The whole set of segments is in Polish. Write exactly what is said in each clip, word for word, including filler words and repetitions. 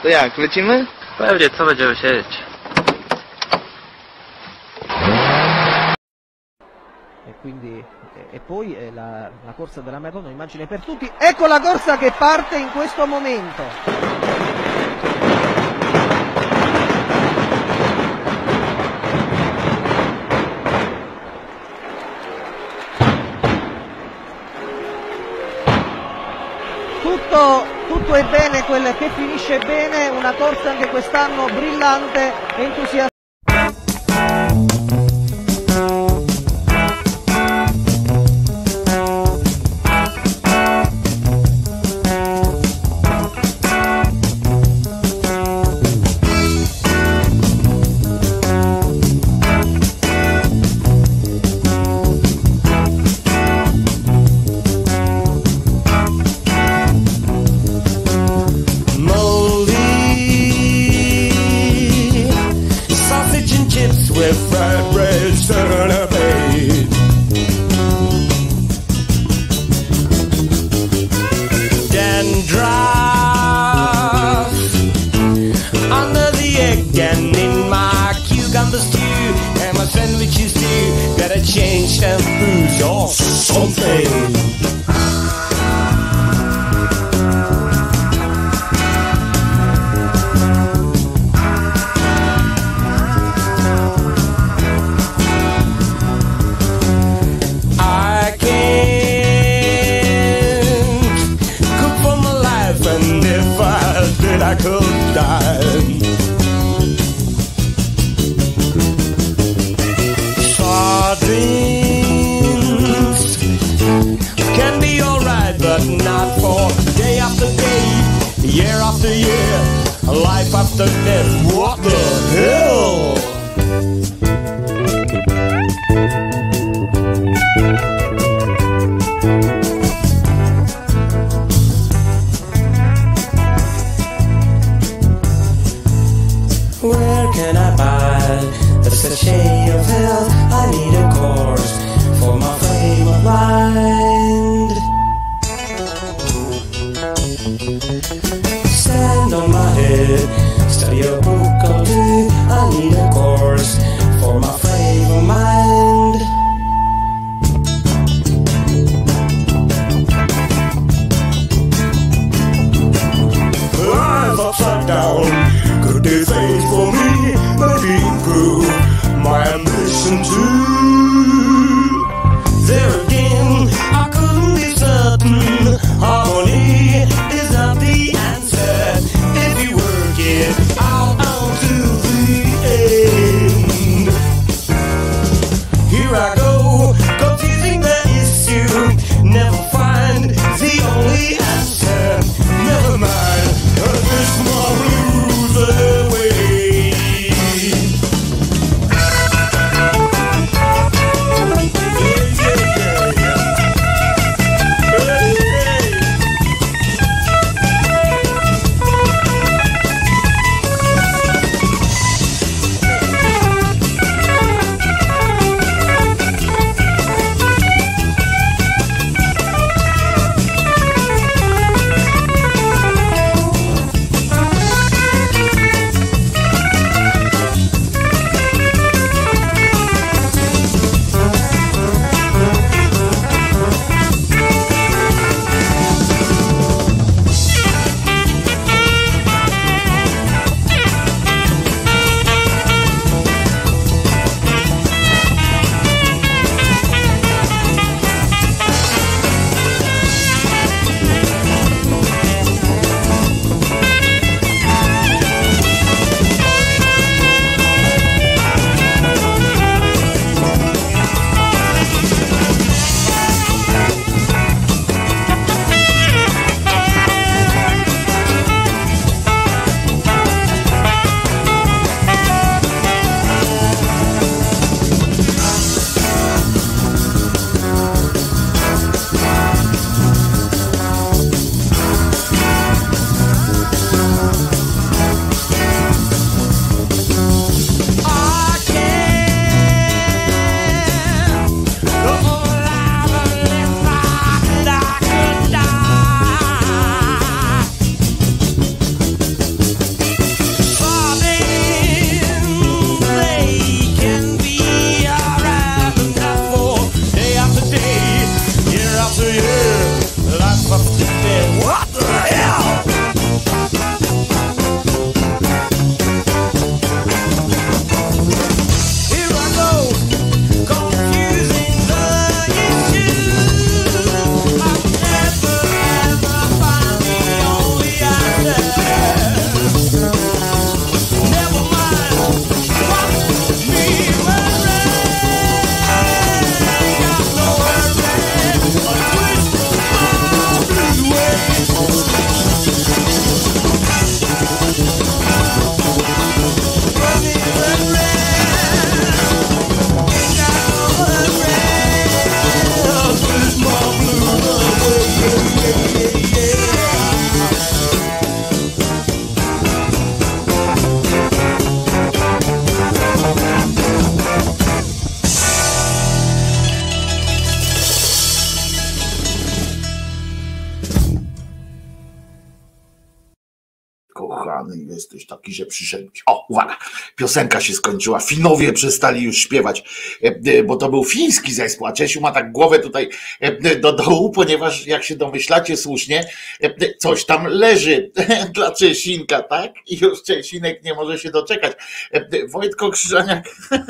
To jak, lecimy? Pewnie, co będziemy siedzieć? E quindi e poi eh, la, la corsa della Madonna, immagine per tutti. Ecco la corsa che parte in questo momento. Tutto, tutto è bene, quel che finisce bene, una corsa anche quest'anno brillante, entusiasmante. With fried bread stuck on a plate. Dandruff under the egg and in my cucumber stew and my sandwiches too. Gotta change shampoos or something. I could die. Sardines can be alright, but not for day after day, year after year, life after death. What the hell? Where can I buy the sachet of health? I need a course for my frame of mind. Stand on my head, study a book or two. I need a course for my frame of mind. Life upside down. Could do things for me, maybe improve my ambition too. There again, I couldn't be certain. Harmony is not the answer. If you work it out until the end. Here I go, confusing the issue. Never find the only answer. Never mind, this my blues away. Yeah, yeah, yeah, yeah. kochany jesteś taki, że przyszedłeś. O, uwaga, piosenka się skończyła, Finowie przestali już śpiewać, bo to był fiński zespół, a Czesiu ma tak głowę tutaj do dołu, ponieważ jak się domyślacie słusznie, coś tam leży dla Czesinka, tak? I już Czesinek nie może się doczekać. Wojtko Krzyżaniak,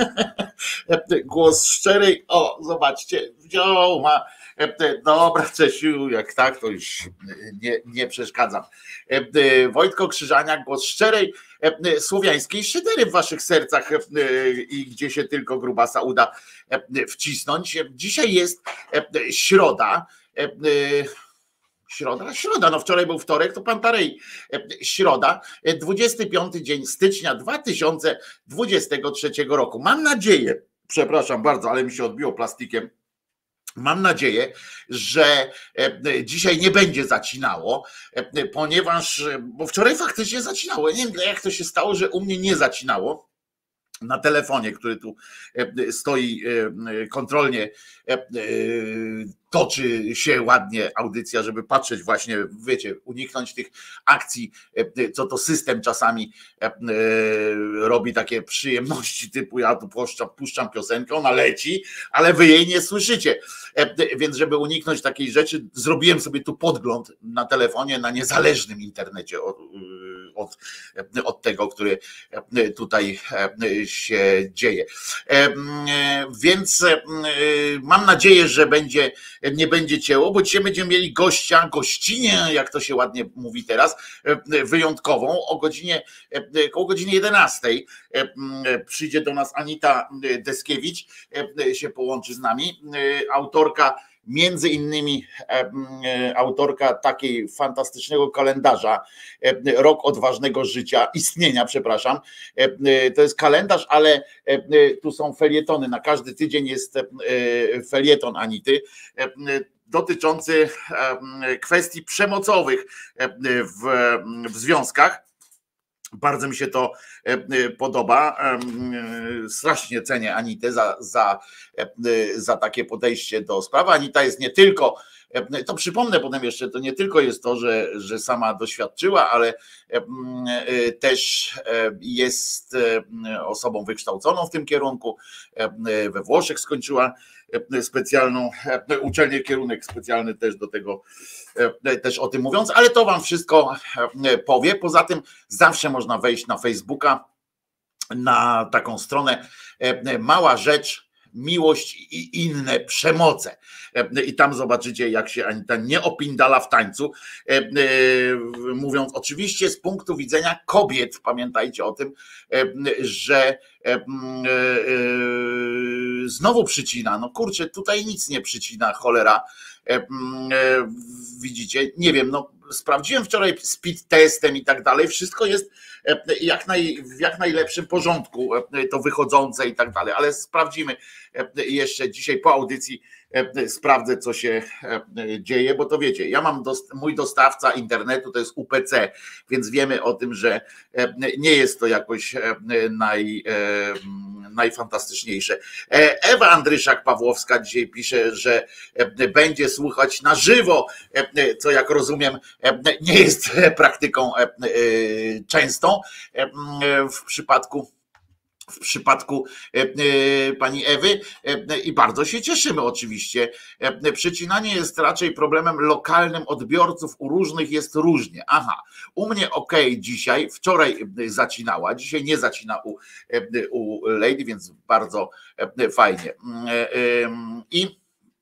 głos szczerej, o, zobaczcie, wziął, ma. Dobra, Czesiu, jak tak, to już nie, nie przeszkadzam. Wojtko Krzyżaniak, głos szczerej słowiańskiej szydery w waszych sercach i gdzie się tylko grubasa uda wcisnąć. Dzisiaj jest środa. Środa? Środa, no wczoraj był wtorek, to Pantarej. Środa, dwudziesty piąty dzień stycznia dwa tysiące dwudziestego trzeciego roku. Mam nadzieję, przepraszam bardzo, ale mi się odbiło plastikiem. Mam nadzieję, że dzisiaj nie będzie zacinało, ponieważ, bo wczoraj faktycznie zacinało. Nie wiem, jak to się stało, że u mnie nie zacinało. Na telefonie, który tu stoi kontrolnie, toczy się ładnie audycja, żeby patrzeć właśnie, wiecie, uniknąć tych akcji, co to system czasami robi takie przyjemności typu ja tu puszczam, puszczam piosenkę, ona leci, ale wy jej nie słyszycie. Więc żeby uniknąć takiej rzeczy, zrobiłem sobie tu podgląd na telefonie, na niezależnym internecie od, od, od tego, który tutaj się dzieje. Więc mam nadzieję, że będzie, nie będzie cięło, bo dzisiaj będziemy mieli gościa, gościnię, jak to się ładnie mówi teraz, wyjątkową, o godzinie, około godzinie jedenastej przyjdzie do nas Anita Deskiewicz, się połączy z nami, autorka między innymi autorka takiej fantastycznego kalendarza Rok Odważnego Życia, istnienia, przepraszam. To jest kalendarz, ale tu są felietony. Na każdy tydzień jest felieton Anity dotyczący kwestii przemocowych w, w związkach. Bardzo mi się to podoba. Strasznie cenię Anitę za, za, za takie podejście do sprawy. Anita jest nie tylko, to przypomnę potem jeszcze, to nie tylko jest to, że, że sama doświadczyła, ale też jest osobą wykształconą w tym kierunku. We Włoszech skończyła specjalną uczelnię, kierunek specjalny też do tego, też o tym mówiąc, ale to wam wszystko powie. Poza tym zawsze można wejść na Facebooka, na taką stronę Mała Rzecz, Miłość i inne przemoce. I tam zobaczycie, jak się Anita nie opindala w tańcu, mówiąc oczywiście z punktu widzenia kobiet. Pamiętajcie o tym, że znowu przycina. No kurczę, tutaj nic nie przycina, cholera. Widzicie, nie wiem, no sprawdziłem wczoraj speed testem i tak dalej, wszystko jest jak naj, w jak najlepszym porządku, to wychodzące i tak dalej, ale sprawdzimy jeszcze dzisiaj po audycji, sprawdzę, co się dzieje, bo to wiecie, ja mam dost, mój dostawca internetu to jest U P C, więc wiemy o tym, że nie jest to jakoś naj, najfantastyczniejsze. Ewa Andryszak-Pawłowska dzisiaj pisze, że będzie słuchać na żywo, co jak rozumiem nie jest praktyką częstą w przypadku w przypadku pani Ewy i bardzo się cieszymy oczywiście. Przecinanie jest raczej problemem lokalnym odbiorców, u różnych jest różnie. Aha, u mnie ok dzisiaj, wczoraj zacinała, dzisiaj nie zacina u, u Lady, więc bardzo fajnie. I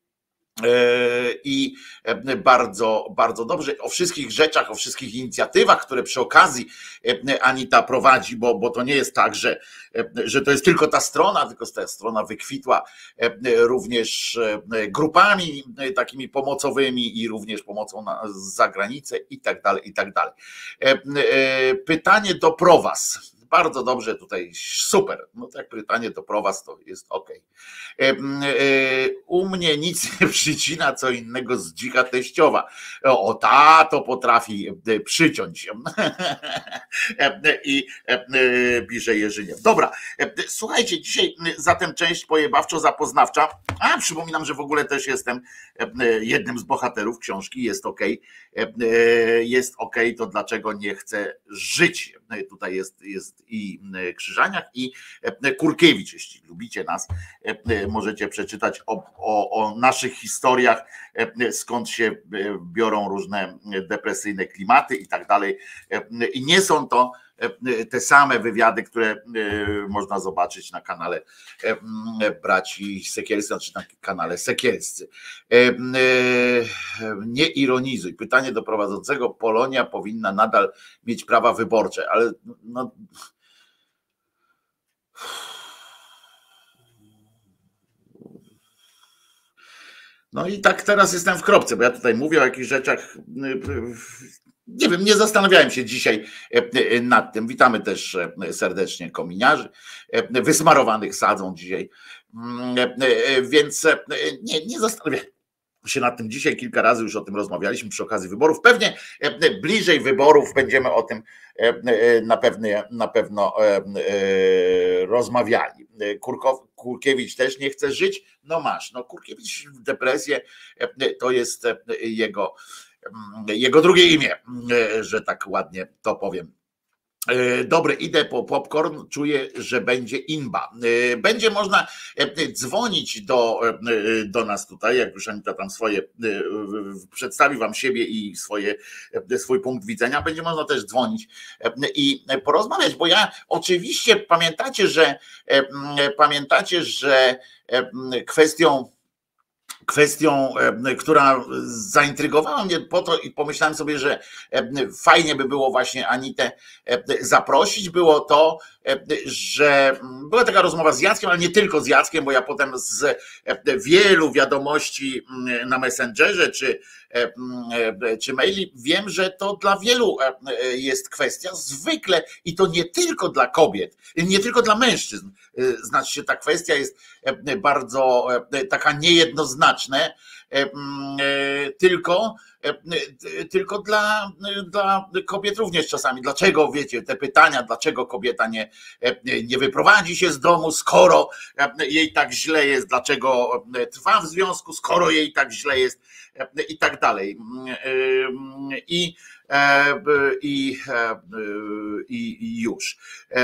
I bardzo, bardzo dobrze o wszystkich rzeczach, o wszystkich inicjatywach, które przy okazji Anita prowadzi, bo, bo to nie jest tak, że, że to jest tylko ta strona, tylko ta strona wykwitła również grupami takimi pomocowymi i również pomocą na, z zagranicy i tak dalej, i tak dalej. Pytanie do pro was. bardzo dobrze tutaj, super. No tak pytanie to pro was to jest okej. U mnie nic nie przycina, co innego z dzika teściowa. O, ta to potrafi przyciąć. I pisze Jerzyniew. Dobra, słuchajcie, dzisiaj zatem część pojebawczo-zapoznawcza. A przypominam, że w ogóle też jestem jednym z bohaterów książki. Jest okej. Jest okej, to dlaczego nie chcę żyć. Tutaj jest, jest i Krzyżaniak, i Kurkiewicz. Jeśli lubicie nas, możecie przeczytać o, o, o naszych historiach, skąd się biorą różne depresyjne klimaty i tak dalej. I nie są to te same wywiady, które można zobaczyć na kanale braci Sekielscy, znaczy na kanale Sekielscy. Nie ironizuj. Pytanie do prowadzącego. Polonia powinna nadal mieć prawa wyborcze, ale no, no i tak teraz jestem w kropce, bo ja tutaj mówię o jakichś rzeczach. Nie wiem, nie zastanawiałem się dzisiaj nad tym. Witamy też serdecznie kominiarzy, wysmarowanych sadzą dzisiaj. Więc nie, nie zastanawiałem się nad tym dzisiaj. Kilka razy już o tym rozmawialiśmy przy okazji wyborów. Pewnie bliżej wyborów będziemy o tym na pewno, na pewno rozmawiali. Kurkow, Kurkiewicz też nie chce żyć. No masz, no Kurkiewicz w depresję to jest jego Jego drugie imię, że tak ładnie to powiem. Dobre, idę po popcorn, czuję, że będzie inba. Będzie można dzwonić do, do nas tutaj, jak już Anita tam swoje, przedstawi wam siebie i swoje, swój punkt widzenia, będzie można też dzwonić i porozmawiać, bo ja oczywiście pamiętacie, że pamiętacie, że kwestią Kwestią, która zaintrygowała mnie po to i pomyślałem sobie, że fajnie by było właśnie Anitę zaprosić, było to, że była taka rozmowa z Jackiem, ale nie tylko z Jackiem, bo ja potem z wielu wiadomości na Messengerze czy, czy maili wiem, że to dla wielu jest kwestia zwykle i to nie tylko dla kobiet, nie tylko dla mężczyzn. Znaczy się, ta kwestia jest bardzo taka niejednoznaczna, tylko, tylko dla, dla kobiet również czasami. Dlaczego, wiecie, te pytania, dlaczego kobieta nie, nie wyprowadzi się z domu, skoro jej tak źle jest, dlaczego trwa w związku, skoro jej tak źle jest i tak dalej. I i, i już.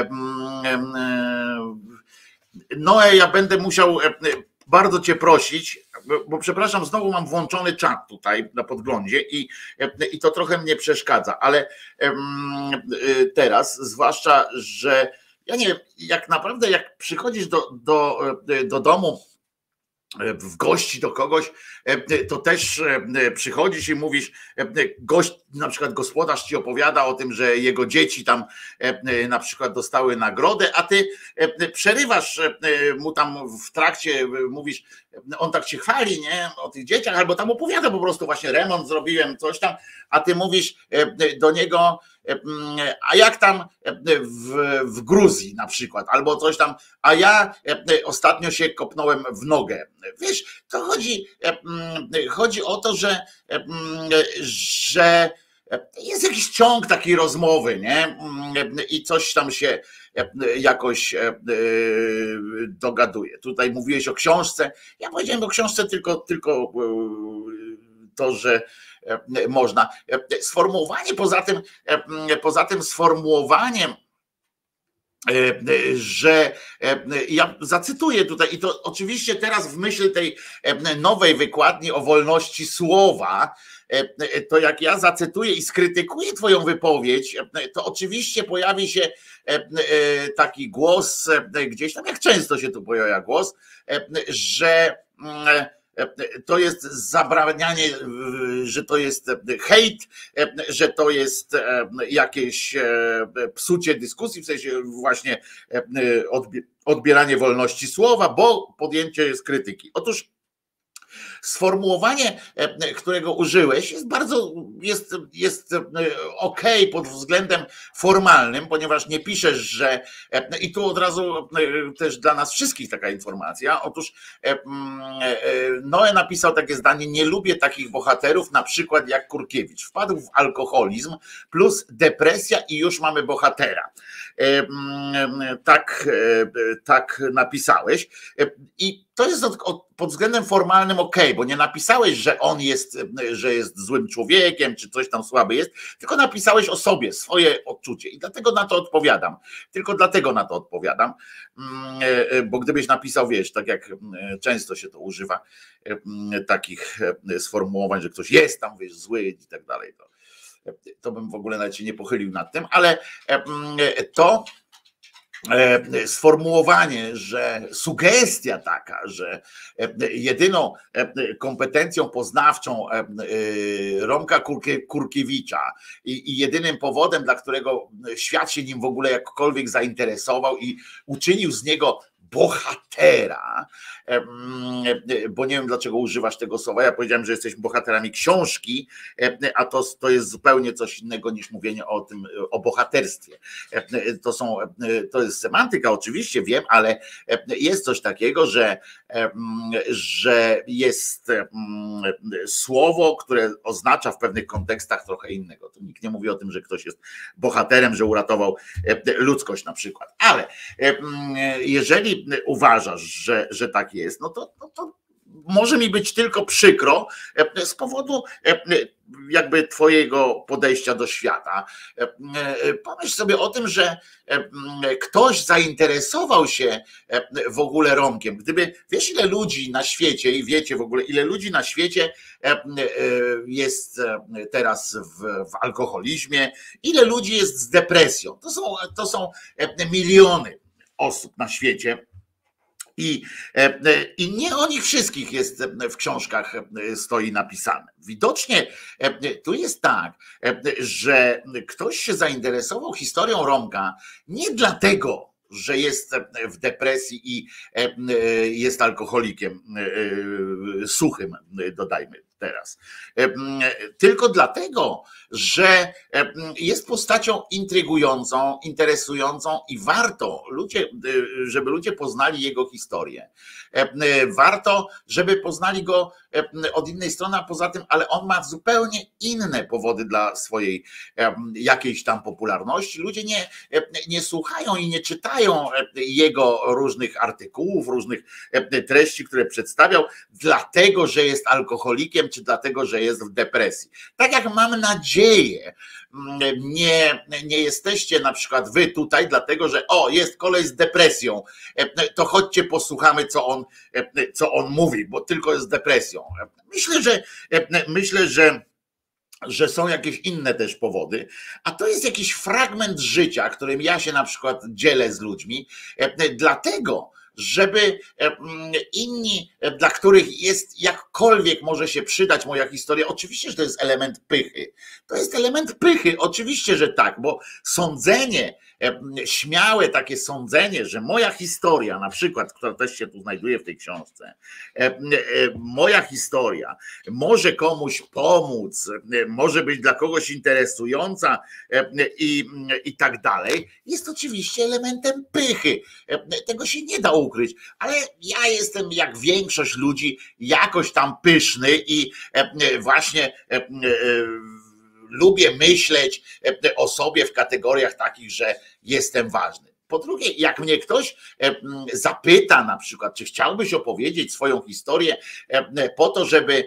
Noe, ja będę musiał bardzo cię prosić, bo przepraszam, znowu mam włączony czat tutaj na podglądzie i, i to trochę mnie przeszkadza, ale teraz, zwłaszcza, że ja nie wiem, jak naprawdę jak przychodzisz do, do, do domu w gości do kogoś, to też przychodzisz i mówisz, gość, na przykład gospodarz ci opowiada o tym, że jego dzieci tam na przykład dostały nagrodę, a ty przerywasz mu tam w trakcie, mówisz, on tak się chwali, nie, o tych dzieciach, albo tam opowiada po prostu właśnie remont zrobiłem, coś tam, a ty mówisz do niego, a jak tam w, w Gruzji na przykład, albo coś tam, a ja ostatnio się kopnąłem w nogę. Wiesz, to chodzi, chodzi o to, że, że jest jakiś ciąg takiej rozmowy, nie? I coś tam się jakoś dogaduje. Tutaj mówiłeś o książce. Ja powiedziałem o książce tylko, tylko to, że można. Sformułowanie poza tym, poza tym sformułowaniem, że ja zacytuję tutaj i to oczywiście teraz w myśl tej nowej wykładni o wolności słowa, to jak ja zacytuję i skrytykuję twoją wypowiedź, to oczywiście pojawi się taki głos gdzieś tam, jak często się tu pojawia głos, że to jest zabranianie, że to jest hejt, że to jest jakieś psucie dyskusji, w sensie właśnie odbieranie wolności słowa, bo podjęcie jest krytyki. Otóż sformułowanie, którego użyłeś, jest bardzo, jest, jest okej pod względem formalnym, ponieważ nie piszesz, że i tu od razu też dla nas wszystkich taka informacja. Otóż Noe napisał takie zdanie: nie lubię takich bohaterów, na przykład jak Kurkiewicz. Wpadł w alkoholizm plus depresja i już mamy bohatera. Tak, tak napisałeś. I to jest od, od, pod względem formalnym okej, bo nie napisałeś, że on jest, że jest złym człowiekiem, czy coś tam słaby jest, tylko napisałeś o sobie, swoje odczucie i dlatego na to odpowiadam. Tylko dlatego na to odpowiadam, bo gdybyś napisał, wiesz, tak jak często się to używa, takich sformułowań, że ktoś jest tam, wiesz, zły i tak dalej, to, to bym w ogóle nawet się nie pochylił nad tym, ale to sformułowanie, że sugestia taka, że jedyną kompetencją poznawczą Romka Kurkiewicza i, i jedynym powodem, dla którego świat się nim w ogóle jakkolwiek zainteresował i uczynił z niego bohatera, bo nie wiem, dlaczego używasz tego słowa. Ja powiedziałem, że jesteśmy bohaterami książki, a to, to jest zupełnie coś innego niż mówienie o tym, o bohaterstwie. To są, to jest semantyka, oczywiście wiem, ale jest coś takiego, że, że jest słowo, które oznacza w pewnych kontekstach trochę innego. Tu nikt nie mówi o tym, że ktoś jest bohaterem, że uratował ludzkość na przykład. Ale jeżeli uważasz, że, że tak jest, no to, no to może mi być tylko przykro z powodu jakby twojego podejścia do świata. Pomyśl sobie o tym, że ktoś zainteresował się w ogóle Romkiem. Gdyby, wiesz, ile ludzi na świecie i wiecie w ogóle, ile ludzi na świecie jest teraz w, w alkoholizmie, ile ludzi jest z depresją. To są, to są miliony osób na świecie. I, I nie o nich wszystkich jest w książkach stoi napisane. Widocznie tu jest tak, że ktoś się zainteresował historią Romka nie dlatego, że jest w depresji i jest alkoholikiem suchym, dodajmy teraz. Tylko dlatego, że jest postacią intrygującą, interesującą i warto, ludzie, żeby ludzie poznali jego historię. Warto, żeby poznali go od innej strony, a poza tym, ale on ma zupełnie inne powody dla swojej jakiejś tam popularności. Ludzie nie, nie słuchają i nie czytają jego różnych artykułów, różnych treści, które przedstawiał, dlatego, że jest alkoholikiem, czy dlatego, że jest w depresji. Tak jak mam nadzieję, nie, nie jesteście na przykład wy tutaj, dlatego, że o, jest koleś z depresją, to chodźcie posłuchamy, co on, co on mówi, bo tylko jest z depresją. Myślę, że myślę, że że są jakieś inne też powody, a to jest jakiś fragment życia, którym ja się na przykład dzielę z ludźmi, dlatego, żeby inni, dla których jest jakkolwiek może się przydać moja historia, oczywiście, że to jest element pychy. To jest element pychy, oczywiście, że tak, bo sądzenie, śmiałe takie sądzenie, że moja historia, na przykład, która też się tu znajduje w tej książce, moja historia może komuś pomóc, może być dla kogoś interesująca i, i tak dalej, jest oczywiście elementem pychy. Tego się nie da ukryć, ale ja jestem jak większość ludzi jakoś tam pyszny i właśnie lubię myśleć o sobie w kategoriach takich, że jestem ważny. Po drugie, jak mnie ktoś zapyta na przykład, czy chciałbyś opowiedzieć swoją historię po to, żeby,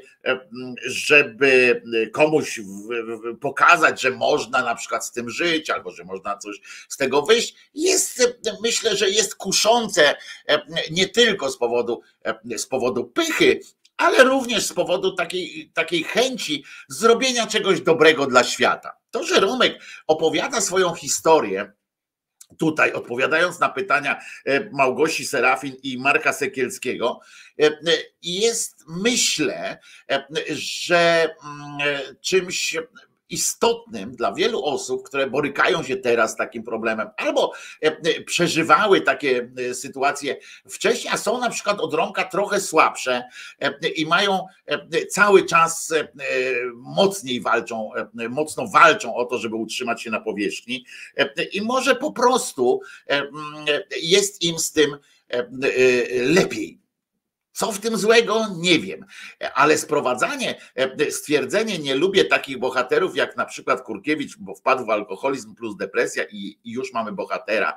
żeby komuś pokazać, że można na przykład z tym żyć, albo że można coś z tego wyjść, jest, myślę, że jest kuszące nie tylko z powodu, z powodu pychy, ale również z powodu takiej, takiej chęci zrobienia czegoś dobrego dla świata. To, że Romek opowiada swoją historię, tutaj odpowiadając na pytania Małgosi Serafin i Marka Sekielskiego, jest, myślę, że czymś istotnym dla wielu osób, które borykają się teraz z takim problemem, albo przeżywały takie sytuacje wcześniej, a są na przykład od Romka trochę słabsze i mają cały czas mocniej walczą, mocno walczą o to, żeby utrzymać się na powierzchni i może po prostu jest im z tym lepiej. Co w tym złego? Nie wiem, ale sprowadzanie, stwierdzenie, nie lubię takich bohaterów jak na przykład Kurkiewicz, bo wpadł w alkoholizm plus depresja i już mamy bohatera,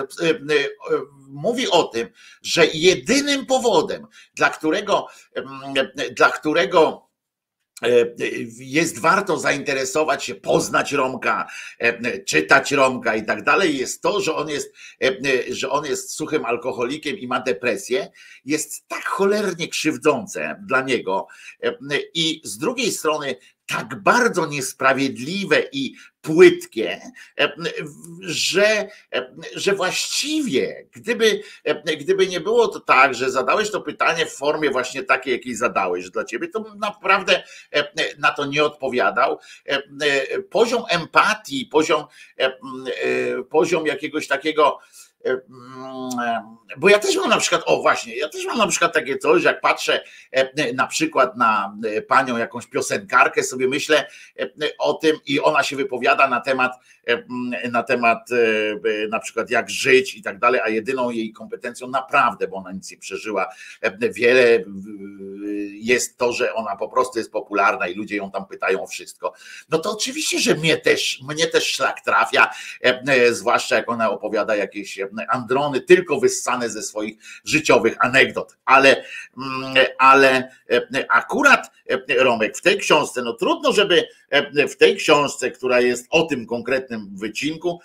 mówi o tym, że jedynym powodem, dla którego, dla którego jest warto zainteresować się, poznać Romka, czytać Romka i tak dalej, jest to, że on jest, że on jest suchym alkoholikiem i ma depresję, jest tak cholernie krzywdzące dla niego i z drugiej strony tak bardzo niesprawiedliwe i płytkie, że, że właściwie gdyby, gdyby nie było to tak, że zadałeś to pytanie w formie właśnie takiej, jakiej zadałeś, że dla ciebie, to naprawdę na to nie odpowiadał. Poziom empatii, poziom, poziom jakiegoś takiego, bo ja też mam na przykład, o właśnie, ja też mam na przykład takie coś, że jak patrzę na przykład na panią jakąś piosenkarkę, sobie myślę o tym i ona się wypowiada na temat, na temat na przykład jak żyć i tak dalej, a jedyną jej kompetencją naprawdę, bo ona nic nie przeżyła, wiele jest to, że ona po prostu jest popularna i ludzie ją tam pytają o wszystko. No to oczywiście, że mnie też, mnie też szlak trafia, zwłaszcza jak ona opowiada jakieś androny tylko wyssane ze swoich życiowych anegdot, ale, ale akurat Romek w tej książce, no trudno, żeby w tej książce, która jest o tym konkretnym wycinku,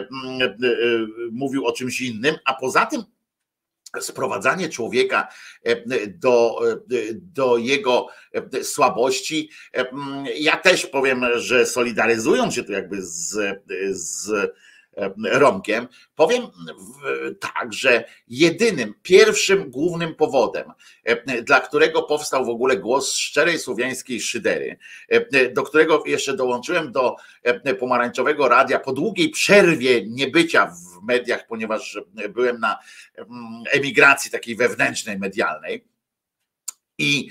mówił o czymś innym, a poza tym sprowadzanie człowieka do, do jego słabości. Ja też powiem, że solidaryzując się tu jakby z, z Romkiem, powiem tak, że jedynym, pierwszym, głównym powodem, dla którego powstał w ogóle Głos Szczerej Słowiańskiej Szydery, do którego jeszcze dołączyłem do Pomarańczowego Radia po długiej przerwie niebycia w mediach, ponieważ byłem na emigracji takiej wewnętrznej, medialnej i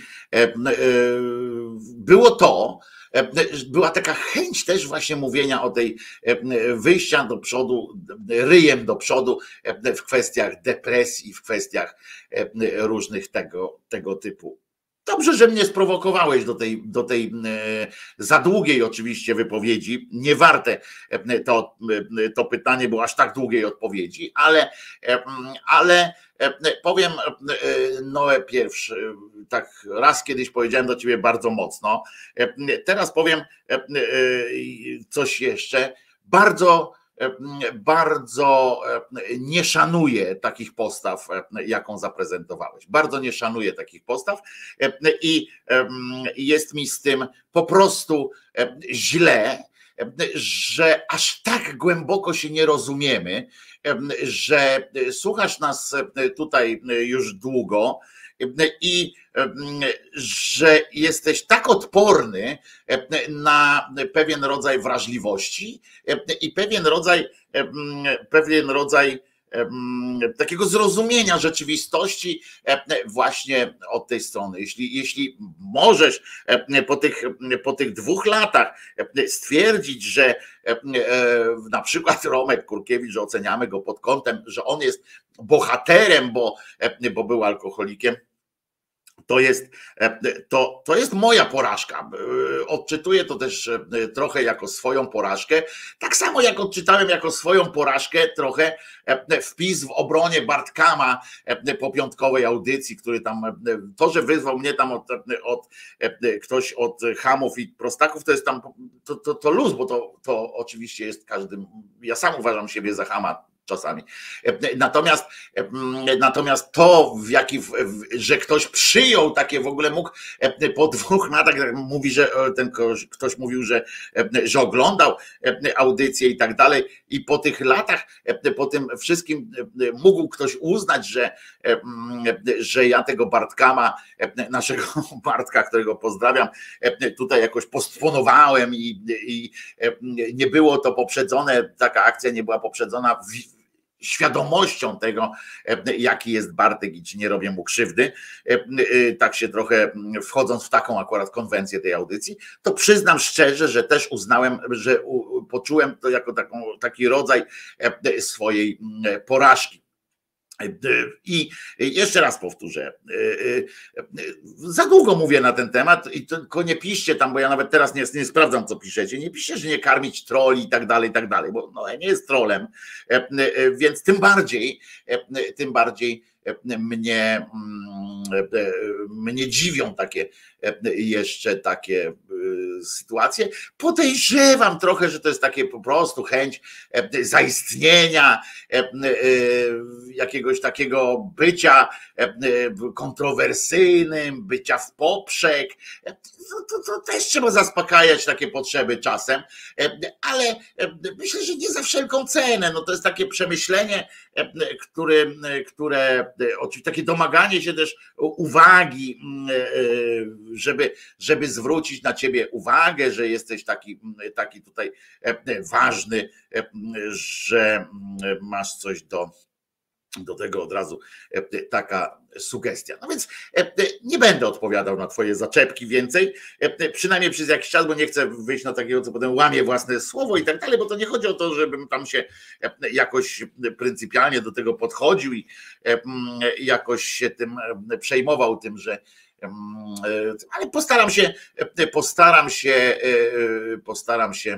było to, była taka chęć też właśnie mówienia o tej wyjścia do przodu, ryjem do przodu w kwestiach depresji, w kwestiach różnych tego, tego typu. Dobrze, że mnie sprowokowałeś do tej, do tej za długiej oczywiście wypowiedzi, nie warte to, to pytanie było aż tak długiej odpowiedzi, ale, ale powiem, Noe pierwszy, tak raz kiedyś powiedziałem do ciebie bardzo mocno, teraz powiem coś jeszcze, bardzo bardzo nie szanuję takich postaw, jaką zaprezentowałeś. Bardzo nie szanuję takich postaw i jest mi z tym po prostu źle, że aż tak głęboko się nie rozumiemy, że słuchasz nas tutaj już długo i że jesteś tak odporny na pewien rodzaj wrażliwości i pewien rodzaj, pewien rodzaj takiego zrozumienia rzeczywistości właśnie od tej strony. Jeśli, jeśli możesz po tych, po tych dwóch latach stwierdzić, że na przykład Romek Kurkiewicz, że oceniamy go pod kątem, że on jest bohaterem, bo, bo był alkoholikiem, To jest, to, to jest moja porażka. Odczytuję to też trochę jako swoją porażkę. Tak samo jak odczytałem jako swoją porażkę trochę wpis w obronie Bartkama po piątkowej audycji, który tam, to, że wyzwał mnie tam od, od ktoś od chamów i prostaków, to jest tam, to, to, to luz, bo to, to oczywiście jest każdym, ja sam uważam siebie za chama, czasami. Natomiast, natomiast to, w jaki, że ktoś przyjął takie w ogóle mógł po dwóch latach, mówi, że ten ktoś, ktoś mówił, że, że oglądał audycję i tak dalej, i po tych latach, po tym wszystkim mógł ktoś uznać, że, że ja tego Bartkama, naszego Bartka, którego pozdrawiam, tutaj jakoś postponowałem i, i nie było to poprzedzone, taka akcja nie była poprzedzona w, świadomością tego, jaki jest Bartek i czy nie robię mu krzywdy, tak się trochę wchodząc w taką akurat konwencję tej audycji, to przyznam szczerze, że też uznałem, że poczułem to jako taką, taki rodzaj swojej porażki. I jeszcze raz powtórzę, za długo mówię na ten temat i tylko nie piszcie tam, bo ja nawet teraz nie, nie sprawdzam, co piszecie, nie piszcie, że nie karmić trolli i tak dalej, i tak dalej, bo no, ja nie jest trolem, więc tym bardziej, tym bardziej mnie, mnie dziwią takie jeszcze takie sytuacje. Podejrzewam trochę, że to jest takie po prostu chęć zaistnienia, jakiegoś takiego bycia kontrowersyjnym, bycia w poprzek. To, to, to też trzeba zaspokajać takie potrzeby czasem, ale myślę, że nie za wszelką cenę. No to jest takie przemyślenie, które, które oczywiście takie domaganie się też uwagi, żeby, żeby zwrócić na ciebie uwagę, że jesteś taki, taki tutaj ważny, że masz coś do, do tego od razu, taka sugestia. No więc nie będę odpowiadał na twoje zaczepki więcej, przynajmniej przez jakiś czas, bo nie chcę wyjść na takiego, co potem łamie własne słowo i tak dalej, bo to nie chodzi o to, żebym tam się jakoś pryncypialnie do tego podchodził i jakoś się tym przejmował tym, że ale postaram się postaram się postaram się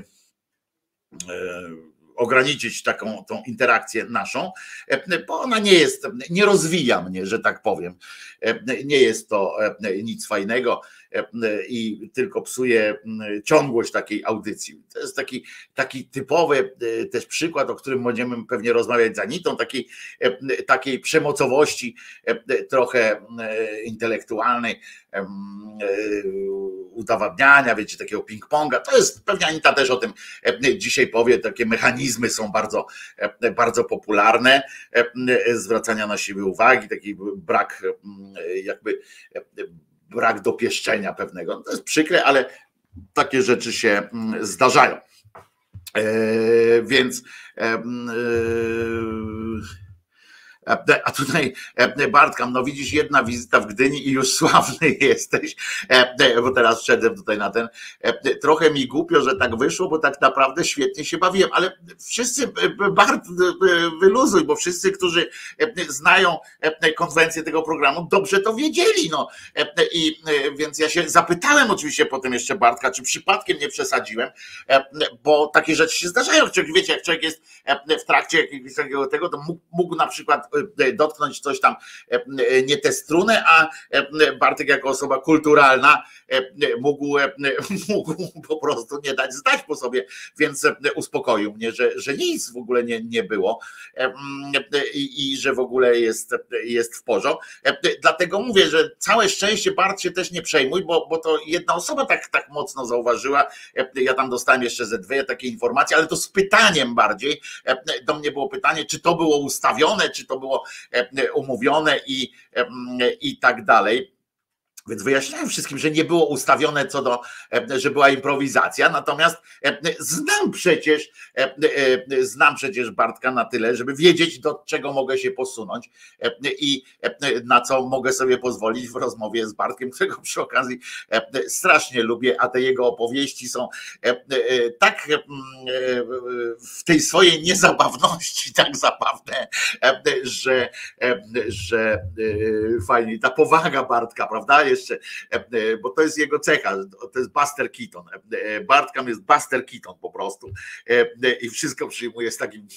ograniczyć taką tą interakcję naszą, bo ona nie jest, nie rozwija mnie, że tak powiem. Nie jest to nic fajnego i tylko psuje ciągłość takiej audycji. To jest taki, taki typowy też przykład, o którym będziemy pewnie rozmawiać z Anitą, takiej, takiej przemocowości trochę intelektualnej, udowadniania, wiecie, takiego ping-ponga. To jest, pewnie Anita też o tym dzisiaj powie, takie mechanizmy są bardzo, bardzo popularne, zwracania na siebie uwagi, taki brak jakby brak dopieszczenia pewnego. To jest przykre, ale takie rzeczy się zdarzają. Więc a tutaj Bartkam, no widzisz, jedna wizyta w Gdyni i już sławny jesteś, bo teraz wszedłem tutaj na ten, trochę mi głupio, że tak wyszło, bo tak naprawdę świetnie się bawiłem, ale wszyscy, Bart, wyluzuj, bo wszyscy, którzy znają konwencję tego programu, dobrze to wiedzieli, no i więc ja się zapytałem oczywiście potem jeszcze Bartka, czy przypadkiem nie przesadziłem, bo takie rzeczy się zdarzają, wiecie, jak człowiek jest w trakcie jakiegoś takiego tego, to mógł, mógł na przykład dotknąć coś tam, nie tę strunę, a Bartek jako osoba kulturalna mógł, mógł po prostu nie dać zdać po sobie, więc uspokoił mnie, że, że nic w ogóle nie, nie było i, i że w ogóle jest, jest w porządku. Dlatego mówię, że całe szczęście, Bart, się też nie przejmuj, bo, bo to jedna osoba tak, tak mocno zauważyła. Ja tam dostałem jeszcze ze dwie takie informacje, ale to z pytaniem bardziej. Do mnie było pytanie, czy to było ustawione, czy to było umówione i, i tak dalej. Więc wyjaśniałem wszystkim, że nie było ustawione co do, że była improwizacja, natomiast znam przecież, znam przecież Bartka na tyle, żeby wiedzieć, do czego mogę się posunąć i na co mogę sobie pozwolić w rozmowie z Bartkiem, którego przy okazji strasznie lubię, a te jego opowieści są tak w tej swojej niezabawności tak zabawne, że, że fajnie, ta powaga Bartka, prawda? Jeszcze, bo to jest jego cecha, to jest Buster Keaton. Bartkam jest Buster Keaton po prostu i wszystko przyjmuje z takim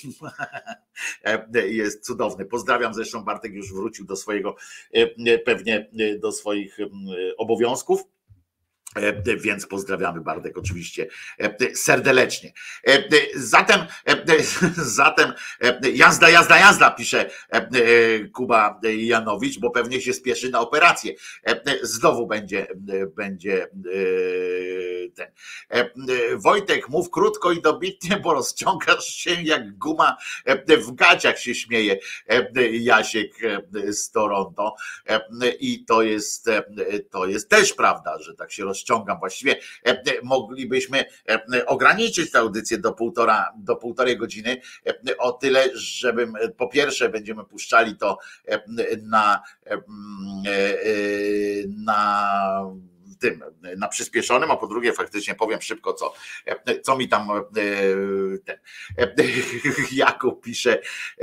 jest cudowny. Pozdrawiam, zresztą Bartek już wrócił do swojego, pewnie do swoich obowiązków. Więc pozdrawiamy, Bartek, oczywiście serdecznie. Zatem, zatem jazda, jazda, jazda, pisze Kuba Janowicz, bo pewnie się spieszy na operację. Znowu będzie, będzie ten. Wojtek, mów krótko i dobitnie, bo rozciągasz się jak guma w gaciach, się śmieje Jasiek z Toronto. I to jest, to jest też prawda, że tak się rozciąga. Właściwie moglibyśmy ograniczyć tę audycję do półtora, do półtorej godziny, o tyle, żebym po pierwsze będziemy puszczali to na, na tym, na przyspieszonym, a po drugie faktycznie powiem szybko, co, co mi tam ten Jakub pisze.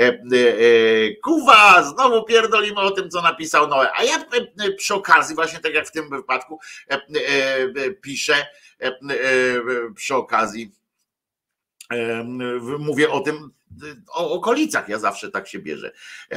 Kuwa, znowu pierdolimy o tym, co napisał Noe. A ja przy okazji, właśnie tak jak w tym wypadku, piszę przy okazji, mówię o tym, o okolicach, ja zawsze tak się bierze.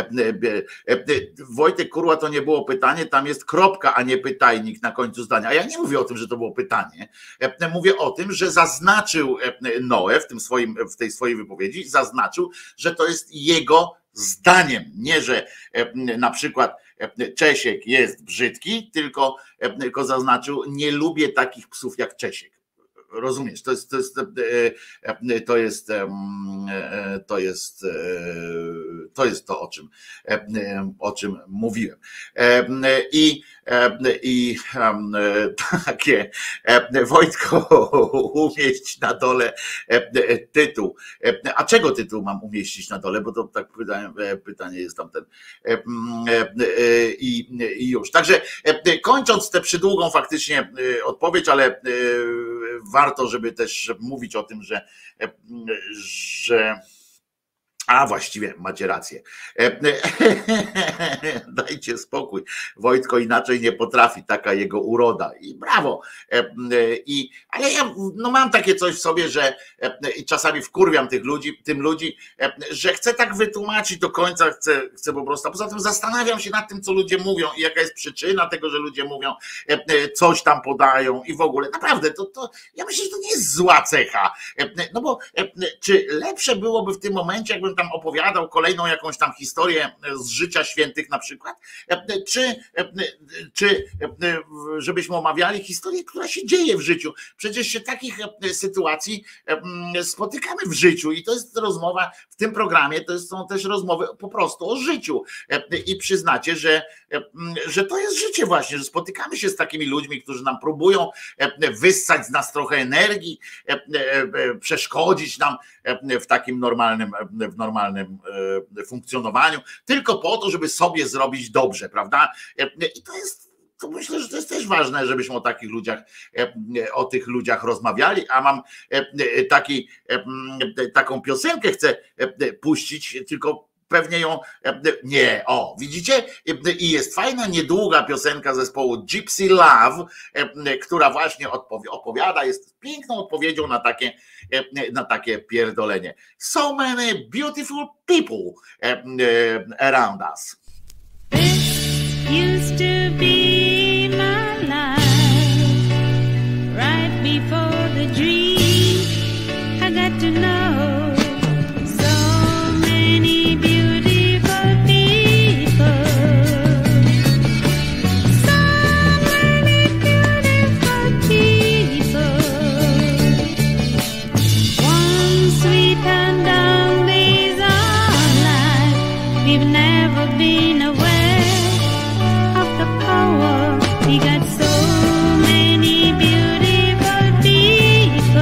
Wojtek, kurwa, to nie było pytanie, tam jest kropka, a nie pytajnik na końcu zdania. A ja nie mówię o tym, że to było pytanie. Mówię o tym, że zaznaczył Noe w tym swoim, w tej swojej wypowiedzi, zaznaczył, że to jest jego zdaniem, nie że na przykład Czesiek jest brzydki, tylko, tylko zaznaczył, nie lubię takich psów jak Czesiek. Rozumiesz, to jest to jest to jest to jest to jest to, o czym o czym mówiłem. I, i takie Wojtko, umieść na dole tytuł. A czego tytuł mam umieścić na dole? Bo to tak pytanie, pytanie jest tamten. I, i już. Także kończąc tę przydługą faktycznie odpowiedź, ale warto, żeby też mówić o tym, że, że a właściwie macie rację. Dajcie spokój. Wojtko inaczej nie potrafi, taka jego uroda. I brawo. I, ale ja no mam takie coś w sobie, że i czasami wkurwiam tych ludzi, tym ludzi, że chcę tak wytłumaczyć do końca, chcę, chcę po prostu. A poza tym zastanawiam się nad tym, co ludzie mówią i jaka jest przyczyna tego, że ludzie mówią, coś tam podają i w ogóle. Naprawdę, to, to ja myślę, że to nie jest zła cecha. No bo czy lepsze byłoby w tym momencie, jakbym tam opowiadał kolejną jakąś tam historię z życia świętych na przykład, czy, czy żebyśmy omawiali historię, która się dzieje w życiu. Przecież się takich sytuacji spotykamy w życiu i to jest rozmowa w tym programie, to są też rozmowy po prostu o życiu i przyznacie, że, że to jest życie właśnie, że spotykamy się z takimi ludźmi, którzy nam próbują wyssać z nas trochę energii, przeszkodzić nam w takim normalnym, w normalnym funkcjonowaniu, tylko po to, żeby sobie zrobić dobrze, prawda? I to jest, to myślę, że to jest też ważne, żebyśmy o takich ludziach, o tych ludziach rozmawiali, a mam taki, taką piosenkę chcę puścić, tylko pewnie ją, nie, o, widzicie? I jest fajna, niedługa piosenka zespołu Gypsy Love, która właśnie opowiada, jest piękną odpowiedzią na takie, na takie pierdolenie. So many beautiful people around us. This used to be my life, right before the dream I got to know. We got so many beautiful people.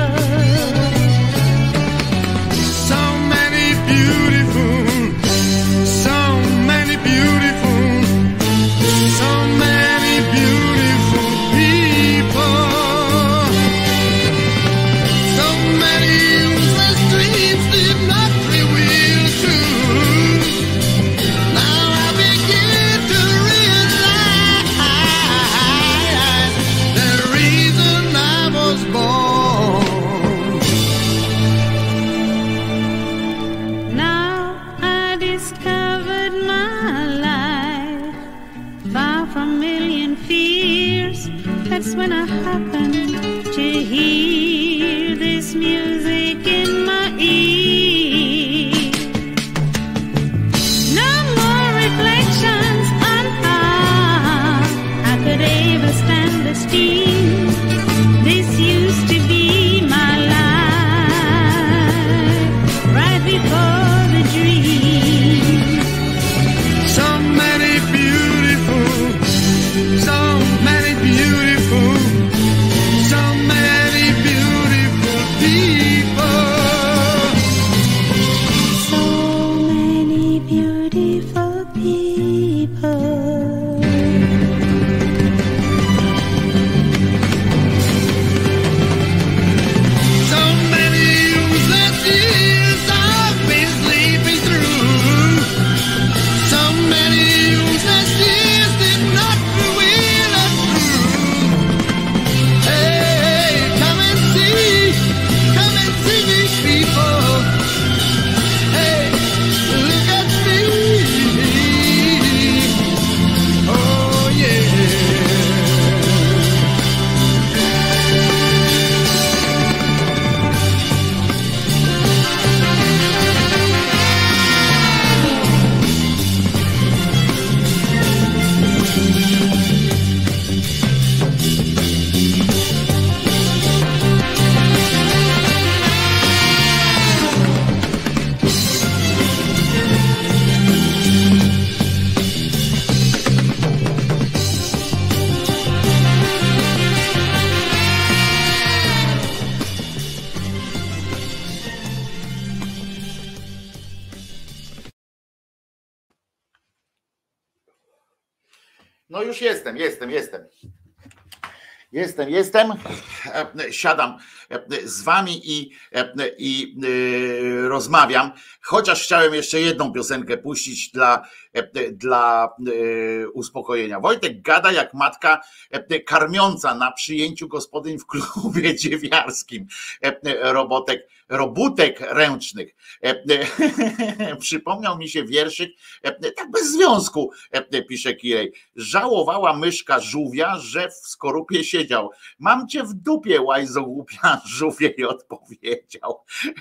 No już jestem, jestem, jestem. Jestem, jestem. Siadam z wami i, i rozmawiam. Chociaż chciałem jeszcze jedną piosenkę puścić dla, dla uspokojenia. Wojtek gada jak matka karmiąca na przyjęciu gospodyń w klubie dziewiarskim. Robotek, robótek ręcznych. Przypomniał mi się wierszyk, tak bez związku, pisze Kirej. Żałowała myszka żółwia, że w skorupie siedział. Mam cię w dupie, łajzo głupia, żółwiej odpowiedział.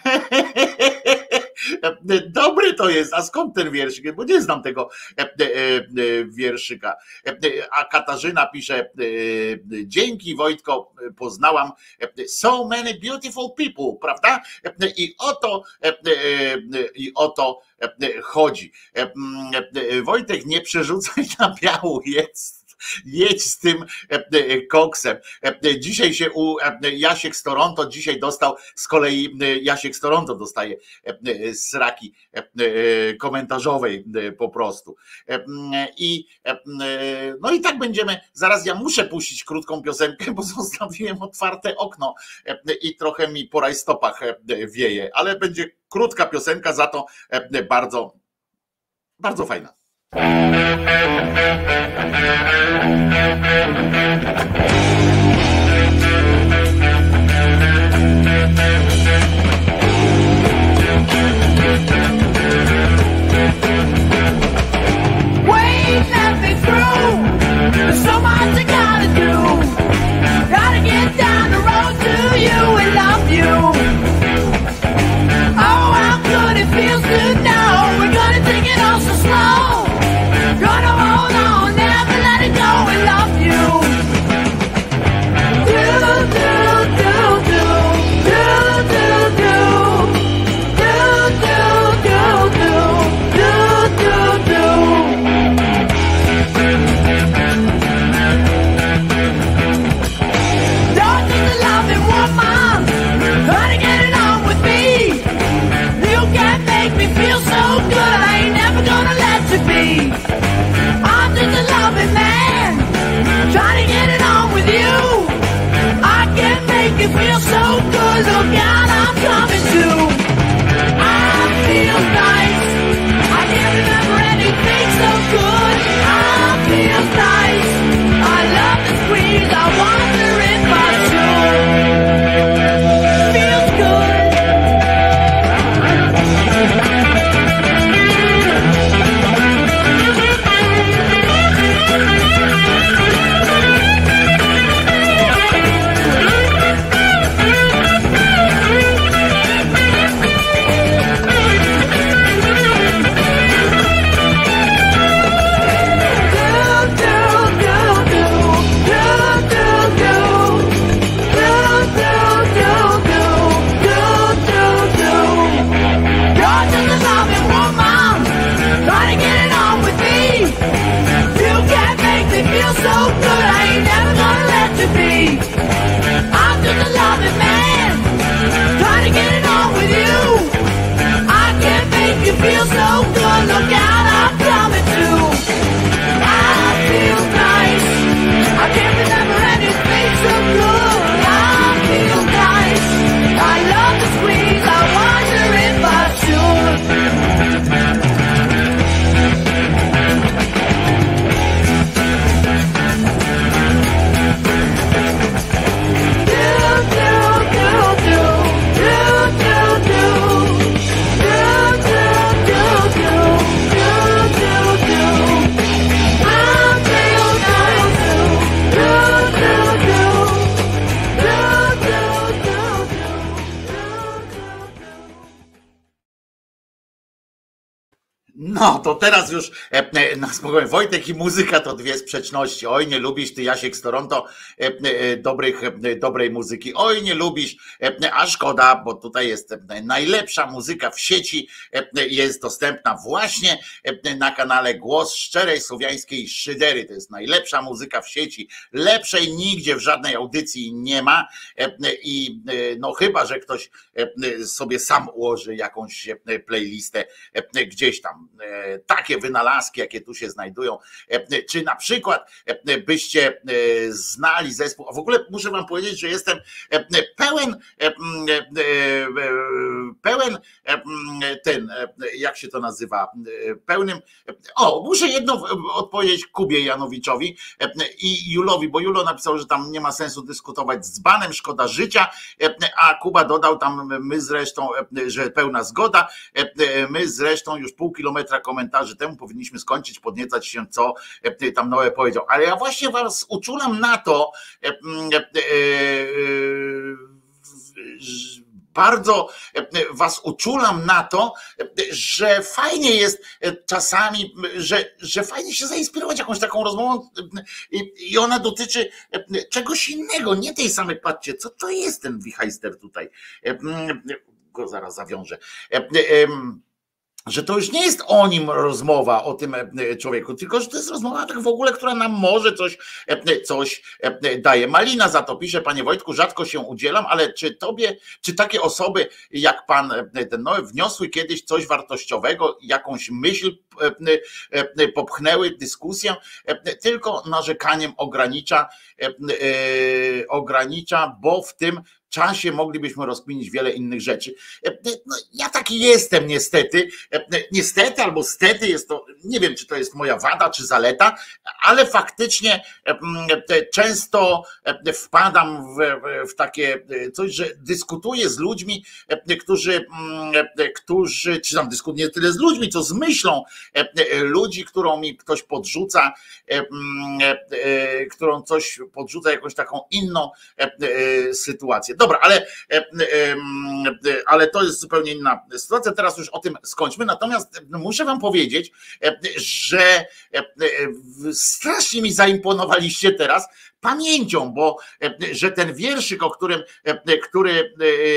Dobry to jest, a skąd ten wierszyk? Bo nie znam tego wierszyka. A Katarzyna pisze, dzięki Wojtko poznałam so many beautiful people, prawda? I o to, i o to chodzi. Wojtek, nie przerzucaj na biału, jest. Jedź z tym koksem. Dzisiaj się u Jasiek z Toronto dzisiaj dostał, z kolei Jasiek z Toronto dostaje sraki komentarzowej po prostu. I no i tak będziemy, zaraz ja muszę puścić krótką piosenkę, bo zostawiłem otwarte okno i trochę mi po rajstopach wieje, ale będzie krótka piosenka, za to bardzo, bardzo fajna. Wait, let me through. There's so much I gotta do. Gotta get down the road to you and love you. Oh, how good it feels to know we're gonna take it all so slow. Gonna hold on, never let it go and love you. Do, do, do, do, do, do, do. Do, do, do, do, do, do, do. Don't need the loving woman, honey, get it on with me. You can make me feel so good, I ain't never gonna let you be. I'm just a loving man, trying to get it on with you. I can make you feel so good, look out, I'm coming too. I feel nice, I can't remember anything so good. I feel nice, I love the squeeze, I wonder if I should. Feels good. Feel so good, look out, I'm coming too. I feel nice, I can't remember anything so good. I feel nice, I love the squeeze, I wonder if I should. Do, do, do, do, do, do, do. No to teraz już na spokojnie. Wojtek i muzyka to dwie sprzeczności. Oj, nie lubisz ty, Jasiek z Toronto, dobrych, dobrej muzyki. Oj, nie lubisz, a szkoda, bo tutaj jest najlepsza muzyka w sieci, jest dostępna właśnie na kanale Głos Szczerej Słowiańskiej Szydery. To jest najlepsza muzyka w sieci. Lepszej nigdzie w żadnej audycji nie ma i no chyba, że ktoś sobie sam ułoży jakąś playlistę gdzieś tam. takie wynalazki, jakie tu się znajdują. Czy na przykład byście znali zespół, a w ogóle muszę wam powiedzieć, że jestem pełen pełen ten, jak się to nazywa, pełnym, o, muszę jedno odpowiedzieć Kubie Janowiczowi i Julowi, bo Julo napisał, że tam nie ma sensu dyskutować z banem, szkoda życia, a Kuba dodał tam, my zresztą, że pełna zgoda, my zresztą już pół kilometra komentarzy temu powinniśmy skończyć, podniecać się, co tam Noe powiedział, ale ja właśnie was uczulam na to, bardzo was uczulam na to, że fajnie jest czasami, że, że fajnie się zainspirować jakąś taką rozmową i, i ona dotyczy czegoś innego, nie tej samej, patrzcie, co to jest ten wichajster tutaj, go zaraz zawiążę, że to już nie jest o nim rozmowa, o tym człowieku, tylko że to jest rozmowa tak w ogóle, która nam może coś, coś daje. Malina za to pisze, panie Wojtku, rzadko się udzielam, ale czy tobie, czy takie osoby jak pan ten Noe wniosły kiedyś coś wartościowego, jakąś myśl popchnęły dyskusję, tylko narzekaniem ogranicza, ogranicza, bo w tym czasie moglibyśmy rozkminić wiele innych rzeczy. No, ja taki jestem niestety, niestety albo stety, jest to, nie wiem czy to jest moja wada czy zaleta, ale faktycznie często wpadam w, w takie coś, że dyskutuję z ludźmi, którzy, którzy czy tam dyskutuję nie tyle z ludźmi, co z myślą ludzi, którą mi ktoś podrzuca, którą coś podrzuca, jakąś taką inną sytuację. Dobra, ale, ale to jest zupełnie inna sytuacja. Teraz już o tym skończmy. Natomiast muszę wam powiedzieć, że strasznie mi zaimponowaliście teraz pamięcią, bo że ten wierszyk, o którym, który,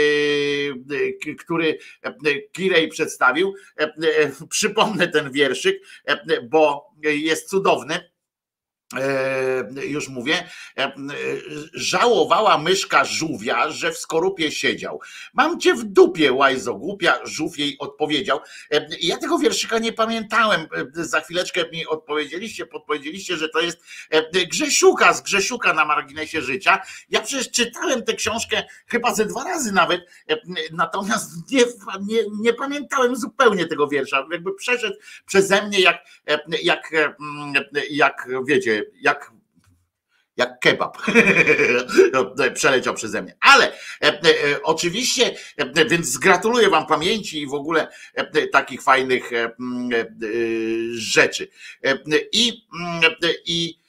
który Kirej przedstawił, przypomnę ten wierszyk, bo jest cudowny. Już mówię, żałowała myszka żółwia, że w skorupie siedział. Mam cię w dupie, łajzo głupia, żółw jej odpowiedział. Ja tego wierszyka nie pamiętałem. Za chwileczkę mi odpowiedzieliście, podpowiedzieliście, że to jest Grzesiuka, z Grzesiuka na marginesie życia. Ja przecież czytałem tę książkę chyba ze dwa razy nawet, natomiast nie, nie, nie pamiętałem zupełnie tego wiersza. Jakby przeszedł przeze mnie jak, jak, jak wiecie, jak, jak kebab przeleciał przeze mnie. Ale e, e, oczywiście, e, więc gratuluję wam pamięci i w ogóle e, takich fajnych e, e, rzeczy. E, I i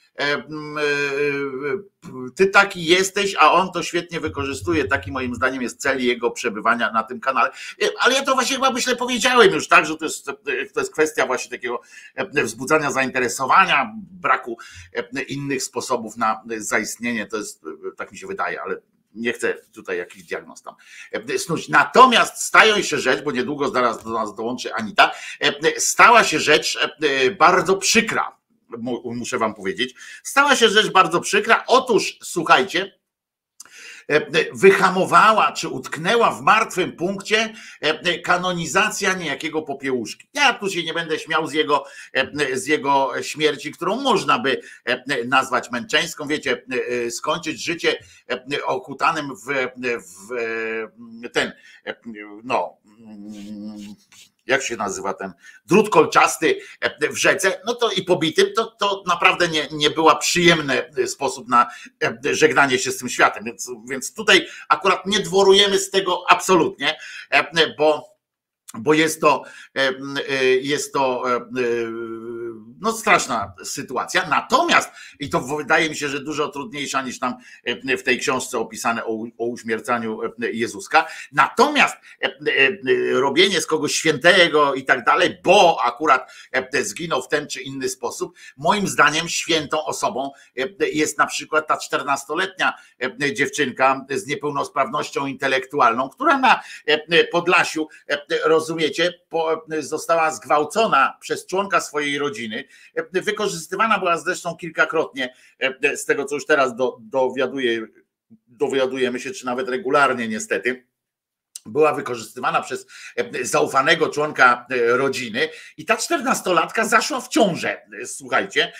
ty taki jesteś, a on to świetnie wykorzystuje. Taki moim zdaniem jest cel jego przebywania na tym kanale. Ale ja to właśnie chyba myślę powiedziałem już, tak, że to jest, to jest kwestia właśnie takiego wzbudzania zainteresowania, braku innych sposobów na zaistnienie. To jest, tak mi się wydaje, ale nie chcę tutaj jakiś diagnoz tam snuć. Natomiast staje się rzecz, bo niedługo zaraz do nas dołączy Anita, stała się rzecz bardzo przykra. Muszę wam powiedzieć, stała się rzecz bardzo przykra. Otóż słuchajcie, wyhamowała czy utknęła w martwym punkcie kanonizacja niejakiego Popiełuszki. Ja tu się nie będę śmiał z jego, z jego śmierci, którą można by nazwać męczeńską. Wiecie, skończyć życie okutanym w, w ten, no, jak się nazywa ten drut kolczasty w rzece, no to i pobitym, to, to naprawdę nie, nie była przyjemny sposób na żegnanie się z tym światem, więc, więc tutaj akurat nie dworujemy z tego absolutnie, bo bo jest to, jest to no straszna sytuacja. Natomiast, i to wydaje mi się, że dużo trudniejsza niż tam w tej książce opisane o, o uśmiercaniu Jezuska. Natomiast robienie z kogoś świętego i tak dalej, bo akurat zginął w ten czy inny sposób, moim zdaniem świętą osobą jest na przykład ta czternastoletnia dziewczynka z niepełnosprawnością intelektualną, która na Podlasiu, rozumiecie, została zgwałcona przez członka swojej rodziny. Wykorzystywana była zresztą kilkakrotnie, z tego co już teraz do, dowiaduje, dowiadujemy się, czy nawet regularnie niestety. była wykorzystywana przez zaufanego członka rodziny i ta czternastolatka zaszła w ciążę, słuchajcie.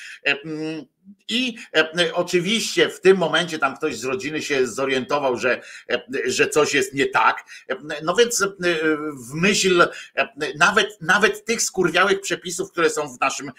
I oczywiście w tym momencie tam ktoś z rodziny się zorientował, że, że coś jest nie tak. No więc w myśl nawet, nawet tych skurwiałych przepisów, które są w naszym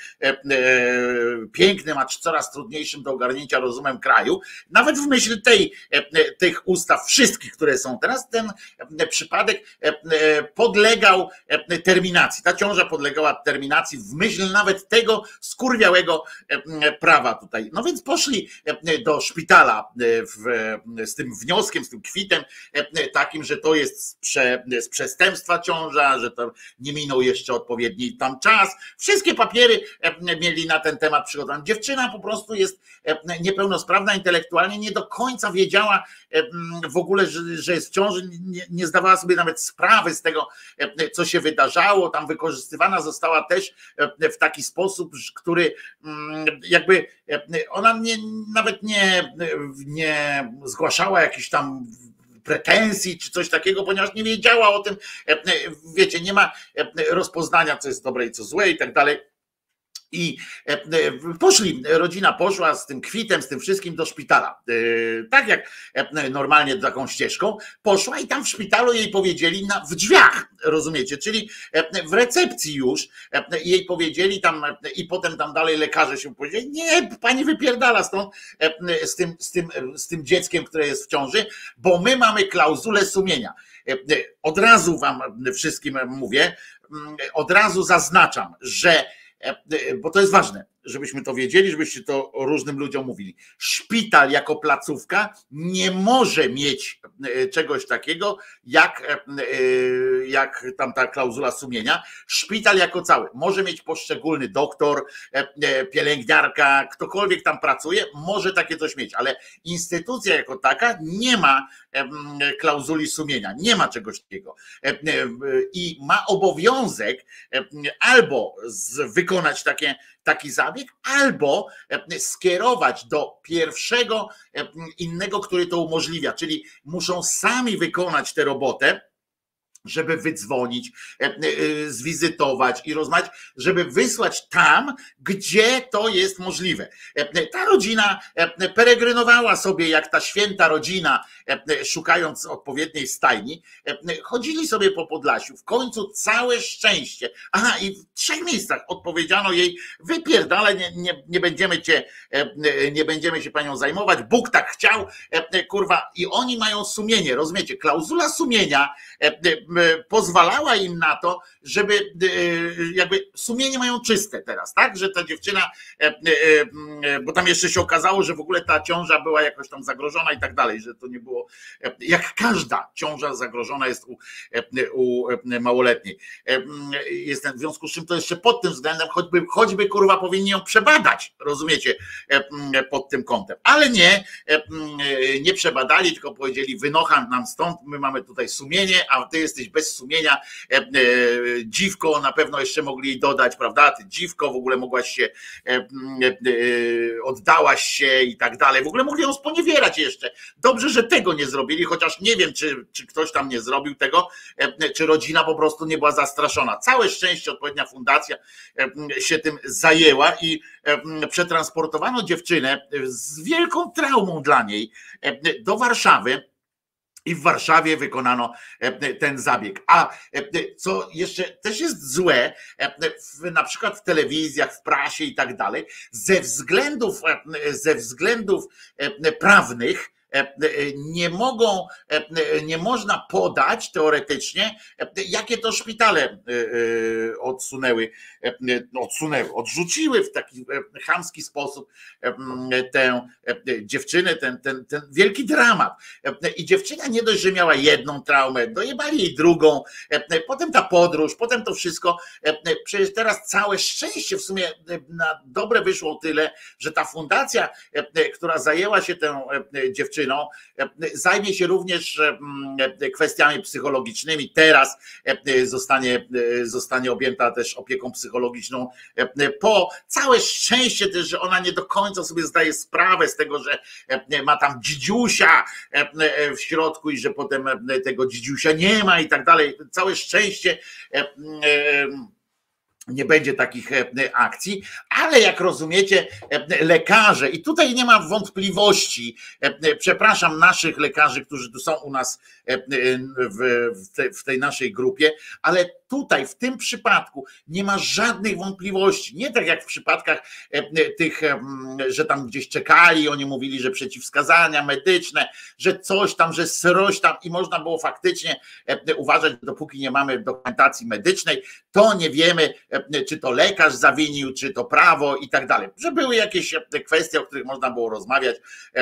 pięknym, acz coraz trudniejszym do ogarnięcia rozumem kraju, nawet w myśl tej, tych ustaw, wszystkich, które są teraz, ten przypadek podlegał terminacji. Ta ciąża podlegała terminacji w myśl nawet tego skurwiałego prawa tutaj. No więc poszli do szpitala w, z tym wnioskiem, z tym kwitem takim, że to jest z, prze, z przestępstwa ciąża, że to nie minął jeszcze odpowiedni tam czas. Wszystkie papiery mieli na ten temat przygotowane. Dziewczyna po prostu jest niepełnosprawna intelektualnie, nie do końca wiedziała w ogóle, że, że jest w ciąży, nie, nie zdawała sobie nawet sprawy z tego, co się wydarzało. Tam wykorzystywana została też w taki sposób, który jakby ona nie, nawet nie, nie zgłaszała jakichś tam pretensji czy coś takiego, ponieważ nie wiedziała o tym, wiecie, nie ma rozpoznania, co jest dobre i co złe i tak dalej. I poszli, rodzina poszła z tym kwitem, z tym wszystkim do szpitala. Tak jak normalnie taką ścieżką poszła i tam w szpitalu jej powiedzieli na, w drzwiach, rozumiecie, czyli w recepcji już jej powiedzieli tam i potem tam dalej lekarze się powiedzieli, nie, pani wypierdala stąd z tym, z tym, z tym dzieckiem, które jest w ciąży, bo my mamy klauzulę sumienia. Od razu wam wszystkim mówię, od razu zaznaczam, że bo to jest ważne, żebyśmy to wiedzieli, żebyście to różnym ludziom mówili. Szpital jako placówka nie może mieć czegoś takiego jak, jak tam ta klauzula sumienia. Szpital jako cały może mieć poszczególny doktor, pielęgniarka, ktokolwiek tam pracuje, może takie coś mieć, ale instytucja jako taka nie ma klauzuli sumienia, nie ma czegoś takiego i ma obowiązek albo wykonać takie taki zabieg, albo skierować do pierwszego innego, który to umożliwia, czyli muszą sami wykonać tę robotę, żeby wydzwonić, zwizytować i rozmawiać, żeby wysłać tam, gdzie to jest możliwe. Ta rodzina peregrynowała sobie jak ta święta rodzina, szukając odpowiedniej stajni, chodzili sobie po Podlasiu, w końcu całe szczęście. Aha, i w trzech miejscach odpowiedziano jej, wypierdalaj, nie, nie, nie będziemy cię, nie będziemy się panią zajmować, Bóg tak chciał, kurwa, i oni mają sumienie, rozumiecie, klauzula sumienia pozwalała im na to, żeby jakby sumienie mają czyste teraz, tak, że ta dziewczyna, bo tam jeszcze się okazało, że w ogóle ta ciąża była jakoś tam zagrożona i tak dalej, że to nie było, jak każda ciąża zagrożona jest u, u małoletniej. Jest ten, w związku z czym to jeszcze pod tym względem choćby, choćby kurwa powinni ją przebadać, rozumiecie, pod tym kątem, ale nie, nie przebadali, tylko powiedzieli, wynocha nam stąd, my mamy tutaj sumienie, a ty jesteś bez sumienia, dziwko, na pewno jeszcze mogli jej dodać, prawda, ty dziwko, w ogóle mogłaś się, oddałaś się i tak dalej, w ogóle mogli ją sponiewierać jeszcze. Dobrze, że tego nie zrobili, chociaż nie wiem, czy, czy ktoś tam nie zrobił tego, czy rodzina po prostu nie była zastraszona. Całe szczęście odpowiednia fundacja się tym zajęła i przetransportowano dziewczynę z wielką traumą dla niej do Warszawy. I w Warszawie wykonano ten zabieg. A co jeszcze też jest złe, na przykład w telewizjach, w prasie i tak dalej, ze względów, ze względów prawnych nie mogą, nie można podać teoretycznie, jakie to szpitale odsunęły, odsunęły, odrzuciły w taki chamski sposób tę dziewczynę, ten, ten, ten wielki dramat. I dziewczyna nie dość, że miała jedną traumę, dojebali jej drugą, potem ta podróż, potem to wszystko. Przecież teraz całe szczęście w sumie na dobre wyszło tyle, że ta fundacja, która zajęła się tą dziewczyną, dziewczyną, zajmie się również kwestiami psychologicznymi. Teraz zostanie, zostanie objęta też opieką psychologiczną. Po całe szczęście też, że ona nie do końca sobie zdaje sprawę z tego, że ma tam dzidziusia w środku i że potem tego dzidziusia nie ma i tak dalej. Całe szczęście nie będzie takich akcji, ale jak rozumiecie, lekarze, i tutaj nie ma wątpliwości, przepraszam naszych lekarzy, którzy tu są u nas w tej naszej grupie, ale tutaj w tym przypadku nie ma żadnych wątpliwości. Nie tak jak w przypadkach tych, że tam gdzieś czekali, oni mówili, że przeciwwskazania medyczne, że coś tam, że sroś tam i można było faktycznie uważać, dopóki nie mamy dokumentacji medycznej, to nie wiemy, czy to lekarz zawinił, czy to prawo i tak dalej. Że były jakieś kwestie, o których można było rozmawiać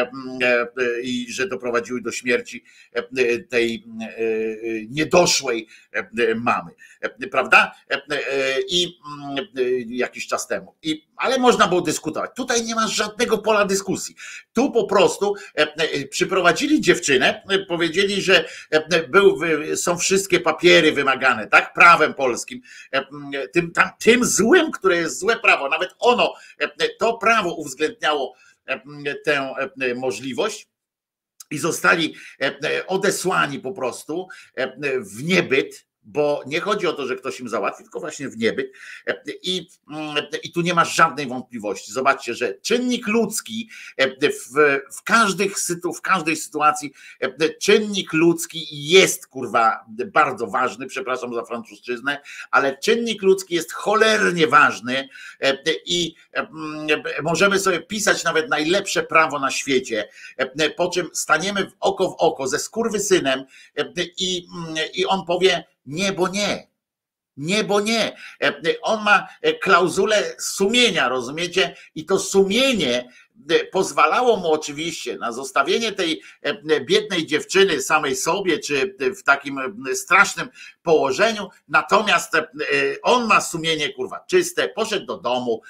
i że doprowadziły do śmierci tej niedoszłej mamy. Prawda? I jakiś czas temu. I, ale można było dyskutować. Tutaj nie ma żadnego pola dyskusji. Tu po prostu przyprowadzili dziewczynę, powiedzieli, że był, są wszystkie papiery wymagane, tak? Prawem polskim. Tym, tam, tym złym, które jest złe prawo. Nawet ono, to prawo uwzględniało tę możliwość. I zostali odesłani po prostu w niebyt, bo nie chodzi o to, że ktoś im załatwi, tylko właśnie w niebyt. I, i tu nie ma żadnej wątpliwości. Zobaczcie, że czynnik ludzki w, w, każdych, w każdej sytuacji, czynnik ludzki jest kurwa bardzo ważny, przepraszam za francuszczyznę, ale czynnik ludzki jest cholernie ważny i możemy sobie pisać nawet najlepsze prawo na świecie, po czym staniemy w oko w oko ze skurwysynem i, i on powie nie, bo nie. Nie, bo nie. On ma klauzulę sumienia, rozumiecie? I to sumienie pozwalało mu oczywiście na zostawienie tej biednej dziewczyny samej sobie, czy w takim strasznym położeniu, natomiast on ma sumienie kurwa czyste, poszedł do domu,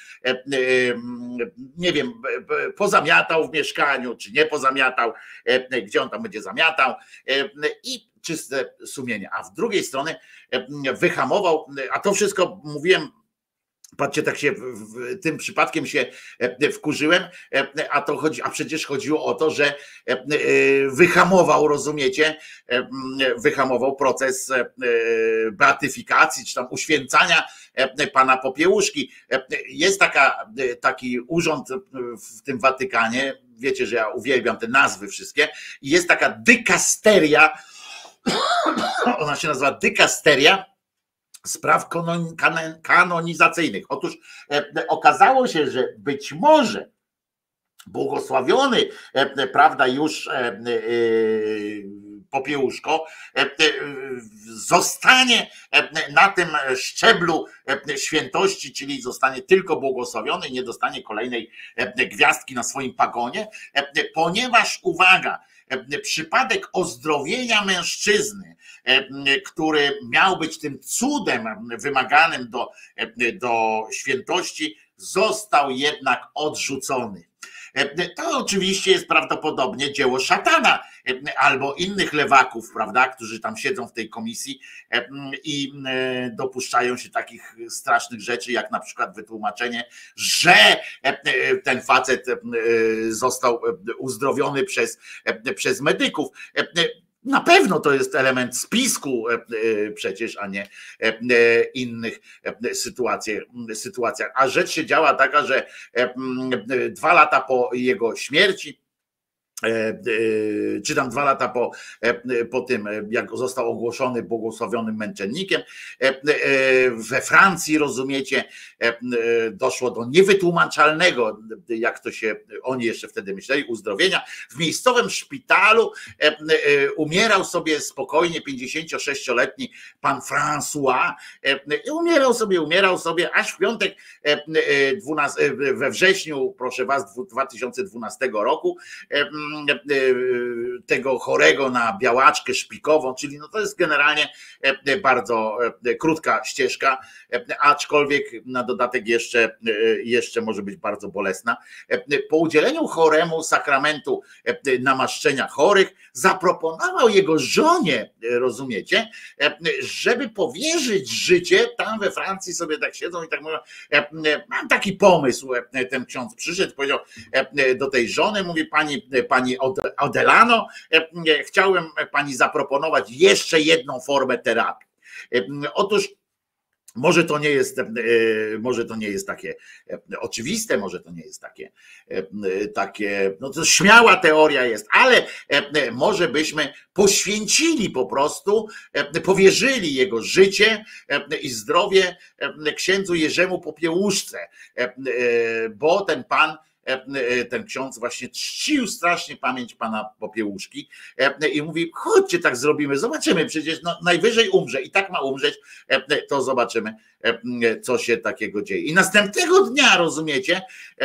nie wiem, pozamiatał w mieszkaniu, czy nie pozamiatał, gdzie on tam będzie zamiatał i czyste sumienie, a z drugiej strony wyhamował, a to wszystko mówiłem, patrzcie, tak się w tym przypadkiem się wkurzyłem, a to chodzi, a przecież chodziło o to, że wyhamował, rozumiecie, wyhamował proces beatyfikacji, czy tam uświęcania pana Popiełuszki. Jest taka, taki urząd w tym Watykanie, wiecie, że ja uwielbiam te nazwy wszystkie, i jest taka dykasteria, ona się nazywa dykasteria spraw kanonizacyjnych. Otóż okazało się, że być może błogosławiony, prawda, już Popiełuszko zostanie na tym szczeblu świętości, czyli zostanie tylko błogosławiony i nie dostanie kolejnej gwiazdki na swoim pagonie, ponieważ uwaga, przypadek ozdrowienia mężczyzny, który miał być tym cudem wymaganym do, do świętości, został jednak odrzucony. To oczywiście jest prawdopodobnie dzieło szatana albo innych lewaków, prawda, którzy tam siedzą w tej komisji i dopuszczają się takich strasznych rzeczy, jak na przykład wytłumaczenie, że ten facet został uzdrowiony przez, przez medyków. Na pewno to jest element spisku przecież, a nie innych sytuacjach. A rzecz się działa taka, że dwa lata po jego śmierci, czy tam dwa lata po, po tym, jak został ogłoszony błogosławionym męczennikiem, we Francji, rozumiecie, doszło do niewytłumaczalnego, jak to się oni jeszcze wtedy myśleli, uzdrowienia. W miejscowym szpitalu umierał sobie spokojnie pięćdziesięciosześcioletni pan François, umierał sobie, umierał sobie, aż w piątek we wrześniu, proszę was, dwa tysiące dwunastego roku tego chorego na białaczkę szpikową, czyli no to jest generalnie bardzo krótka ścieżka, aczkolwiek na dodatek jeszcze, jeszcze może być bardzo bolesna. Po udzieleniu choremu sakramentu namaszczenia chorych zaproponował jego żonie, rozumiecie, żeby powierzyć życie, tam we Francji sobie tak siedzą i tak mówią, mam taki pomysł, ten ksiądz przyszedł, powiedział do tej żony, mówi pani, pani Adelano, chciałem pani zaproponować jeszcze jedną formę terapii. Otóż może to nie jest, może to nie jest takie oczywiste, może to nie jest takie, takie, no to śmiała teoria jest, ale może byśmy poświęcili po prostu, powierzyli jego życie i zdrowie księdzu Jerzemu Popiełuszce, bo ten pan, ten ksiądz właśnie czcił strasznie pamięć pana Popiełuszki i mówi, chodźcie tak zrobimy, zobaczymy, przecież no, najwyżej umrze i tak ma umrzeć, to zobaczymy, co się takiego dzieje. I następnego dnia, rozumiecie,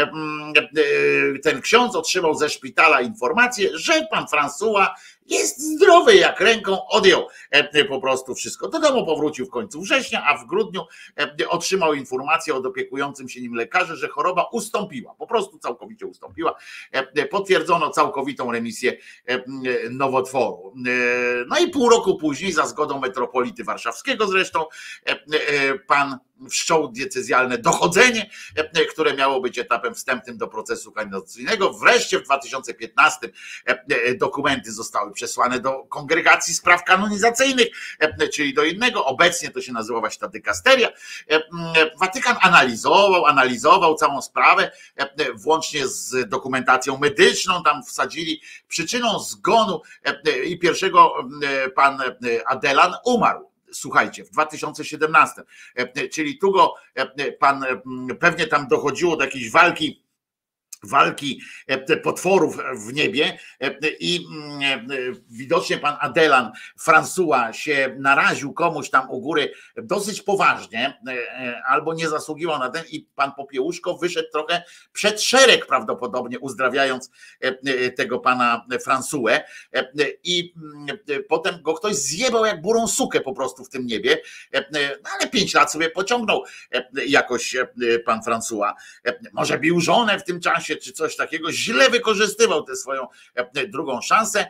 ten ksiądz otrzymał ze szpitala informację, że pan François jest zdrowy jak ręką odjął po prostu wszystko. Do domu powrócił w końcu września, a w grudniu otrzymał informację od opiekującym się nim lekarzy, że choroba ustąpiła, po prostu całkowicie ustąpiła. Potwierdzono całkowitą remisję nowotworu. No i pół roku później, za zgodą metropolity warszawskiego zresztą, pan wszczął diecezjalne dochodzenie, które miało być etapem wstępnym do procesu kanonizacyjnego. Wreszcie w dwa tysiące piętnastym dokumenty zostały przesłane do Kongregacji Spraw Kanonizacyjnych, czyli do innego. Obecnie to się nazywa właśnie ta dykasteria. Watykan analizował, analizował całą sprawę, włącznie z dokumentacją medyczną, tam wsadzili przyczyną zgonu i pierwszego pan Adelan umarł. Słuchajcie, w dwa tysiące siedemnastym, czyli tu go pan, pewnie tam dochodziło do jakiejś walki, walki potworów w niebie i widocznie pan Adelan François się naraził komuś tam u góry dosyć poważnie, albo nie zasługiwał na ten i pan Popiełuszko wyszedł trochę przed szereg prawdopodobnie, uzdrawiając tego pana François i potem go ktoś zjebał jak burą sukę po prostu w tym niebie, no ale pięć lat sobie pociągnął jakoś pan François, może bił żonę w tym czasie, czy coś takiego, źle wykorzystywał tę swoją drugą szansę,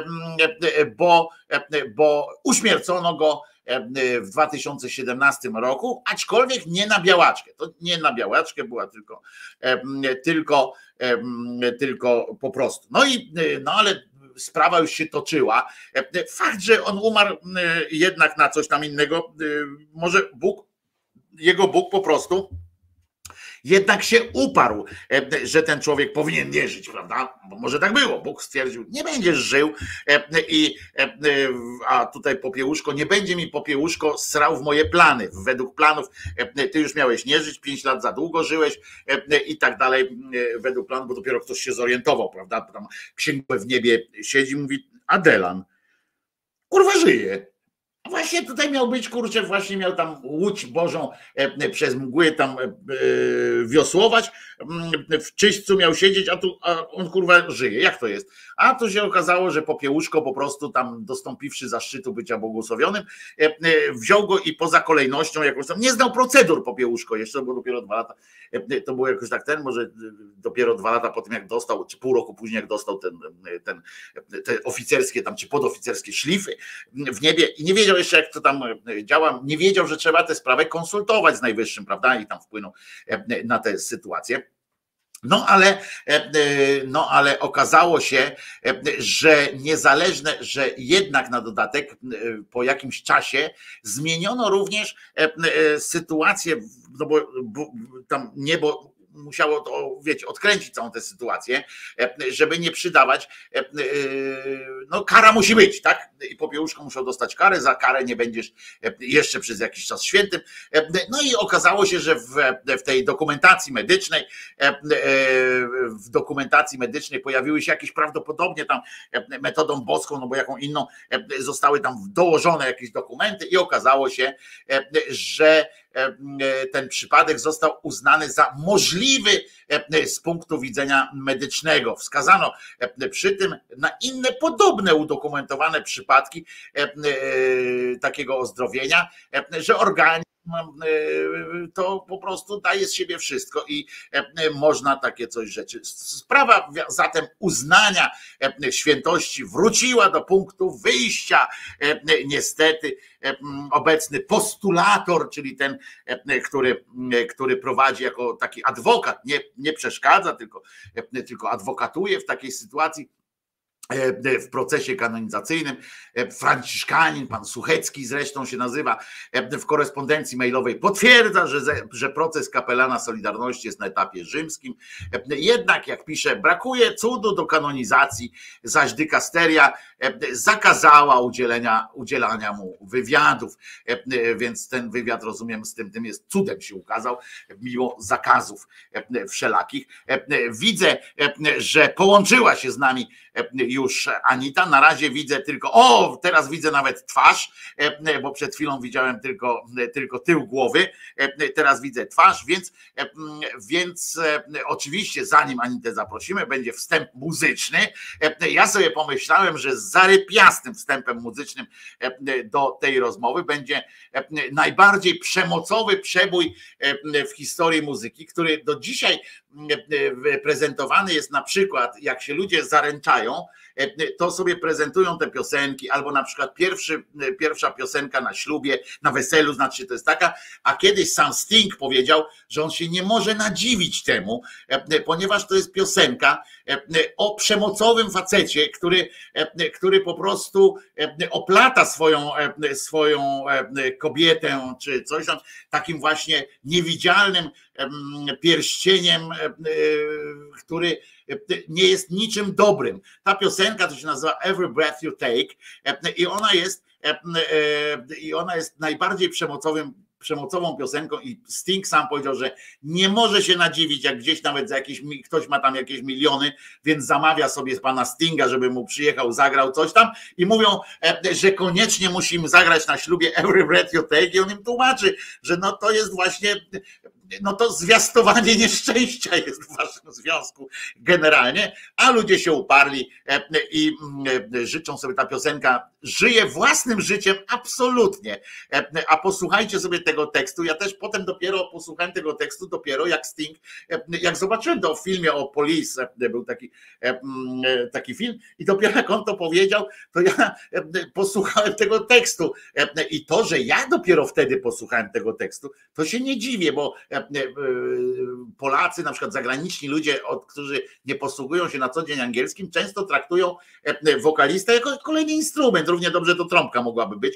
bo, bo uśmiercono go w dwa tysiące siedemnastym roku, aczkolwiek nie na białaczkę. To nie na białaczkę była tylko, tylko, tylko po prostu. No i no ale sprawa już się toczyła. Fakt, że on umarł jednak na coś tam innego, może Bóg, jego Bóg po prostu jednak się uparł, że ten człowiek powinien nie żyć, prawda? Bo może tak było. Bóg stwierdził, nie będziesz żył i a tutaj Popiełuszko, nie będzie mi Popiełuszko srał w moje plany. Według planów ty już miałeś nie żyć, pięć lat za długo żyłeś i tak dalej według planu, bo dopiero ktoś się zorientował, prawda? Tam księgę w niebie siedzi, mówi Adelan, kurwa żyje. Właśnie tutaj miał być, kurczę, właśnie miał tam łódź Bożą przez mgły tam wiosłować, w czyśćcu miał siedzieć, a tu a on kurwa żyje. Jak to jest? A tu się okazało, że Popiełuszko po prostu tam dostąpiwszy zaszczytu bycia błogosławionym, wziął go i poza kolejnością jakoś tam, nie znał procedur Popiełuszko, jeszcze to było dopiero dwa lata, to było jakoś tak ten, może dopiero dwa lata po tym jak dostał, czy pół roku później jak dostał ten, ten te oficerskie tam, czy podoficerskie szlify w niebie i nie wiedział jeszcze jak to tam działa, nie wiedział, że trzeba tę sprawę konsultować z Najwyższym, prawda, i tam wpłynął na tę sytuację. No ale, no ale okazało się, że niezależne, że jednak na dodatek po jakimś czasie zmieniono również sytuację, no bo, bo tam niebo musiało to, wiecie, odkręcić całą tę sytuację, żeby nie przydawać, no kara musi być, tak? I Popiełuszko musiał dostać karę, za karę nie będziesz jeszcze przez jakiś czas świętym. No i okazało się, że w, w tej dokumentacji medycznej, w dokumentacji medycznej pojawiły się jakieś prawdopodobnie tam metodą boską, no bo jaką inną, zostały tam dołożone jakieś dokumenty i okazało się, że ten przypadek został uznany za możliwy z punktu widzenia medycznego. Wskazano przy tym na inne podobne udokumentowane przypadki takiego ozdrowienia, że organizm to po prostu daje z siebie wszystko i można takie coś rzeczy. Sprawa zatem uznania świętości wróciła do punktu wyjścia. Niestety obecny postulator, czyli ten, który, który prowadzi jako taki adwokat, nie, nie przeszkadza, tylko, tylko adwokatuje w takiej sytuacji, w procesie kanonizacyjnym, franciszkanin, pan Suchecki zresztą się nazywa, w korespondencji mailowej potwierdza, że, że proces kapelana Solidarności jest na etapie rzymskim. Jednak, jak pisze, brakuje cudu do kanonizacji, zaś dykasteria zakazała udzielenia, udzielania mu wywiadów, więc ten wywiad, rozumiem, z tym, tym jest cudem się ukazał, mimo zakazów wszelakich. Widzę, że połączyła się z nami już Anita, na razie widzę tylko, o, teraz widzę nawet twarz, bo przed chwilą widziałem tylko, tylko tył głowy, teraz widzę twarz, więc, więc oczywiście zanim Anitę zaprosimy, będzie wstęp muzyczny. Ja sobie pomyślałem, że zarypiastym wstępem muzycznym do tej rozmowy będzie najbardziej przemocowy przebój w historii muzyki, który do dzisiaj prezentowany jest na przykład, jak się ludzie zaręczają, to sobie prezentują te piosenki, albo na przykład pierwszy, pierwsza piosenka na ślubie, na weselu, znaczy to jest taka, a kiedyś sam Sting powiedział, że on się nie może nadziwić temu, ponieważ to jest piosenka o przemocowym facecie, który, który po prostu oplata swoją, swoją kobietę, czy coś tam, takim właśnie niewidzialnym pierścieniem, który nie jest niczym dobrym. Ta piosenka to się nazywa Every Breath You Take i ona jest, i ona jest najbardziej przemocowym przemocową piosenką i Sting sam powiedział, że nie może się nadziwić, jak gdzieś nawet za jakieś, ktoś ma tam jakieś miliony, więc zamawia sobie pana Stinga, żeby mu przyjechał, zagrał coś tam i mówią, że koniecznie musi im zagrać na ślubie Every Breath You Take i on im tłumaczy, że no to jest właśnie, no to zwiastowanie nieszczęścia jest w waszym związku generalnie, a ludzie się uparli i życzą sobie, ta piosenka żyje własnym życiem absolutnie, a posłuchajcie sobie tego tekstu, ja też potem dopiero posłuchałem tego tekstu, dopiero jak Sting, jak zobaczyłem to w filmie o Police, był taki, taki film i dopiero jak on to powiedział, to ja posłuchałem tego tekstu i to, że ja dopiero wtedy posłuchałem tego tekstu, to się nie dziwię, bo Polacy, na przykład zagraniczni ludzie, którzy nie posługują się na co dzień angielskim, często traktują wokalistę jako kolejny instrument, równie dobrze to trąbka mogłaby być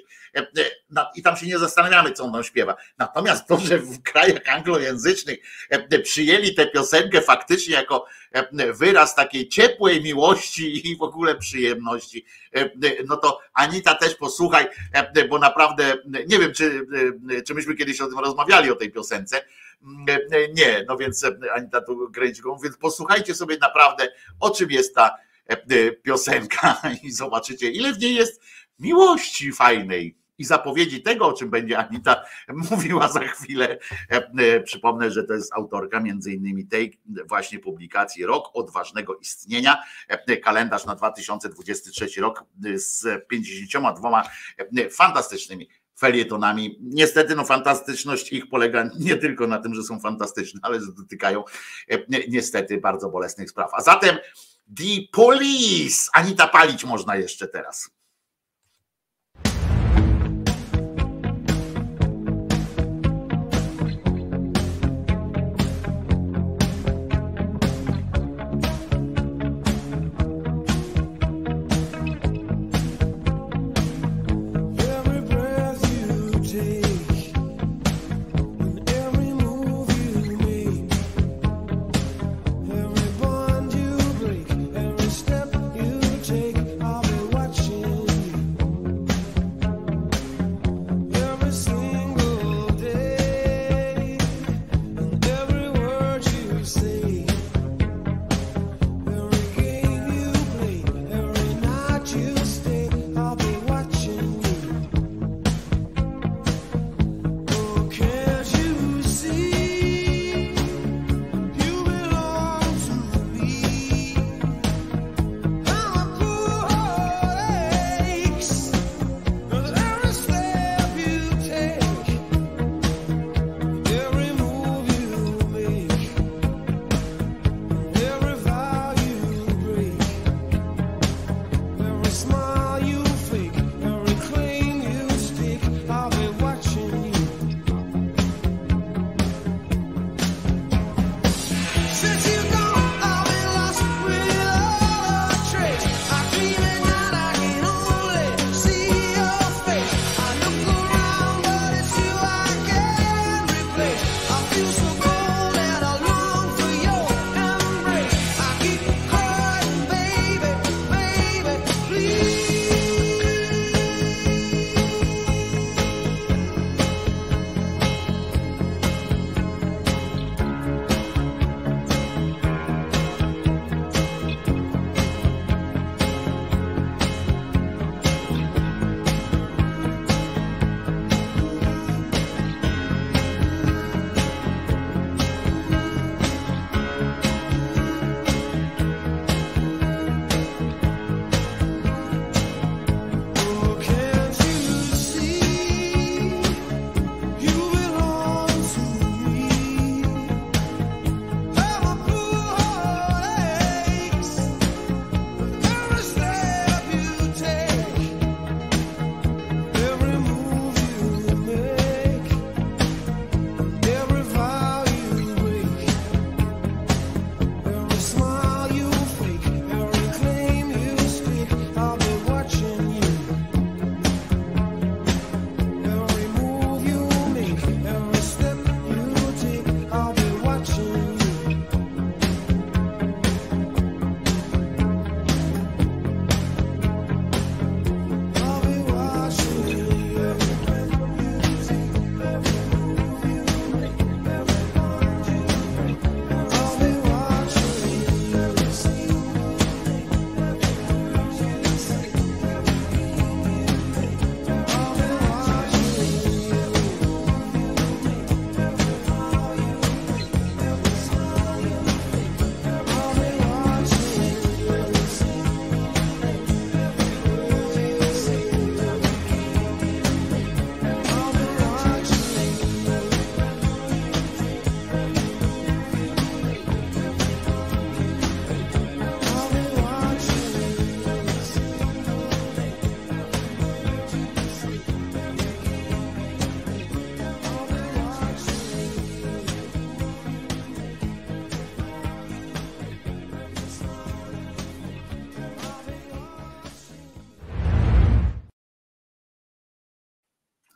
i tam się nie zastanawiamy, co on tam śpiewa. Natomiast to, że w krajach anglojęzycznych przyjęli tę piosenkę faktycznie jako wyraz takiej ciepłej miłości i w ogóle przyjemności, no to Anita też posłuchaj, bo naprawdę nie wiem, czy, czy myśmy kiedyś o tym rozmawiali, o tej piosence. Nie, no więc Anita tu kręci głową, więc posłuchajcie sobie naprawdę, o czym jest ta piosenka i zobaczycie, ile w niej jest miłości fajnej i zapowiedzi tego, o czym będzie Anita mówiła za chwilę. Przypomnę, że to jest autorka między innymi tej właśnie publikacji Rok Odważnego Istnienia, kalendarz na dwa tysiące dwudziesty trzeci rok z pięćdziesięcioma dwoma fantastycznymi felietonami. Niestety no fantastyczność ich polega nie tylko na tym, że są fantastyczne, ale że dotykają niestety bardzo bolesnych spraw. A zatem The Police. Anita, palić można jeszcze teraz. Watching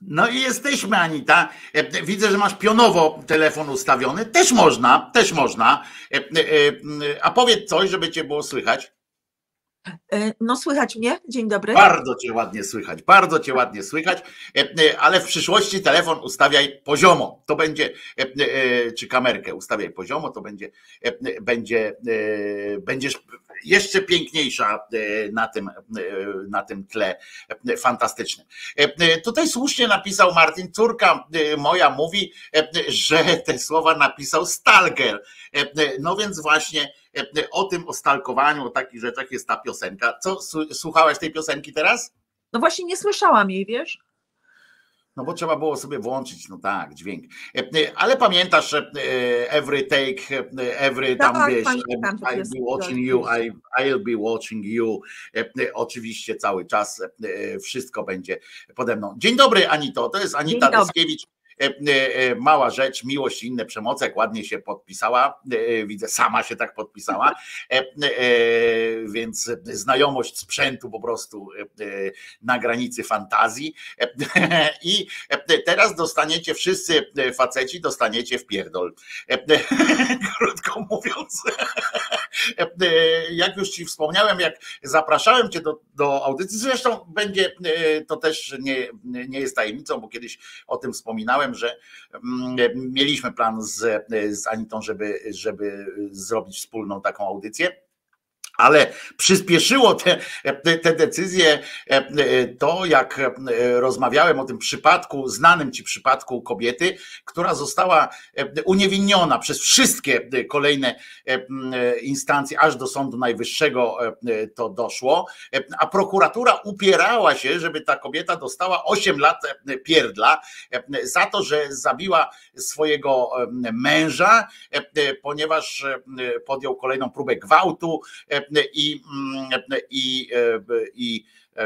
No i jesteśmy, Anita. Widzę, że masz pionowo telefon ustawiony. Też można, też można. A powiedz coś, żeby cię było słychać. No słychać mnie? Dzień dobry. Bardzo cię ładnie słychać, bardzo cię ładnie słychać, ale w przyszłości telefon ustawiaj poziomo. To będzie, czy kamerkę ustawiaj poziomo, to będzie, będzie, będziesz jeszcze piękniejsza na tym, na tym tle fantastycznym. Tutaj słusznie napisał Martin, córka moja mówi, że te słowa napisał stalker. No więc właśnie o tym, o stalkowaniu, o takich rzeczach jest ta piosenka. Co, słuchałaś tej piosenki teraz? No właśnie nie słyszałam jej, wiesz? No bo trzeba było sobie włączyć, no tak, dźwięk. Ale pamiętasz, every take, every tam tak, wiesz, pamiętam, I'll be watching you, I, I'll be watching you. Oczywiście cały czas wszystko będzie pode mną. Dzień dobry, Anito, to jest Anita Deskiewicz. Mała rzecz, miłość i inne przemoce, jak ładnie się podpisała, widzę, sama się tak podpisała, więc znajomość sprzętu po prostu na granicy fantazji i teraz dostaniecie, wszyscy faceci dostaniecie w pierdol, krótko mówiąc. Jak już ci wspomniałem, jak zapraszałem cię do, do audycji, zresztą będzie, to też nie, nie jest tajemnicą, bo kiedyś o tym wspominałem, że mieliśmy plan z, z Anitą, żeby, żeby zrobić wspólną taką audycję. Ale przyspieszyło te, te decyzje to, jak rozmawiałem o tym przypadku, znanym ci przypadku kobiety, która została uniewinniona przez wszystkie kolejne instancje, aż do Sądu Najwyższego to doszło, a prokuratura upierała się, żeby ta kobieta dostała osiem lat pierdla za to, że zabiła swojego męża, ponieważ podjął kolejną próbę gwałtu, I, i, i,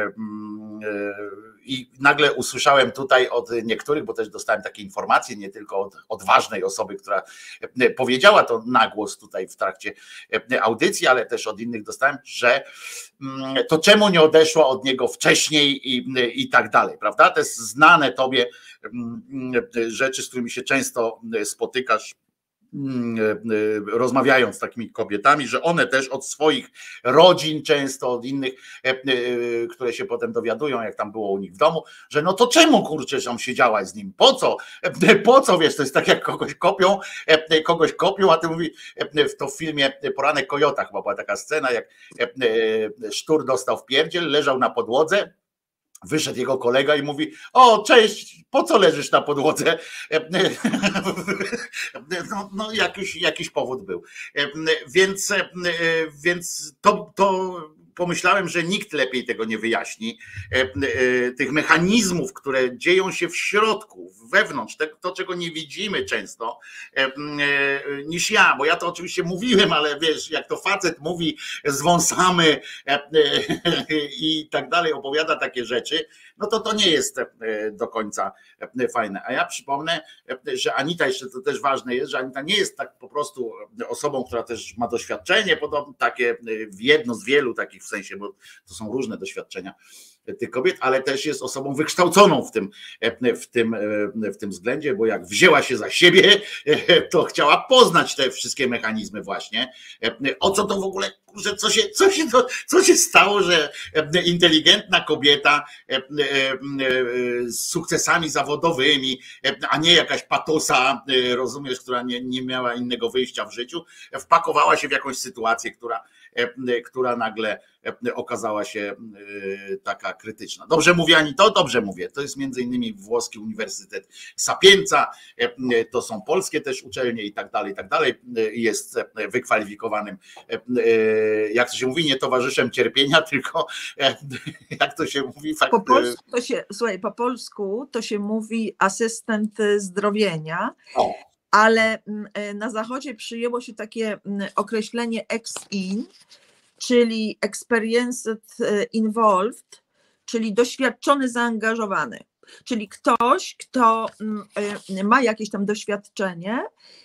i nagle usłyszałem tutaj od niektórych, bo też dostałem takie informacje, nie tylko od odważnej osoby, która powiedziała to na głos tutaj w trakcie audycji, ale też od innych dostałem, że to czemu nie odeszła od niego wcześniej i, i tak dalej, prawda? To jest znane tobie rzeczy, z którymi się często spotykasz, rozmawiając z takimi kobietami, że one też od swoich rodzin, często od innych, które się potem dowiadują, jak tam było u nich w domu, że no to czemu, kurczę, że on siedziałaś z nim, po co, po co, wiesz, to jest tak, jak kogoś kopią, kogoś kopią, a ty mówi, to w filmie Poranek Kojota chyba była taka scena, jak Sztur dostał w pierdziel, leżał na podłodze, wyszedł jego kolega i mówi: o, cześć, po co leżysz na podłodze? No, no jakiś, jakiś powód był. Więc, więc to, to pomyślałem, że nikt lepiej tego nie wyjaśni, tych mechanizmów, które dzieją się w środku, wewnątrz, to czego nie widzimy często, niż ja, bo ja to oczywiście mówiłem, ale wiesz, jak to facet mówi, zwąsamy i tak dalej, opowiada takie rzeczy, no to to nie jest do końca fajne. A ja przypomnę, że Anita, jeszcze to też ważne jest, że Anita nie jest tak po prostu osobą, która też ma doświadczenie podobne, takie jedno z wielu takich, w sensie, bo to są różne doświadczenia tych kobiet, ale też jest osobą wykształconą w tym, w tym, w tym względzie, bo jak wzięła się za siebie, to chciała poznać te wszystkie mechanizmy właśnie. O co to w ogóle, że co się, co się, co się stało, że inteligentna kobieta z sukcesami zawodowymi, a nie jakaś patosa, rozumiesz, która nie, nie miała innego wyjścia w życiu, wpakowała się w jakąś sytuację, która, która nagle okazała się taka krytyczna. Dobrze mówię, Anito? Dobrze mówię. To jest między innymi włoski Uniwersytet Sapienza, to są polskie też uczelnie i tak dalej, i tak dalej. Jest wykwalifikowanym, jak to się mówi, nie towarzyszem cierpienia, tylko jak to się mówi? Fakt... Po polsku to się, słuchaj, po polsku to się mówi asystent zdrowienia. O. Ale na Zachodzie przyjęło się takie określenie ex-in, czyli experienced involved, czyli doświadczony, zaangażowany. Czyli ktoś, kto ma jakieś tam doświadczenie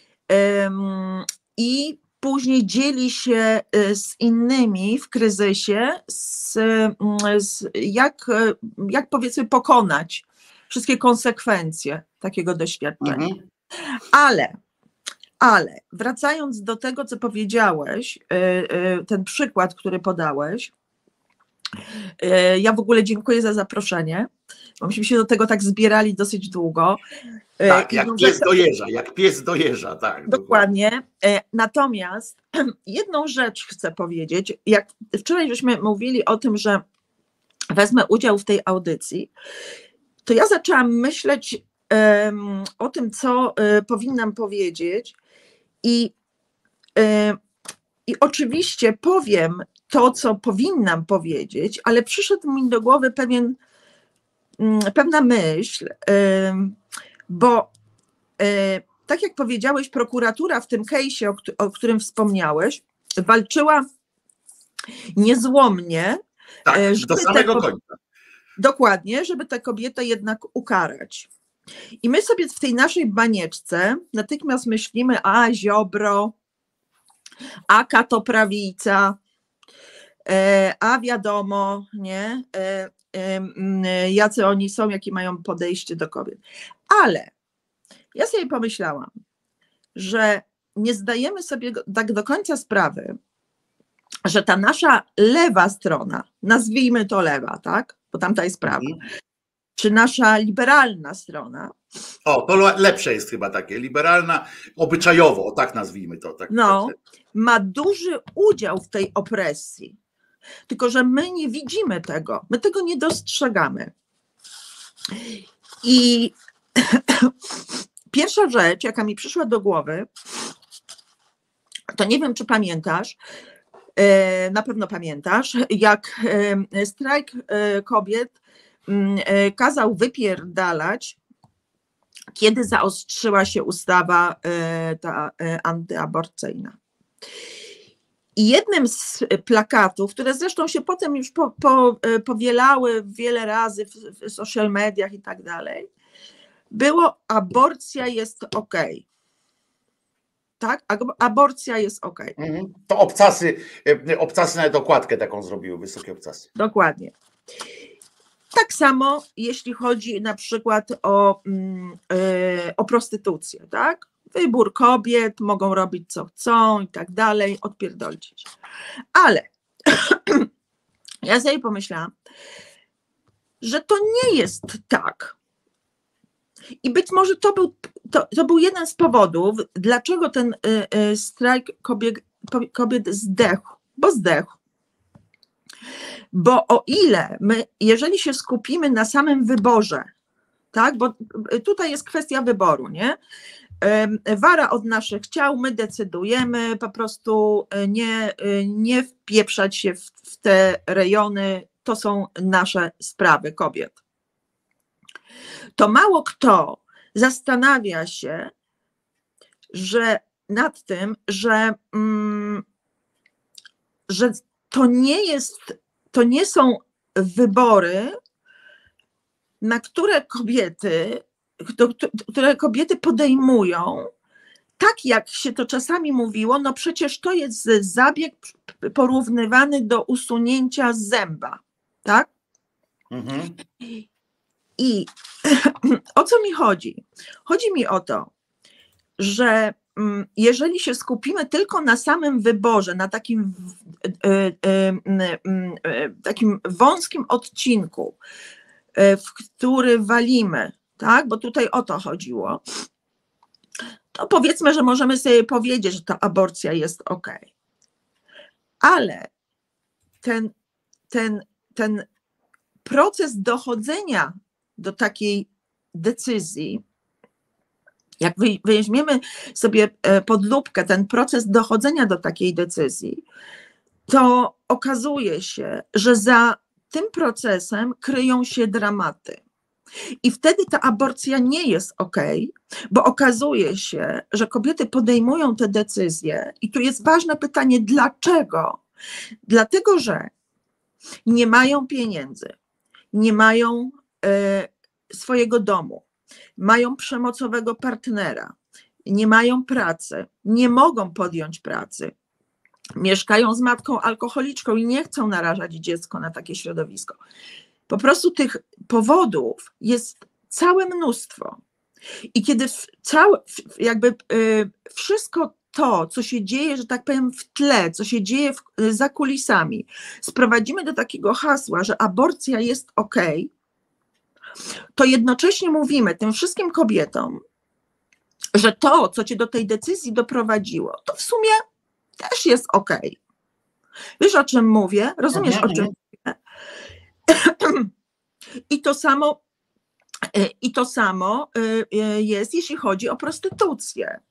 i później dzieli się z innymi w kryzysie, z, z jak, jak powiedzmy pokonać wszystkie konsekwencje takiego doświadczenia. Mhm. Ale, ale wracając do tego, co powiedziałeś, y, y, ten przykład, który podałeś, y, ja w ogóle dziękuję za zaproszenie, bo myśmy się do tego tak zbierali dosyć długo. Y, Tak, i jak no, pies że- do jeża, jak pies do jeża, tak. Dokładnie. E, Natomiast jedną rzecz chcę powiedzieć. Jak wczoraj żeśmy mówili o tym, że wezmę udział w tej audycji, to ja zaczęłam myśleć em, o tym, co e, powinnam powiedzieć i, e, i oczywiście powiem to, co powinnam powiedzieć, ale przyszedł mi do głowy pewien, mm, pewna myśl, em, bo e, tak jak powiedziałeś, prokuratura w tym case'ie, o, któ- o którym wspomniałeś, walczyła niezłomnie, Tak, e, do żeby samego te, końca. dokładnie, żeby tę kobietę jednak ukarać. I my sobie w tej naszej banieczce natychmiast myślimy, a Ziobro, a katoprawica, e, a wiadomo, nie, e, e, m, jacy oni są, jakie mają podejście do kobiet. Ale ja sobie pomyślałam, że nie zdajemy sobie go- tak do końca sprawy, że ta nasza lewa strona, nazwijmy to lewa, tak? Bo tamta jest prawa, Mhm. czy nasza liberalna strona, O, to le- lepsze jest chyba takie, liberalna, obyczajowo, o tak nazwijmy to. Tak, no, tak, ma duży udział w tej opresji. Tylko że my nie widzimy tego, my tego nie dostrzegamy. I pierwsza rzecz, jaka mi przyszła do głowy, to nie wiem, czy pamiętasz, e, na pewno pamiętasz, jak e, strajk e, kobiet m, e, kazał wypierdalać, kiedy zaostrzyła się ustawa e, ta e, antyaborcyjna. I jednym z plakatów, które zresztą się potem już po, po, e, powielały wiele razy w, w social mediach i tak dalej, było: aborcja jest okej. Tak? Ag- Aborcja jest okej. Mhm. To obcasy, e, obcasy nawet okładkę taką zrobiły, wysokie obcasy. Dokładnie. Tak samo jeśli chodzi na przykład o, mm, e, o prostytucję, tak? Wybór kobiet, mogą robić co chcą i tak dalej, odpierdolcić. Ale ja sobie pomyślałam, że to nie jest tak. I być może to był, to, to był jeden z powodów, dlaczego ten y, y, strajk kobiet, kobiet zdechł, bo zdechł. Bo o ile my, jeżeli się skupimy na samym wyborze, tak, bo tutaj jest kwestia wyboru, nie? Em, Wara od naszych ciał, my decydujemy, po prostu nie, nie wpieprzać się w, w te rejony, to są nasze sprawy kobiet. To mało kto zastanawia się, że nad tym, że, mm, że to nie jest, to nie są wybory, na które kobiety, do- które kobiety podejmują, tak jak się to czasami mówiło, no przecież to jest zabieg porównywany do usunięcia zęba, tak? Mhm. I o co mi chodzi? Chodzi mi o to, że mm, jeżeli się skupimy tylko na samym wyborze, na takim, w- e, e, m, m, e, takim wąskim odcinku, e, w który walimy, tak? Bo tutaj o to chodziło, to powiedzmy, że możemy sobie powiedzieć, że ta aborcja jest okej. Ale ten, ten, ten proces dochodzenia do takiej decyzji, jak wy- weźmiemy sobie e, pod lupkę ten proces dochodzenia do takiej decyzji, to okazuje się, że za tym procesem kryją się dramaty. I wtedy ta aborcja nie jest okej, bo okazuje się, że kobiety podejmują te decyzje i tu jest ważne pytanie, dlaczego? Dlatego, że nie mają pieniędzy, nie mają e, swojego domu, mają przemocowego partnera, nie mają pracy, nie mogą podjąć pracy, mieszkają z matką alkoholiczką i nie chcą narażać dziecko na takie środowisko. Po prostu tych powodów jest całe mnóstwo. I kiedy w całe, w- jakby y, wszystko to, co się dzieje, że tak powiem, w tle, co się dzieje w, za kulisami, sprowadzimy do takiego hasła, że aborcja jest okej, to jednocześnie mówimy tym wszystkim kobietom, że to, co cię do tej decyzji doprowadziło, to w sumie też jest okej. Wiesz, o czym mówię? Rozumiesz, o czym mówię? I to samo, i to samo jest, jeśli chodzi o prostytucję.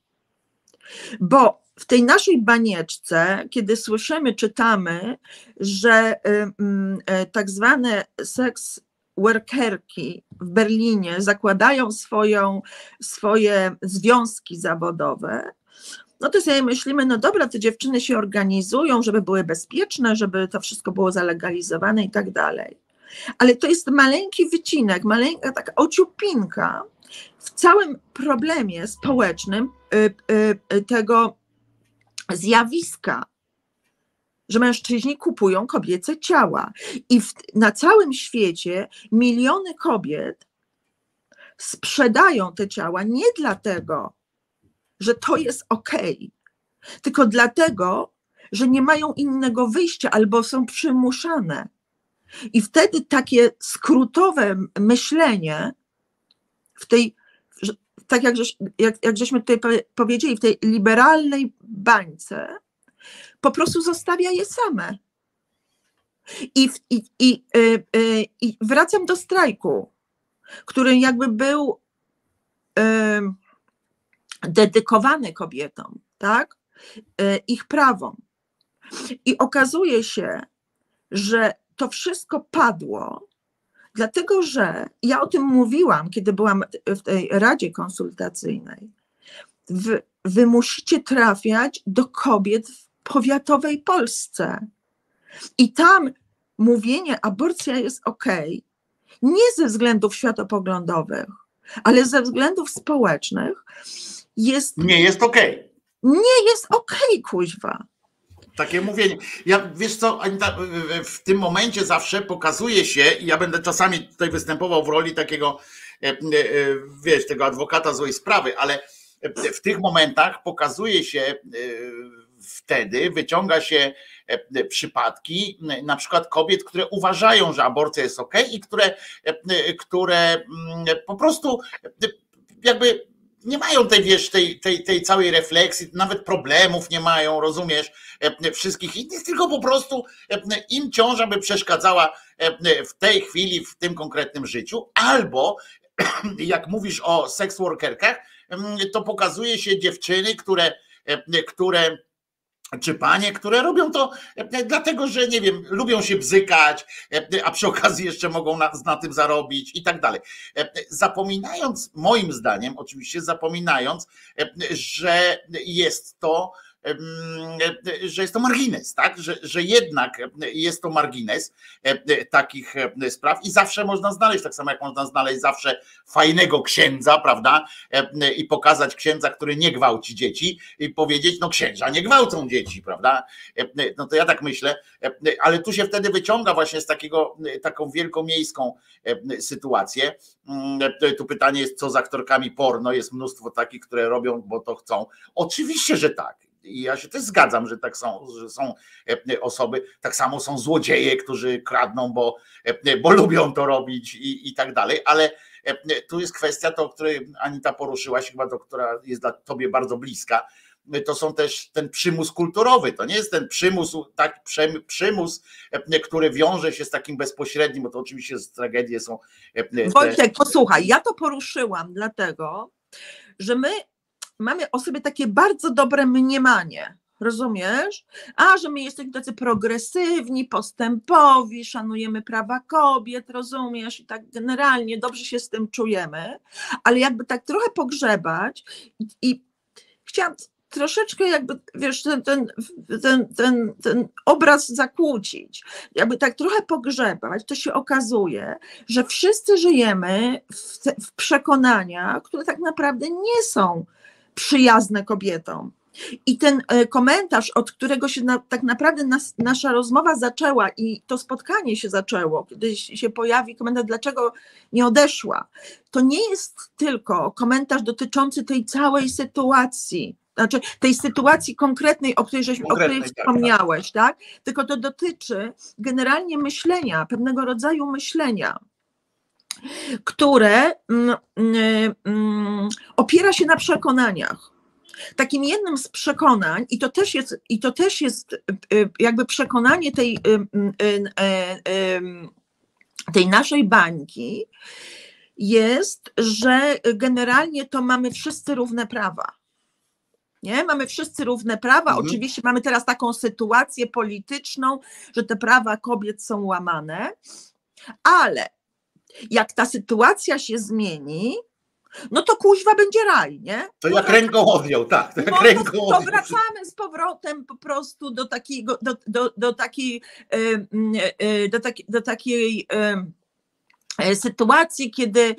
Bo w tej naszej banieczce, kiedy słyszymy, czytamy, że tak zwane seks workerki w Berlinie zakładają swoją, swoje związki zawodowe, no to sobie myślimy, no dobra, te dziewczyny się organizują, żeby były bezpieczne, żeby to wszystko było zalegalizowane i tak dalej. Ale to jest maleńki wycinek, maleńka taka ociupinka w całym problemie społecznym y, y, y, tego zjawiska, że mężczyźni kupują kobiece ciała. I w, na całym świecie miliony kobiet sprzedają te ciała nie dlatego, że to jest okej, tylko dlatego, że nie mają innego wyjścia albo są przymuszane. I wtedy takie skrótowe myślenie w tej, tak jak, żeś, jak, jak żeśmy tutaj powiedzieli, w tej liberalnej bańce, po prostu zostawia je same. I, i, i, y, y, i wracam do strajku, który jakby był y, dedykowany kobietom, tak? Y, ich prawom. I okazuje się, że to wszystko padło, dlatego że ja o tym mówiłam, kiedy byłam w tej Radzie Konsultacyjnej. Wy, wy musicie trafiać do kobiet w powiatowej Polsce. I tam mówienie, aborcja jest okej, nie ze względów światopoglądowych, ale ze względów społecznych jest... Nie jest okej. Nie jest okej, kuźwa. Takie mówienie. Ja, wiesz co, Anita, w tym momencie zawsze pokazuje się, i ja będę czasami tutaj występował w roli takiego, wiesz, tego adwokata złej sprawy, ale w tych momentach pokazuje się wtedy, wyciąga się przypadki na przykład kobiet, które uważają, że aborcja jest okej i które, które po prostu jakby nie mają tej, wiesz, tej, tej, tej całej refleksji, nawet problemów nie mają, rozumiesz, wszystkich innych, tylko po prostu im ciąża by przeszkadzała w tej chwili, w tym konkretnym życiu, albo jak mówisz o sex workerkach, to pokazuje się dziewczyny, które, które czy panie, które robią to dlatego, że nie wiem, lubią się bzykać, a przy okazji jeszcze mogą na, na tym zarobić i tak dalej. Zapominając, moim zdaniem, oczywiście zapominając, że jest to że jest to margines, tak? Że, że jednak jest to margines takich spraw i zawsze można znaleźć, tak samo jak można znaleźć zawsze fajnego księdza, prawda? I pokazać księdza, który nie gwałci dzieci i powiedzieć, no księża nie gwałcą dzieci, prawda? No to ja tak myślę, ale tu się wtedy wyciąga właśnie z takiego, taką wielkomiejską sytuację. Tu pytanie jest, co z aktorkami porno? Jest mnóstwo takich, które robią, bo to chcą. Oczywiście, że tak. I ja się też zgadzam, że tak są, że są osoby, tak samo są złodzieje, którzy kradną, bo, bo lubią to robić i, i tak dalej, ale tu jest kwestia, to, o której Anita poruszyłaś, chyba to, która jest dla tobie bardzo bliska, to są też ten przymus kulturowy, to nie jest ten przymus, tak, przymus, który wiąże się z takim bezpośrednim, bo to oczywiście z tragedii są... Te... Wojtek, posłuchaj, ja to poruszyłam dlatego, że my mamy o sobie takie bardzo dobre mniemanie, rozumiesz? A, że my jesteśmy tacy progresywni, postępowi, szanujemy prawa kobiet, rozumiesz? I tak generalnie dobrze się z tym czujemy, ale jakby tak trochę pogrzebać i, i chciałam troszeczkę jakby, wiesz, ten, ten, ten, ten, ten obraz zakłócić, jakby tak trochę pogrzebać, to się okazuje, że wszyscy żyjemy w, w przekonaniach, które tak naprawdę nie są przyjazne kobietom. I ten komentarz, od którego się na, tak naprawdę nas, nasza rozmowa zaczęła i to spotkanie się zaczęło, kiedy się pojawi komentarz, dlaczego nie odeszła, to nie jest tylko komentarz dotyczący tej całej sytuacji, znaczy tej sytuacji konkretnej, o której, żeś, o której wspomniałeś, tak? Tylko to dotyczy generalnie myślenia, pewnego rodzaju myślenia, które mm, mm, opiera się na przekonaniach. Takim jednym z przekonań, i to też jest, i to też jest jakby przekonanie tej, tej naszej bańki, jest, że generalnie to mamy wszyscy równe prawa. Nie? Mamy wszyscy równe prawa. Mhm. Oczywiście mamy teraz taką sytuację polityczną, że te prawa kobiet są łamane, ale jak ta sytuacja się zmieni, no to kuźwa będzie raj, nie? To jak ręką odjął, tak. To, jak no, ręką to, to wracamy z powrotem po prostu do takiego, do, do, do takiej, do takiej, do takiej sytuacji, kiedy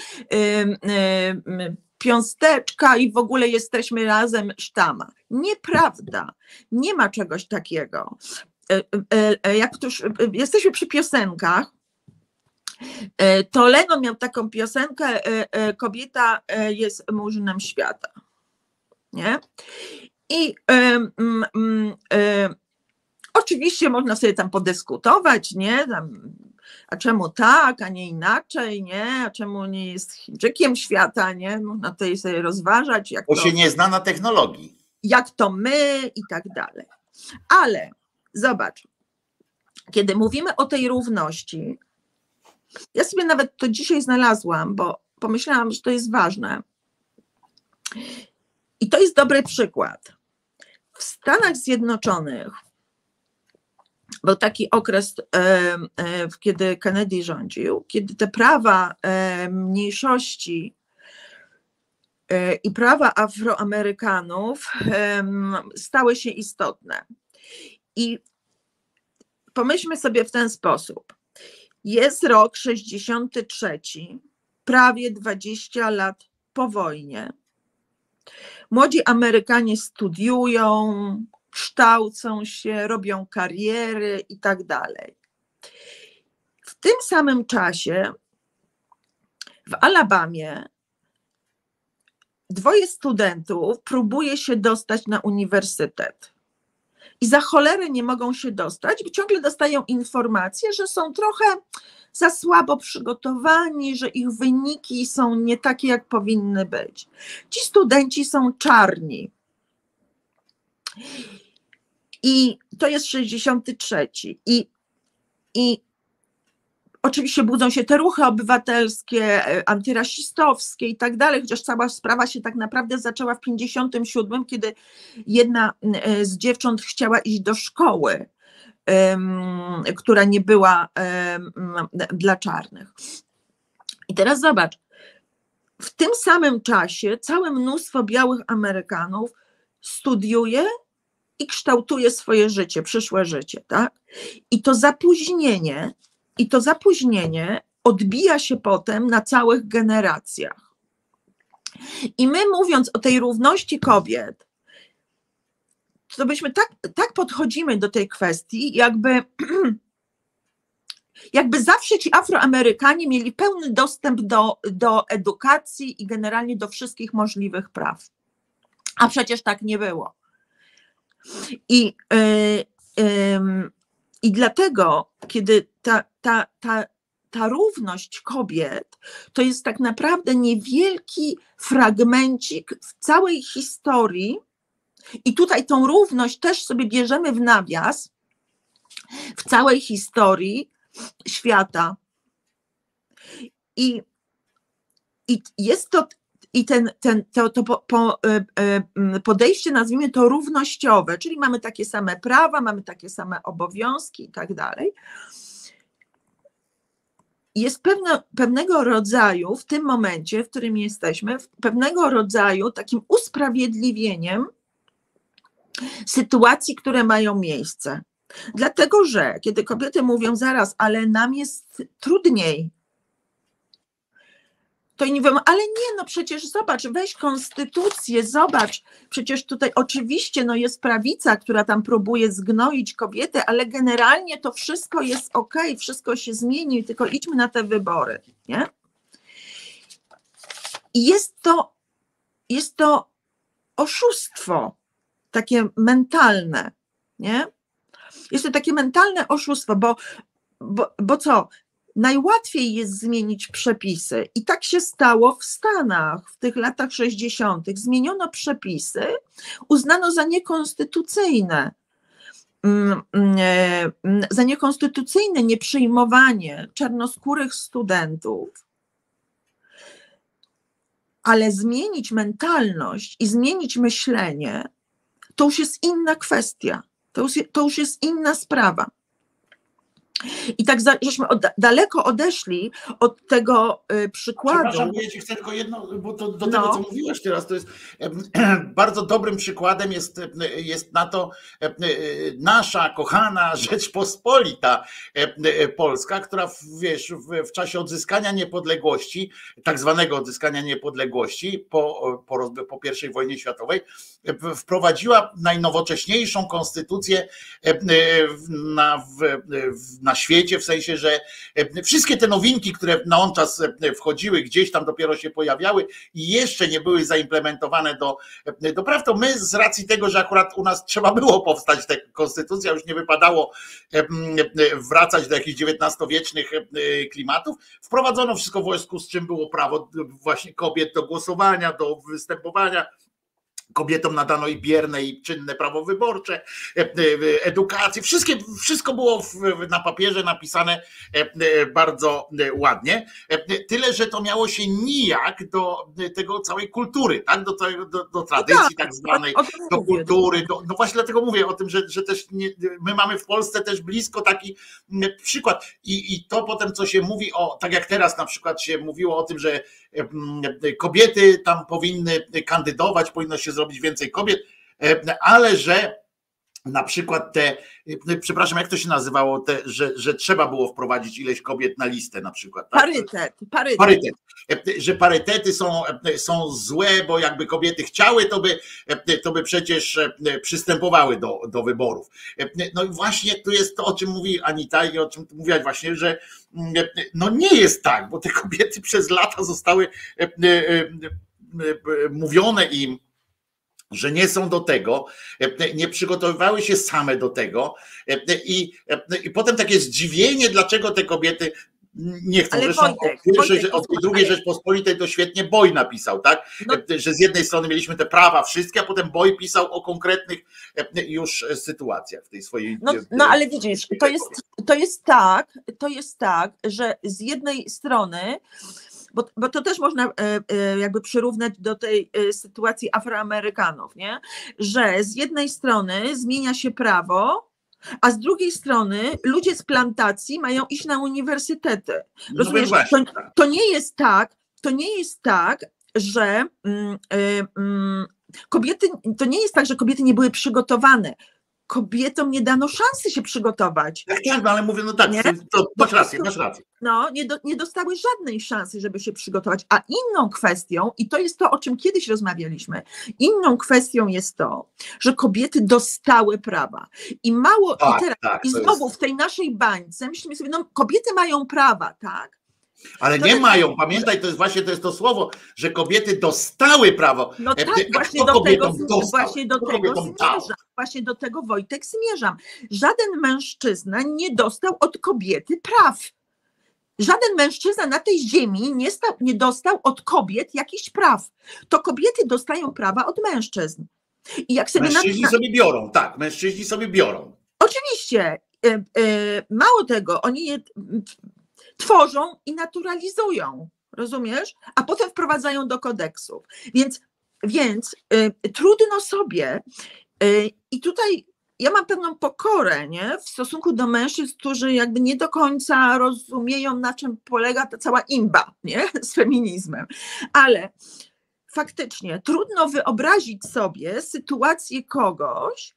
piąsteczka i w ogóle jesteśmy razem sztama. Nieprawda. Nie ma czegoś takiego. Jak już jesteśmy przy piosenkach, to Lennon miał taką piosenkę, kobieta jest murzynem świata. Nie? I um, um, um, oczywiście można sobie tam podyskutować, nie? Tam, a czemu tak, a nie inaczej, nie? A czemu nie jest Chińczykiem świata, nie? Można tutaj sobie rozważać. Jak Bo to, się nie zna na technologii. Jak to my i tak dalej. Ale zobacz, kiedy mówimy o tej równości, ja sobie nawet to dzisiaj znalazłam, bo pomyślałam, że to jest ważne. I to jest dobry przykład. W Stanach Zjednoczonych był taki okres, kiedy Kennedy rządził, kiedy te prawa mniejszości i prawa Afroamerykanów stały się istotne. I pomyślmy sobie w ten sposób. Jest rok sześćdziesiąty trzeci, prawie dwadzieścia lat po wojnie. Młodzi Amerykanie studiują, kształcą się, robią kariery i tak dalej. W tym samym czasie w Alabamie dwoje studentów próbuje się dostać na uniwersytet. I za cholerę nie mogą się dostać, bo ciągle dostają informacje, że są trochę za słabo przygotowani, że ich wyniki są nie takie, jak powinny być. Ci studenci są czarni. I to jest sześćdziesiąty trzeci. I, i oczywiście budzą się te ruchy obywatelskie, antyrasistowskie i tak dalej, chociaż cała sprawa się tak naprawdę zaczęła w pięćdziesiątym siódmym, kiedy jedna z dziewcząt chciała iść do szkoły, um, która nie była um, dla czarnych. I teraz zobacz, w tym samym czasie całe mnóstwo białych Amerykanów studiuje i kształtuje swoje życie, przyszłe życie, tak? I to zapóźnienie I to zapóźnienie odbija się potem na całych generacjach. I my, mówiąc o tej równości kobiet, to byśmy tak, tak podchodzimy do tej kwestii, jakby, jakby zawsze ci Afroamerykanie mieli pełny dostęp do, do edukacji i generalnie do wszystkich możliwych praw. A przecież tak nie było. I yy, yy, I dlatego, kiedy ta, ta, ta, ta równość kobiet to jest tak naprawdę niewielki fragmencik w całej historii, i tutaj tą równość też sobie bierzemy w nawias, w całej historii świata. I, i jest to, i ten, ten, to, to po, po, podejście, nazwijmy to równościowe, czyli mamy takie same prawa, mamy takie same obowiązki i tak dalej, jest pewne, pewnego rodzaju w tym momencie, w którym jesteśmy, pewnego rodzaju takim usprawiedliwieniem sytuacji, które mają miejsce. Dlatego, że kiedy kobiety mówią zaraz, ale nam jest trudniej, to nie wiem, ale nie, no przecież zobacz, weź konstytucję, zobacz, przecież tutaj oczywiście no jest prawica, która tam próbuje zgnoić kobiety, ale generalnie to wszystko jest okej, wszystko się zmieni, tylko idźmy na te wybory, nie? I jest to, jest to oszustwo takie mentalne, nie? Jest to takie mentalne oszustwo, bo, bo, bo co? Najłatwiej jest zmienić przepisy i tak się stało w Stanach w tych latach sześćdziesiątych. Zmieniono przepisy, uznano za niekonstytucyjne. Za niekonstytucyjne nieprzyjmowanie czarnoskórych studentów, ale zmienić mentalność i zmienić myślenie, to już jest inna kwestia, to już, to już jest inna sprawa. I tak za, żeśmy od, daleko odeszli od tego y, przykładu. Przepraszam, ja ci chcę tylko jedno, bo to, do No. tego, co mówiłaś teraz, to jest bardzo dobrym przykładem jest, jest na to nasza kochana Rzeczpospolita Polska, która w, wiesz, w, w czasie odzyskania niepodległości, tak zwanego odzyskania niepodległości po, po, po pierwszej wojnie światowej, wprowadziła najnowocześniejszą konstytucję na, w, na świecie, w sensie, że wszystkie te nowinki, które na on czas wchodziły, gdzieś tam dopiero się pojawiały i jeszcze nie były zaimplementowane do, do praw, to my z racji tego, że akurat u nas trzeba było powstać ta konstytucja, już nie wypadało wracać do jakichś dziewiętnastowiecznych klimatów, wprowadzono wszystko w wojsku, z czym było prawo właśnie kobiet do głosowania, do występowania. Kobietom nadano i bierne, i czynne prawo wyborcze, edukację, wszystkie, wszystko było na papierze napisane bardzo ładnie, tyle, że to miało się nijak do tego całej kultury, tak? do, do, do tradycji tak zwanej, do kultury, do, no właśnie dlatego mówię o tym, że, że też nie, my mamy w Polsce też blisko taki przykład i, i to potem, co się mówi o, tak jak teraz na przykład się mówiło o tym, że kobiety tam powinny kandydować, powinno się zrobić więcej kobiet, ale że na przykład te, przepraszam, jak to się nazywało, te, że, że trzeba było wprowadzić ileś kobiet na listę na przykład. Tak? Parytet, parytet. Parytet. Że parytety są, są złe, bo jakby kobiety chciały, to by, to by przecież przystępowały do, do wyborów. No i właśnie tu jest to, o czym mówi Anita i o czym mówiłaś właśnie, że no nie jest tak, bo te kobiety przez lata zostały mówione im, że nie są do tego, nie przygotowywały się same do tego i, i potem takie zdziwienie, dlaczego te kobiety nie chcą. Ale Zresztą Wojtek, o pierwszej, Wojtek, o tej drugiej ale... Rzeczpospolitej to świetnie Boj napisał, tak? No. Że z jednej strony mieliśmy te prawa wszystkie, a potem Boj pisał o konkretnych już sytuacjach w tej swojej... No, no ale widzisz, to jest, to jest tak, to jest tak, że z jednej strony Bo, bo to też można jakby przyrównać do tej sytuacji Afroamerykanów, nie? Że z jednej strony zmienia się prawo, a z drugiej strony ludzie z plantacji mają iść na uniwersytety. Rozumiesz? To, to nie jest tak, to nie jest tak, że mm, mm, kobiety, to nie jest tak, że kobiety nie były przygotowane. Kobietom nie dano szansy się przygotować. Tak, tak, no ale mówię, no tak, to masz rację, masz rację. No, nie, do, nie dostały żadnej szansy, żeby się przygotować. A inną kwestią, i to jest to, o czym kiedyś rozmawialiśmy, inną kwestią jest to, że kobiety dostały prawa. I mało, tak, i teraz, tak, i znowu jest... w tej naszej bańce myślimy sobie, no kobiety mają prawa, tak? Ale to nie tak, mają, pamiętaj, to jest właśnie to jest to słowo, że kobiety dostały prawo. No tak, właśnie do, tego, właśnie do tego zmierzam. Dał? Właśnie do tego, Wojtek, zmierzam. Żaden mężczyzna nie dostał od kobiety praw. Żaden mężczyzna na tej ziemi nie, stał, nie dostał od kobiet jakichś praw. To kobiety dostają prawa od mężczyzn. I jak sobie mężczyźni na... sobie biorą, tak, mężczyźni sobie biorą. Oczywiście. Yy, yy, mało tego, oni je tworzą i naturalizują, rozumiesz? A potem wprowadzają do kodeksów. Więc, więc yy, trudno sobie yy, i tutaj ja mam pewną pokorę, nie? W stosunku do mężczyzn, którzy jakby nie do końca rozumieją, na czym polega ta cała imba, nie? Z feminizmem. Ale faktycznie trudno wyobrazić sobie sytuację kogoś,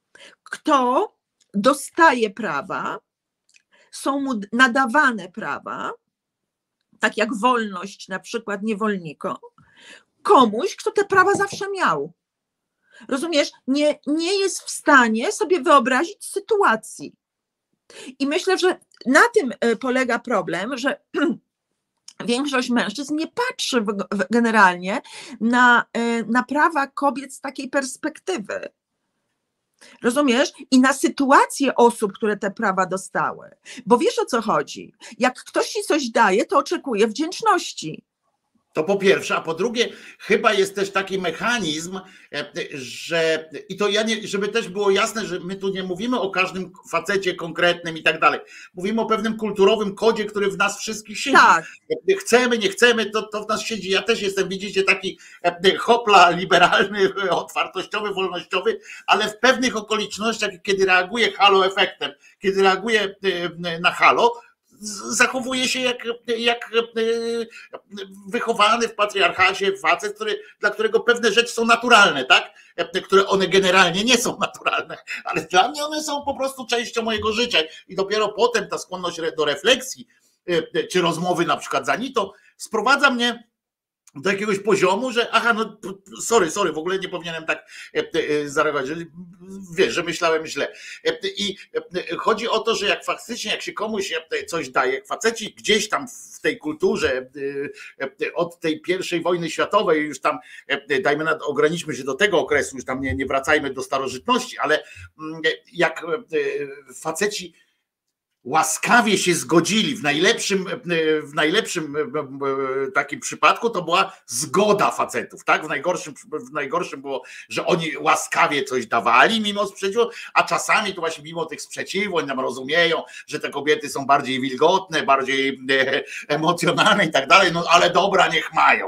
kto dostaje prawa, są mu nadawane prawa tak jak wolność na przykład niewolnikom, komuś, kto te prawa zawsze miał. Rozumiesz? Nie, nie jest w stanie sobie wyobrazić sytuacji. I myślę, że na tym polega problem, że większość mężczyzn nie patrzy w, w, generalnie na, na prawa kobiet z takiej perspektywy. Rozumiesz? I na sytuację osób, które te prawa dostały. Bo wiesz, o co chodzi? Jak ktoś ci coś daje, to oczekuje wdzięczności. To po pierwsze, a po drugie, chyba jest też taki mechanizm, że i to ja nie, żeby też było jasne, że my tu nie mówimy o każdym facecie konkretnym i tak dalej. Mówimy o pewnym kulturowym kodzie, który w nas wszystkich siedzi. Tak. Chcemy, nie chcemy, to, to w nas siedzi. Ja też jestem, widzicie, taki hopla liberalny, otwartościowy, wolnościowy, ale w pewnych okolicznościach, kiedy reaguję halo efektem, kiedy reaguję na halo, zachowuje się jak, jak wychowany w patriarchacie facet, który, dla którego pewne rzeczy są naturalne, tak? Które one generalnie nie są naturalne, ale dla mnie one są po prostu częścią mojego życia i dopiero potem ta skłonność do refleksji, czy rozmowy na przykład z Anitą sprowadza mnie do jakiegoś poziomu, że aha, no sorry, sorry, w ogóle nie powinienem tak zareagować, że wiesz, że myślałem źle. I chodzi o to, że jak faktycznie, jak się komuś coś daje, jak faceci gdzieś tam w tej kulturze od tej pierwszej wojny światowej, już tam dajmy na, ograniczmy się do tego okresu, już tam nie, nie wracajmy do starożytności, ale jak faceci łaskawie się zgodzili, w najlepszym, w najlepszym takim przypadku to była zgoda facetów, tak? W najgorszym, w najgorszym było, że oni łaskawie coś dawali mimo sprzeciwu, a czasami to właśnie mimo tych sprzeciwów, oni nam rozumieją, że te kobiety są bardziej wilgotne, bardziej emocjonalne i tak dalej, no ale dobra, niech mają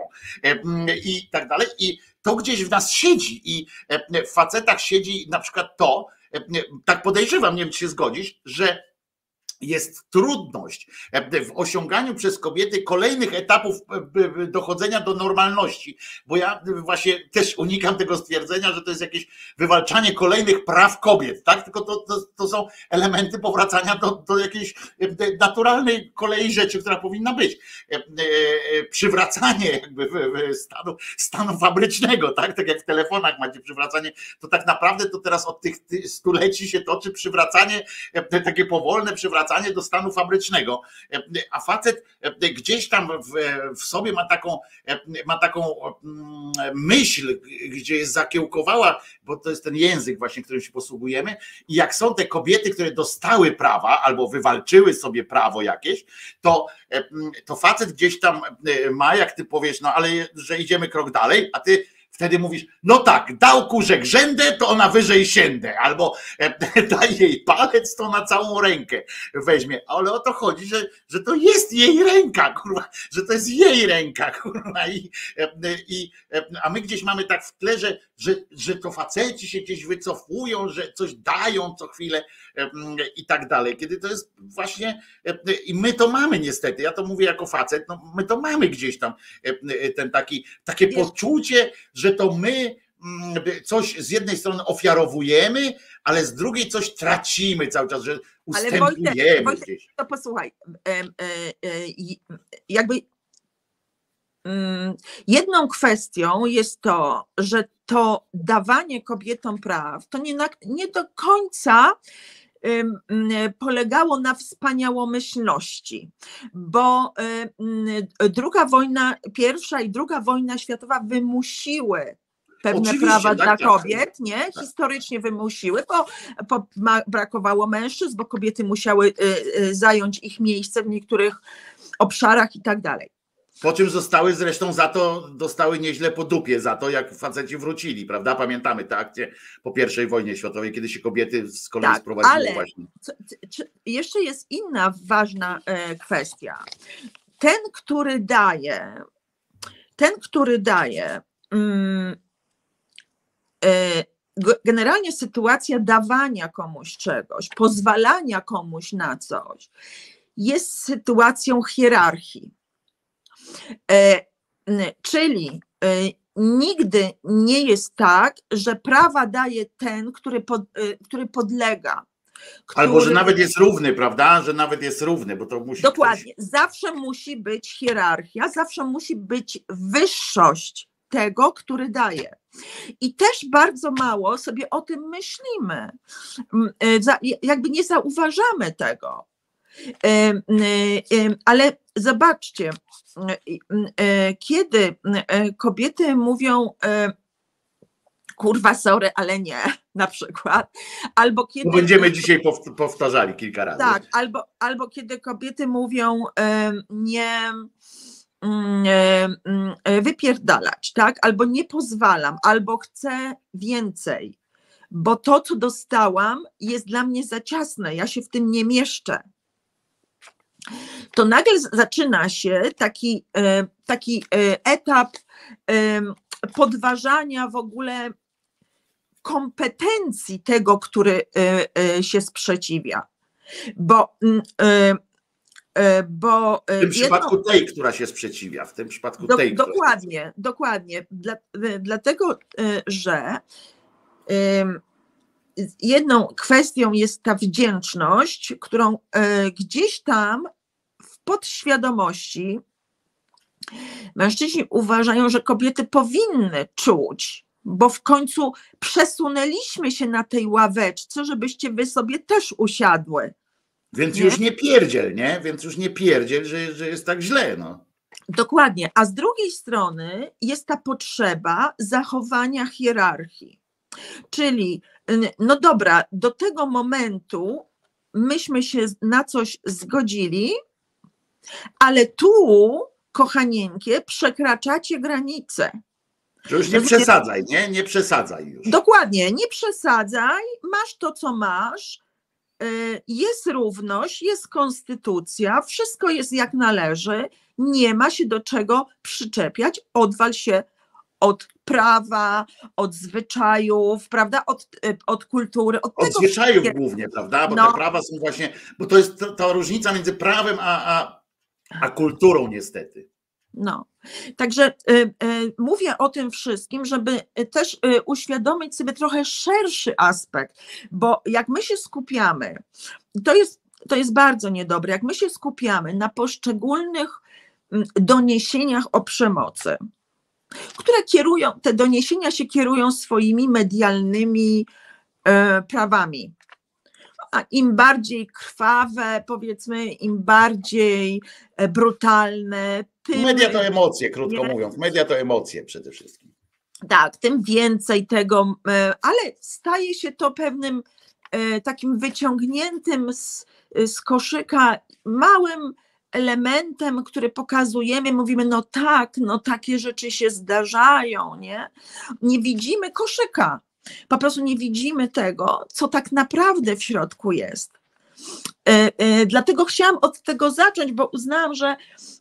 i tak dalej. I to gdzieś w nas siedzi i w facetach siedzi na przykład to, tak podejrzewam, nie wiem, czy się zgodzisz, że jest trudność w osiąganiu przez kobiety kolejnych etapów dochodzenia do normalności, bo ja właśnie też unikam tego stwierdzenia, że to jest jakieś wywalczanie kolejnych praw kobiet, tak? Tylko to, to, to są elementy powracania do, do jakiejś naturalnej kolei rzeczy, która powinna być. Przywracanie jakby stanu, stanu fabrycznego, tak? Tak jak w telefonach macie przywracanie, to tak naprawdę to teraz od tych stuleci się toczy przywracanie, takie powolne przywracanie do stanu fabrycznego, a facet gdzieś tam w, w sobie ma taką, ma taką myśl, gdzie jest zakiełkowała, bo to jest ten język właśnie, którym się posługujemy, i jak są te kobiety, które dostały prawa albo wywalczyły sobie prawo jakieś, to, to facet gdzieś tam ma, jak ty powiesz, no ale że idziemy krok dalej, a ty wtedy mówisz, no tak, dał kurze grzędę, to ona wyżej siędę, albo daj jej palec, to na całą rękę weźmie. Ale o to chodzi, że, że to jest jej ręka, kurwa, że to jest jej ręka, kurwa. I, i, a my gdzieś mamy tak w tle, że, że, że to faceci się gdzieś wycofują, że coś dają co chwilę i tak dalej. Kiedy to jest właśnie, i my to mamy niestety, ja to mówię jako facet, no my to mamy gdzieś tam ten taki, takie poczucie, że to my coś z jednej strony ofiarowujemy, ale z drugiej coś tracimy cały czas, że ustępujemy. Ale Wojtek, Wojtek, gdzieś. To posłuchaj, jakby jedną kwestią jest to, że to dawanie kobietom praw to nie, na, nie do końca polegało na wspaniałomyślności, bo druga wojna, pierwsza i druga wojna światowa wymusiły pewne Oczywiście, prawa tak, dla tak, kobiet, tak, nie? Tak. Historycznie wymusiły, bo, bo brakowało mężczyzn, bo kobiety musiały zająć ich miejsce w niektórych obszarach i tak dalej. Po czym zostały zresztą za to, dostały nieźle po dupie za to, jak faceci wrócili, prawda? Pamiętamy te akcje po pierwszej wojnie światowej, kiedy się kobiety z kolei tak, sprowadziły ale właśnie. Co, czy, jeszcze jest inna ważna e, kwestia. Ten, który daje, ten, który daje, mm, e, generalnie sytuacja dawania komuś czegoś, pozwalania komuś na coś, jest sytuacją hierarchii. E, czyli e, nigdy nie jest tak, że prawa daje ten, który, pod, e, który podlega. Albo, że który- nawet jest równy, prawda? Że nawet jest równy, bo to musi... Dokładnie. Zawsze musi być hierarchia, zawsze musi być wyższość tego, który daje. I też bardzo mało sobie o tym myślimy. M, e, za- Jakby nie zauważamy tego. E, e, e, Ale zobaczcie, e, e, kiedy e, kobiety mówią e, kurwa, sorry, ale nie, na przykład, albo kiedy... To będziemy dzisiaj pow- powtarzali kilka razy. Tak, albo, albo kiedy kobiety mówią em, nie mm, em, mm, wypierdalać, tak? Albo nie pozwalam, albo chcę więcej, bo to, co dostałam, jest dla mnie za ciasne, ja się w tym nie mieszczę. To nagle z- zaczyna się taki, e, taki e, etap em, podważania w ogóle kompetencji tego, który e, e, się sprzeciwia. Bo, mm, e, e, bo W tym przypadku tej, która się sprzeciwia. W tym przypadku do, tej, która... dokładnie, dokładnie. Dla, e, dlatego, e, że em, jedną kwestią jest ta wdzięczność, którą e, gdzieś tam w podświadomości mężczyźni uważają, że kobiety powinny czuć, bo w końcu przesunęliśmy się na tej ławeczce, żebyście wy sobie też usiadły. Więc Nie? już nie pierdziel, nie? Więc już nie pierdziel, że, że jest tak źle, no. Dokładnie. A z drugiej strony jest ta potrzeba zachowania hierarchii. Czyli, y, no dobra, do tego momentu myśmy się na coś zgodzili, ale tu, kochanieńkie, przekraczacie granice. Że już nie Rozumiem. przesadzaj, nie? Nie przesadzaj już. Dokładnie, nie przesadzaj, masz to, co masz, y, jest równość, jest konstytucja, wszystko jest jak należy, nie ma się do czego przyczepiać, odwal się od prawa, od zwyczajów, prawda, od, y, od kultury, od, Od tego zwyczajów wszystkiego. głównie, prawda? Bo No. te prawa są właśnie, bo to jest ta, ta różnica między prawem a, a, a kulturą niestety. No, także y, y, mówię o tym wszystkim, żeby y, też y, uświadomić sobie trochę szerszy aspekt, bo jak my się skupiamy, to jest, to jest bardzo niedobre, jak my się skupiamy na poszczególnych mm, doniesieniach o przemocy, które kierują, te doniesienia się kierują swoimi medialnymi e, prawami. A im bardziej krwawe, powiedzmy, im bardziej e, brutalne, tym, Media to emocje, krótko Nie. mówiąc. Media to emocje przede wszystkim. tak, tym więcej tego, e, ale staje się to pewnym e, takim wyciągniętym z, z koszyka małym elementem, który pokazujemy, mówimy, no tak, no takie rzeczy się zdarzają, nie? Nie widzimy koszyka, po prostu nie widzimy tego, co tak naprawdę w środku jest. E, e, Dlatego chciałam od tego zacząć, bo uznałam, że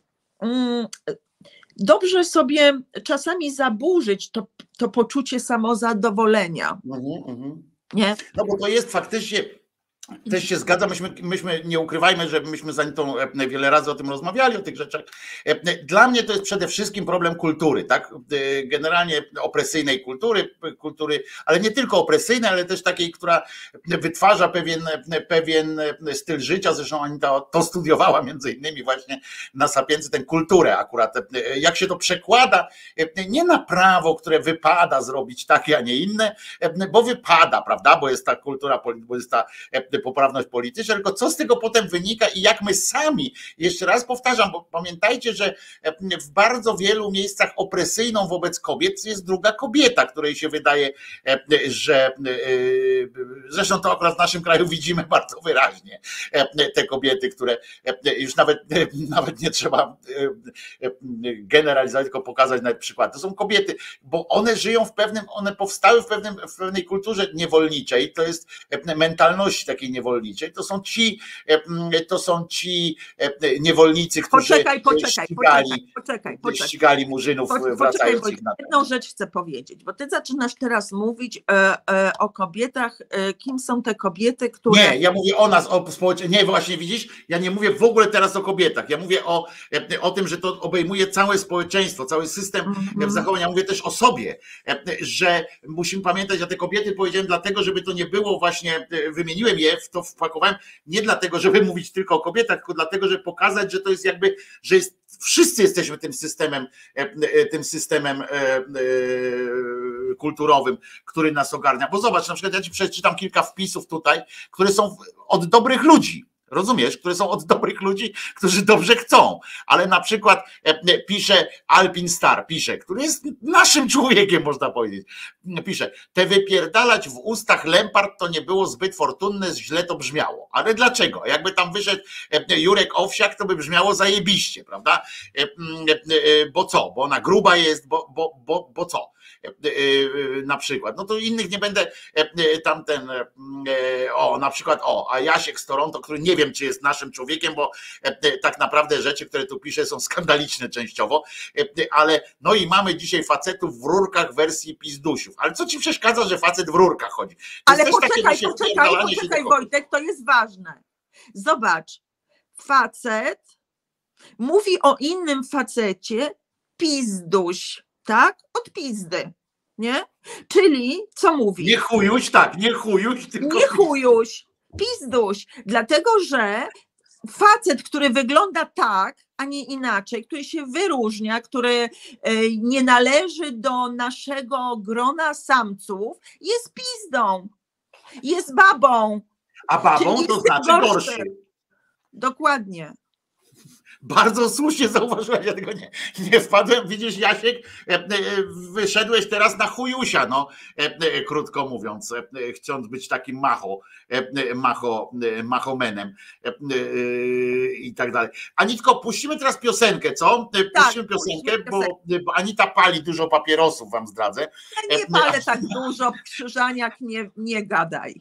mm, dobrze sobie czasami zaburzyć to, to poczucie samozadowolenia, Mhm, mhm. nie? No bo to jest faktycznie, też się zgadzam, myśmy, myśmy nie ukrywajmy, że myśmy z Anitą e, wiele razy o tym rozmawiali, o tych rzeczach. E, Dla mnie to jest przede wszystkim problem kultury, tak? E, Generalnie opresyjnej kultury, kultury, ale nie tylko opresyjnej, ale też takiej, która wytwarza pewien, pewien styl życia. Zresztą Anita to studiowała między innymi właśnie na Sapiencji, tę kulturę akurat. E, Jak się to przekłada, e, nie na prawo, które wypada zrobić takie, a nie inne, e, bo wypada, prawda? Bo jest ta kultura, poli- bo jest ta e, poprawność polityczna, tylko co z tego potem wynika i jak my sami, jeszcze raz powtarzam, bo pamiętajcie, że w bardzo wielu miejscach opresyjną wobec kobiet jest druga kobieta, której się wydaje, że zresztą to akurat w naszym kraju widzimy bardzo wyraźnie, te kobiety, które już nawet, nawet nie trzeba generalizować, tylko pokazać nawet przykład. To są kobiety, bo one żyją w pewnym, one powstały w, pewnym, w pewnej kulturze niewolniczej, to jest mentalności takiej niewolniczej, to są ci, to są ci niewolnicy, którzy Poczekaj, poczekaj, ścigali, poczekaj, poczekaj, poczekaj. ścigali murzynów Po- Poczekaj, wracających bo na jedną rzecz chcę powiedzieć, bo ty zaczynasz teraz mówić e, e, o kobietach, e, kim są te kobiety, które... Nie, ja mówię o nas, o społeczeństwie. Nie, właśnie widzisz, ja nie mówię w ogóle teraz o kobietach. Ja mówię o, o tym, że to obejmuje całe społeczeństwo, cały system Mhm. zachowania. Mówię też o sobie, że musimy pamiętać, a te kobiety powiedziałem dlatego, żeby to nie było właśnie, wymieniłem je, sobie w to wpakowałem, nie dlatego, żeby mówić tylko o kobietach, tylko dlatego, żeby pokazać, że to jest jakby, że jest, wszyscy jesteśmy tym systemem, tym systemem kulturowym, który nas ogarnia. Bo zobacz, na przykład ja ci przeczytam kilka wpisów tutaj, które są od dobrych ludzi. Rozumiesz, które są od dobrych ludzi, którzy dobrze chcą, ale na przykład pisze Alpin Star, pisze, który jest naszym człowiekiem, można powiedzieć, pisze, te wypierdalać w ustach Lempart to nie było zbyt fortunne, źle to brzmiało, ale dlaczego? Jakby tam wyszedł Jurek Owsiak, to by brzmiało zajebiście, prawda? Bo co? Bo ona gruba jest, bo, bo, bo, bo co? Na przykład, no to innych nie będę tamten, o na przykład, o, a Jasiek z Toronto, który nie wiem, czy jest naszym człowiekiem, bo tak naprawdę rzeczy, które tu pisze, są skandaliczne częściowo, ale no i mamy dzisiaj facetów w rurkach w wersji pizdusiów, ale co ci przeszkadza, że facet w rurkach chodzi? To ale poczekaj, poczekaj, poczekaj Wojtek, to jest ważne. Zobacz, facet mówi o innym facecie pizduś, tak? Od pizdy, nie? Czyli co mówi? Nie chujuś, tak, nie chujuś, tylko nie chujuś, pizduś, dlatego że facet, który wygląda tak, a nie inaczej, który się wyróżnia, który nie należy do naszego grona samców, jest pizdą, jest babą. A babą to znaczy gorszy. gorszy. Dokładnie. Bardzo słusznie zauważyłeś, ja tego nie, nie wpadłem. Widzisz, Jasiek, wyszedłeś teraz na chujusia, no, krótko mówiąc, chcąc być takim macho, macho, machomenem i tak dalej. Anitko, puścimy teraz piosenkę, co? Puścimy tak, piosenkę, bo, bo Anita pali dużo papierosów, wam zdradzę. Ja nie palę tak dużo, Krzyżaniak, nie, nie gadaj.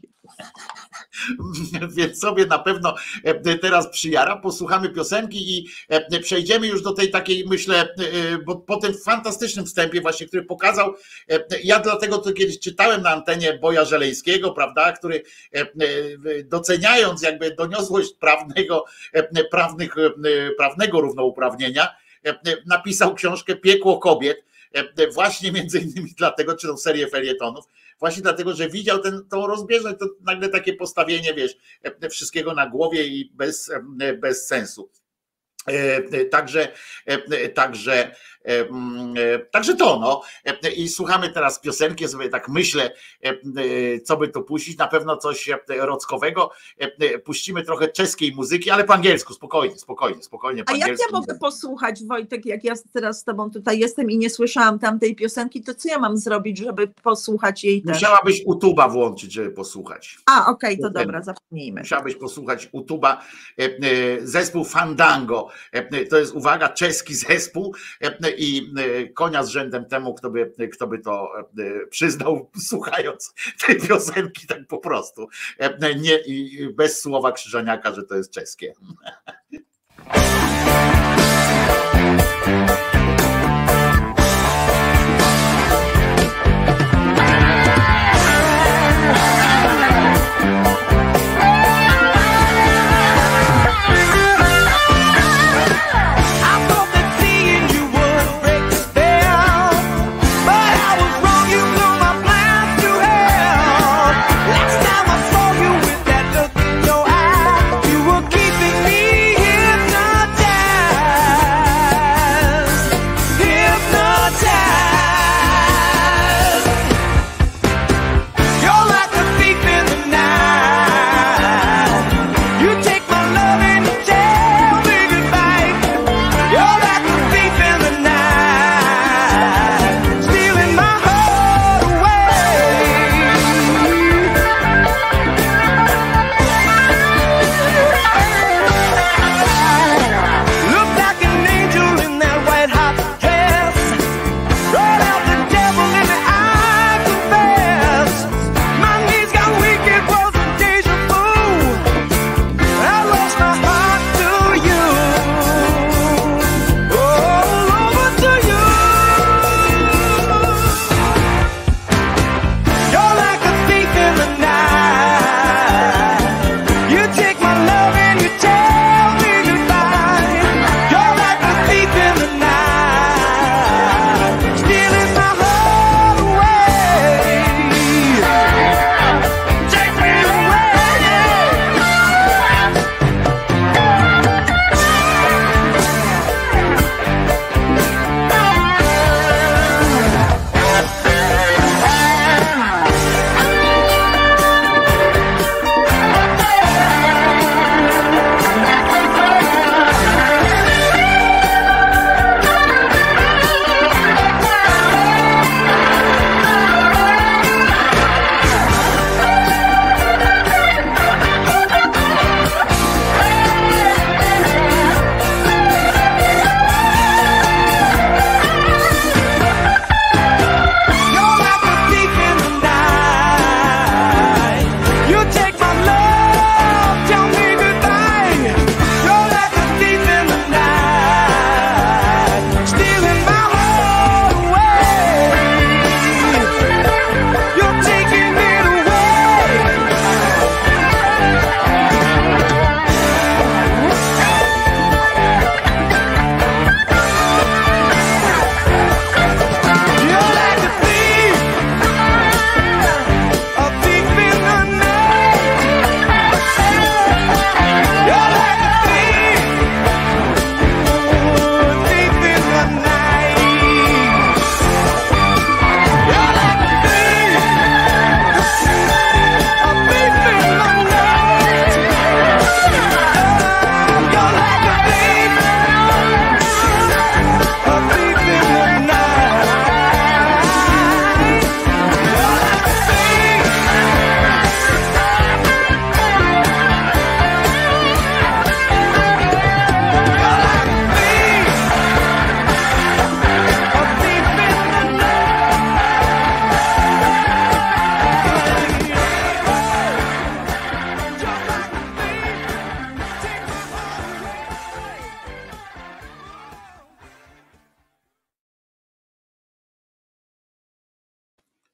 Więc sobie na pewno teraz przyjara, posłuchamy piosenki i przejdziemy już do tej takiej, myślę, bo po tym fantastycznym wstępie właśnie, który pokazał, ja dlatego to kiedyś czytałem na antenie Boja Żelejskiego, prawda, który doceniając jakby doniosłość prawnego, prawnych, prawnego równouprawnienia, napisał książkę Piekło kobiet, właśnie między innymi dlatego, czy tą serię felietonów, właśnie dlatego, że widział ten, tą rozbieżność, to nagle takie postawienie, wiesz, wszystkiego na głowie i bez, bez sensu. Także, także, także to no. I słuchamy teraz piosenki, sobie tak myślę, co by tu puścić, na pewno coś rockowego. Puścimy trochę czeskiej muzyki, ale po angielsku, spokojnie, spokojnie, spokojnie. Po A jak ja mogę posłuchać, Wojtek, jak ja teraz z tobą tutaj jestem i nie słyszałam tamtej piosenki, to co ja mam zrobić, żeby posłuchać jej też? Musiałabyś YouTube'a włączyć, żeby posłuchać. A, okej, okay, to dobra, zapomnijmy. Musiałabyś posłuchać YouTube'a. Zespół Fandango. To jest, uwaga, czeski zespół i konia z rzędem temu, kto by, kto by to przyznał, słuchając tej piosenki tak po prostu. Nie, i bez słowa Krzyżaniaka, że to jest czeskie. Hypnotized.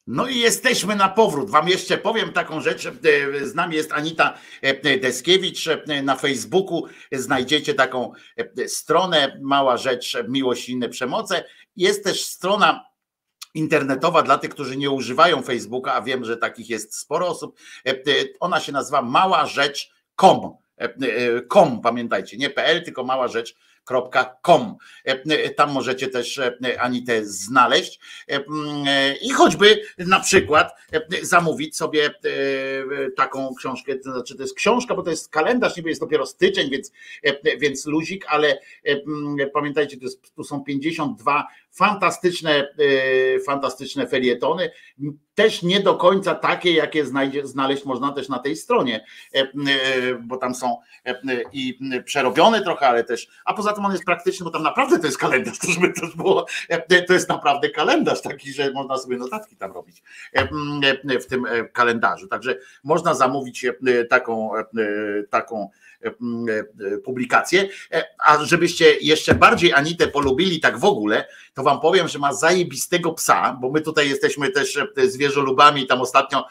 No i jesteśmy na powrót. Wam jeszcze powiem taką rzecz. Z nami jest Anita Deskiewicz. Na Facebooku znajdziecie taką stronę, mała rzecz, miłość i inne przemoce. Jest też strona internetowa dla tych, którzy nie używają Facebooka, a wiem, że takich jest sporo osób. Ona się nazywa mała rzecz kropka com. Com, pamiętajcie, nie .pl, tylko mała rzecz kropka com. Tam możecie też Anitę znaleźć i choćby na przykład zamówić sobie taką książkę, to znaczy to jest książka, bo to jest kalendarz, niby jest dopiero styczeń, więc, więc luzik, ale pamiętajcie, to jest, tu są pięćdziesiąt dwa fantastyczne, fantastyczne felietony, też nie do końca takie, jakie znajdzie, znaleźć można też na tej stronie, bo tam są i przerobione trochę, ale też, a poza tym on jest praktyczny, bo tam naprawdę to jest kalendarz, to, żeby to było, to jest naprawdę kalendarz taki, że można sobie notatki tam robić w tym kalendarzu, także można zamówić taką, taką publikację, a żebyście jeszcze bardziej Anitę polubili tak w ogóle, to wam powiem, że ma zajebistego psa, bo my tutaj jesteśmy też zwierzolubami, tam ostatnio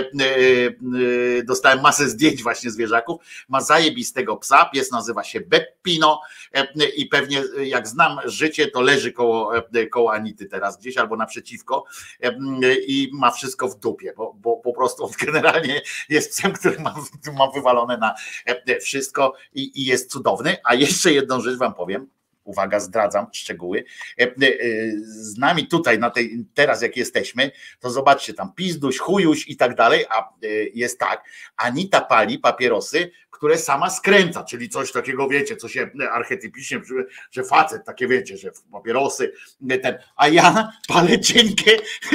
dostałem masę zdjęć właśnie zwierzaków, ma zajebistego psa, pies nazywa się Beppino i pewnie jak znam życie, to leży koło, koło Anity teraz gdzieś albo naprzeciwko i ma wszystko w dupie, bo, bo po prostu on generalnie jest psem, który ma, ma wywalone na wszystko i, i jest cudowny, a jeszcze jedną rzecz wam powiem, uwaga, zdradzam szczegóły, z nami tutaj, na tej, teraz jak jesteśmy, to zobaczcie tam pizduś, chujuś i tak dalej, a jest tak, Anita pali papierosy, które sama skręca, czyli coś takiego, wiecie, co się archetypicznie, że facet, takie wiecie, że papierosy, ten, a ja palę cienkie,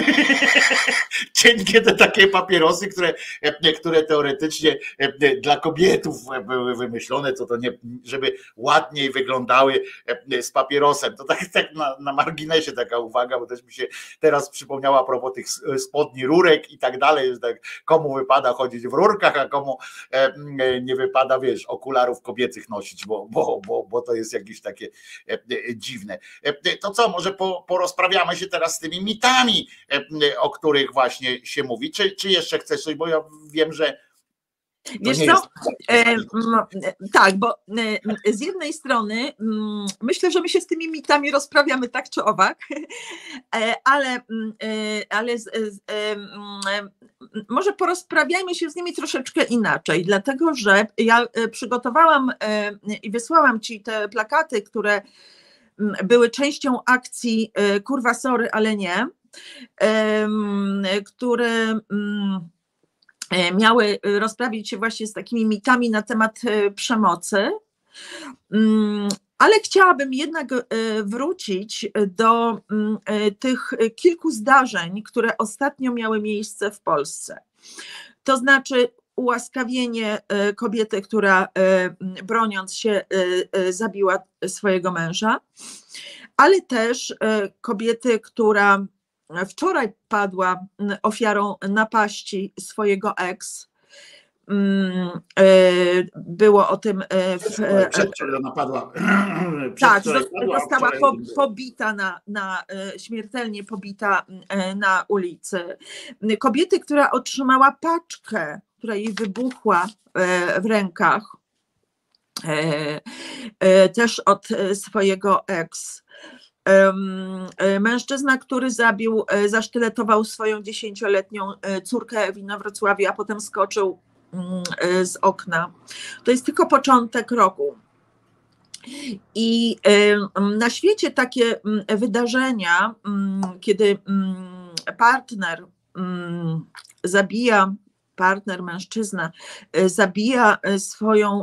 cienkie te takie papierosy, które, które teoretycznie dla kobietów były wymyślone, co to nie, żeby ładniej wyglądały z papierosem. To tak, tak na, na marginesie taka uwaga, bo też mi się teraz przypomniała a propos tych spodni, rurek i tak dalej, że tak, komu wypada chodzić w rurkach, a komu nie wypada, wiesz, okularów kobiecych nosić, bo, bo, bo, bo to jest jakieś takie dziwne. To co, może po, porozprawiamy się teraz z tymi mitami, o których właśnie się mówi, czy, czy jeszcze chcesz coś, bo ja wiem, że wiesz co, e, tak, bo e, z jednej strony m, myślę, że my się z tymi mitami rozprawiamy tak czy owak, e, ale, e, ale z, e, e, może porozprawiajmy się z nimi troszeczkę inaczej, dlatego że ja przygotowałam e, i wysłałam ci te plakaty, które były częścią akcji e, kurwa sorry, ale nie, e, które miały rozprawić się właśnie z takimi mitami na temat przemocy, ale chciałabym jednak wrócić do tych kilku zdarzeń, które ostatnio miały miejsce w Polsce. To znaczy ułaskawienie kobiety, która broniąc się zabiła swojego męża, ale też kobiety, która wczoraj padła ofiarą napaści swojego ex. Było o tym w... Przedwczoraj napadła. Tak, została po, pobita na, na śmiertelnie pobita na ulicy. Kobiety, która otrzymała paczkę, która jej wybuchła w rękach, też od swojego ex. Mężczyzna, który zabił, zasztyletował swoją dziesięcioletnią córkę w Inowrocławiu, a potem skoczył z okna. To jest tylko początek roku. I na świecie takie wydarzenia, kiedy partner zabija, partner, mężczyzna zabija swoją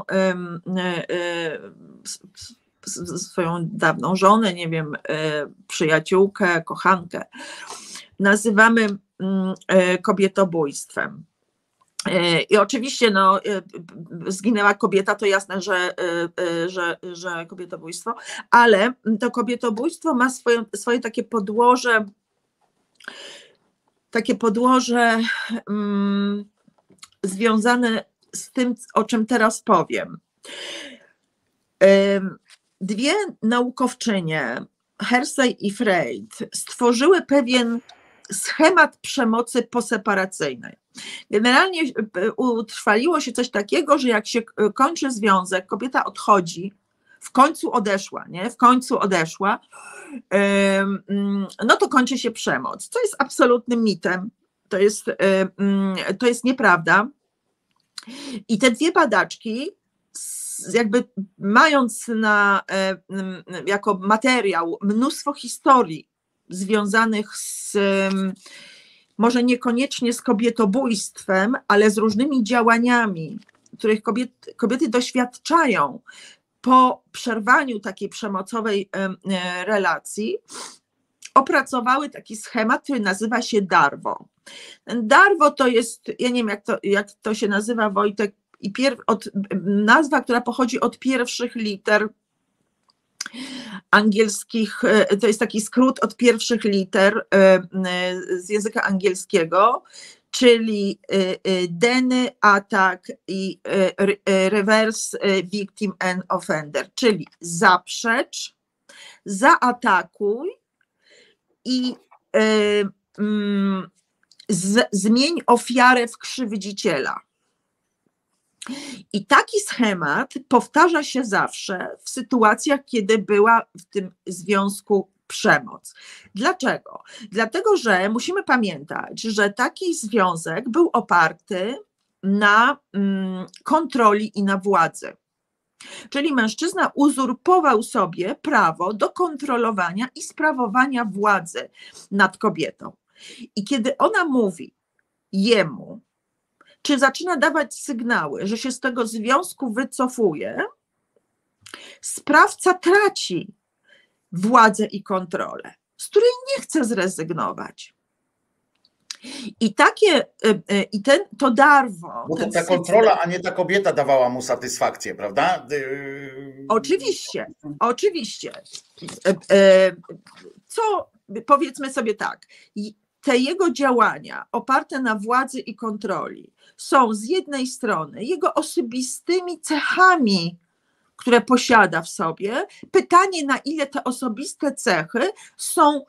swoją dawną żonę, nie wiem, przyjaciółkę, kochankę, nazywamy kobietobójstwem. I oczywiście no, zginęła kobieta, to jasne, że, że, że kobietobójstwo, ale to kobietobójstwo ma swoje, swoje takie podłoże, takie podłoże um, związane z tym, o czym teraz powiem. Um, Dwie naukowczynie, Hersey i Freud, stworzyły pewien schemat przemocy poseparacyjnej. Generalnie utrwaliło się coś takiego, że jak się kończy związek, kobieta odchodzi, w końcu odeszła, nie? W końcu odeszła, no to kończy się przemoc, co jest absolutnym mitem, to jest, to jest nieprawda. I te dwie badaczki, jakby mając na, jako materiał mnóstwo historii związanych z, może niekoniecznie z kobietobójstwem, ale z różnymi działaniami, których kobiet, kobiety doświadczają po przerwaniu takiej przemocowej relacji, opracowały taki schemat, który nazywa się DARWO. DARWO to jest, ja nie wiem jak to, jak to się nazywa, Wojtek, i pier, od, nazwa, która pochodzi od pierwszych liter angielskich, to jest taki skrót od pierwszych liter z języka angielskiego, czyli Deny, Attack i Reverse Victim and Offender, czyli zaprzecz, zaatakuj i z, zmień ofiarę w krzywdziciela. I taki schemat powtarza się zawsze w sytuacjach, kiedy była w tym związku przemoc. Dlaczego? Dlatego, że musimy pamiętać, że taki związek był oparty na mm, kontroli i na władzy. Czyli mężczyzna uzurpował sobie prawo do kontrolowania i sprawowania władzy nad kobietą. I kiedy ona mówi jemu, czy zaczyna dawać sygnały, że się z tego związku wycofuje, sprawca traci władzę i kontrolę, z której nie chce zrezygnować. I takie, i ten, to DARWO. Bo to ta kontrola, a nie ta kobieta dawała mu satysfakcję, prawda? Oczywiście, oczywiście. Co, powiedzmy sobie tak, te jego działania oparte na władzy i kontroli są z jednej strony jego osobistymi cechami, które posiada w sobie. Pytanie, na ile te osobiste cechy są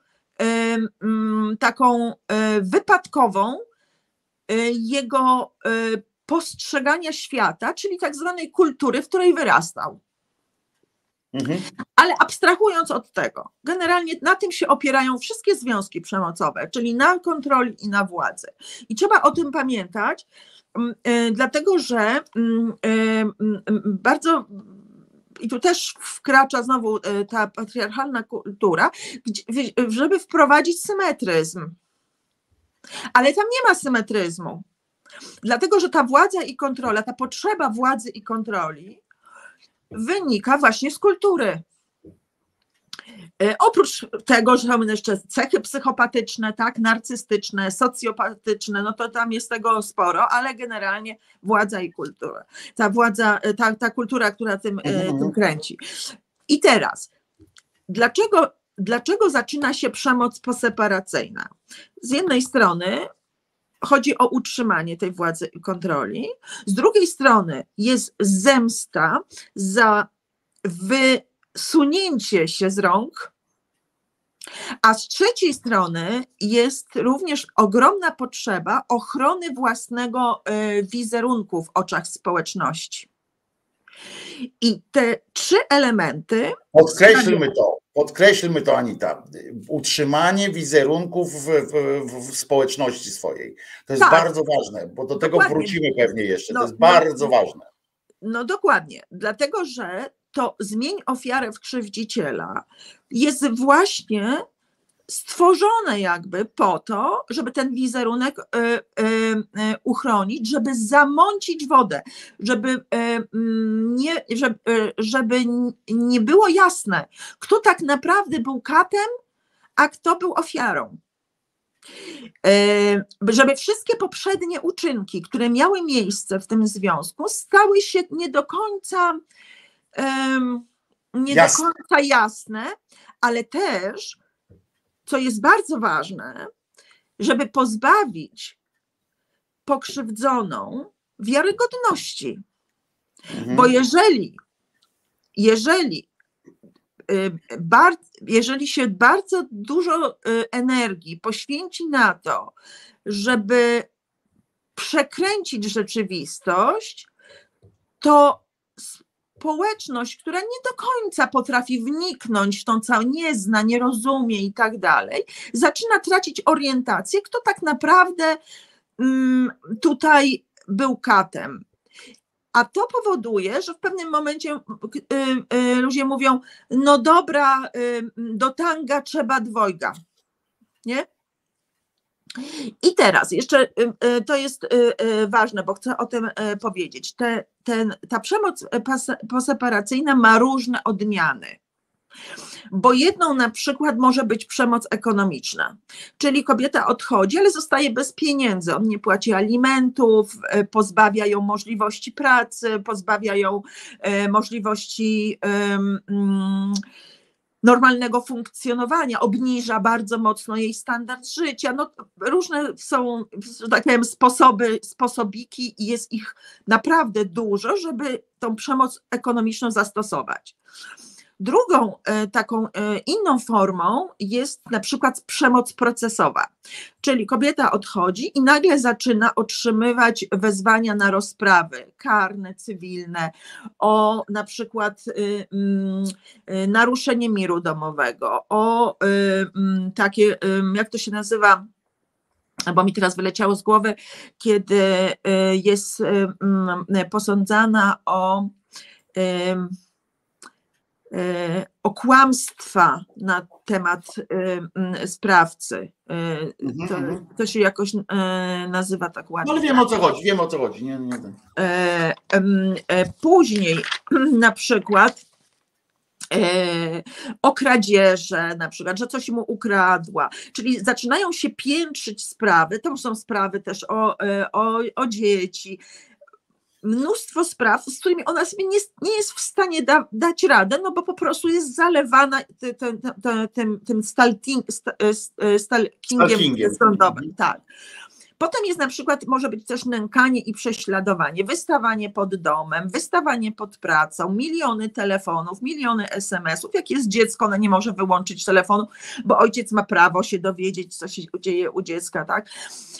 taką wypadkową jego postrzegania świata, czyli tak zwanej kultury, w której wyrastał. Mhm. Ale abstrahując od tego, generalnie na tym się opierają wszystkie związki przemocowe, czyli na kontroli i na władzy. I trzeba o tym pamiętać, dlatego że bardzo, i tu też wkracza znowu ta patriarchalna kultura, żeby wprowadzić symetryzm. Ale tam nie ma symetryzmu, dlatego że ta władza i kontrola, ta potrzeba władzy i kontroli wynika właśnie z kultury. Oprócz tego, że mamy jeszcze cechy psychopatyczne, tak, narcystyczne, socjopatyczne, no to tam jest tego sporo, ale generalnie władza i kultura. Ta władza, ta, ta kultura, która tym, mhm. tym kręci. I teraz, dlaczego, dlaczego zaczyna się przemoc poseparacyjna? Z jednej strony chodzi o utrzymanie tej władzy i kontroli, z drugiej strony jest zemsta za wysunięcie się z rąk, a z trzeciej strony jest również ogromna potrzeba ochrony własnego wizerunku w oczach społeczności. I te trzy elementy... Podkreślmy to, podkreślmy to, Anita. Utrzymanie wizerunków w, w, w społeczności swojej. To jest tak bardzo ważne, bo do tego dokładnie wrócimy pewnie jeszcze. No, to jest no, bardzo ważne. No dokładnie, dlatego że to zmień ofiarę w krzywdziciela jest właśnie stworzone jakby po to, żeby ten wizerunek y, y, y, uchronić, żeby zamącić wodę, żeby, y, nie, żeby, żeby nie było jasne, kto tak naprawdę był katem, a kto był ofiarą. Y, żeby wszystkie poprzednie uczynki, które miały miejsce w tym związku, stały się nie do końca y, nie jasne. do końca jasne, ale też, co jest bardzo ważne, żeby pozbawić pokrzywdzoną wiarygodności. Mhm. Bo jeżeli, jeżeli bar, jeżeli się bardzo dużo energii poświęci na to, żeby przekręcić rzeczywistość, to społeczność, która nie do końca potrafi wniknąć w tą całą, nie zna, nie rozumie i tak dalej, zaczyna tracić orientację, kto tak naprawdę tutaj był katem. A to powoduje, że w pewnym momencie ludzie mówią, no dobra, do tanga trzeba dwojga, nie? I teraz jeszcze to jest ważne, bo chcę o tym powiedzieć. Te, ten, ta przemoc poseparacyjna ma różne odmiany. Bo jedną na przykład może być przemoc ekonomiczna, czyli kobieta odchodzi, ale zostaje bez pieniędzy, on nie płaci alimentów, pozbawia ją możliwości pracy, pozbawia ją możliwości um, normalnego funkcjonowania, obniża bardzo mocno jej standard życia. No, różne są, że tak powiem, sposoby, sposobiki i jest ich naprawdę dużo, żeby tą przemoc ekonomiczną zastosować. Drugą taką inną formą jest na przykład przemoc procesowa, czyli kobieta odchodzi i nagle zaczyna otrzymywać wezwania na rozprawy karne, cywilne, o na przykład naruszenie miru domowego, o takie, jak to się nazywa, bo mi teraz wyleciało z głowy, kiedy jest posądzana o o kłamstwa na temat sprawcy. To, to się jakoś nazywa tak ładnie. No ale wiem, o co chodzi, wiem, o co chodzi. Nie, nie. Później na przykład o kradzieże, na przykład, że coś mu ukradła, czyli zaczynają się piętrzyć sprawy, to są sprawy też o, o, o dzieci, mnóstwo spraw, z którymi ona sobie nie, nie jest w stanie da, dać radę, no bo po prostu jest zalewana ty, ty, ty, tym, tym stalking, stalkingiem sądowym. Tak. Potem jest na przykład, może być też nękanie i prześladowanie, wystawanie pod domem, wystawanie pod pracą, miliony telefonów, miliony es em esów. Jak jest dziecko, ona nie może wyłączyć telefonu, bo ojciec ma prawo się dowiedzieć, co się dzieje u dziecka, tak?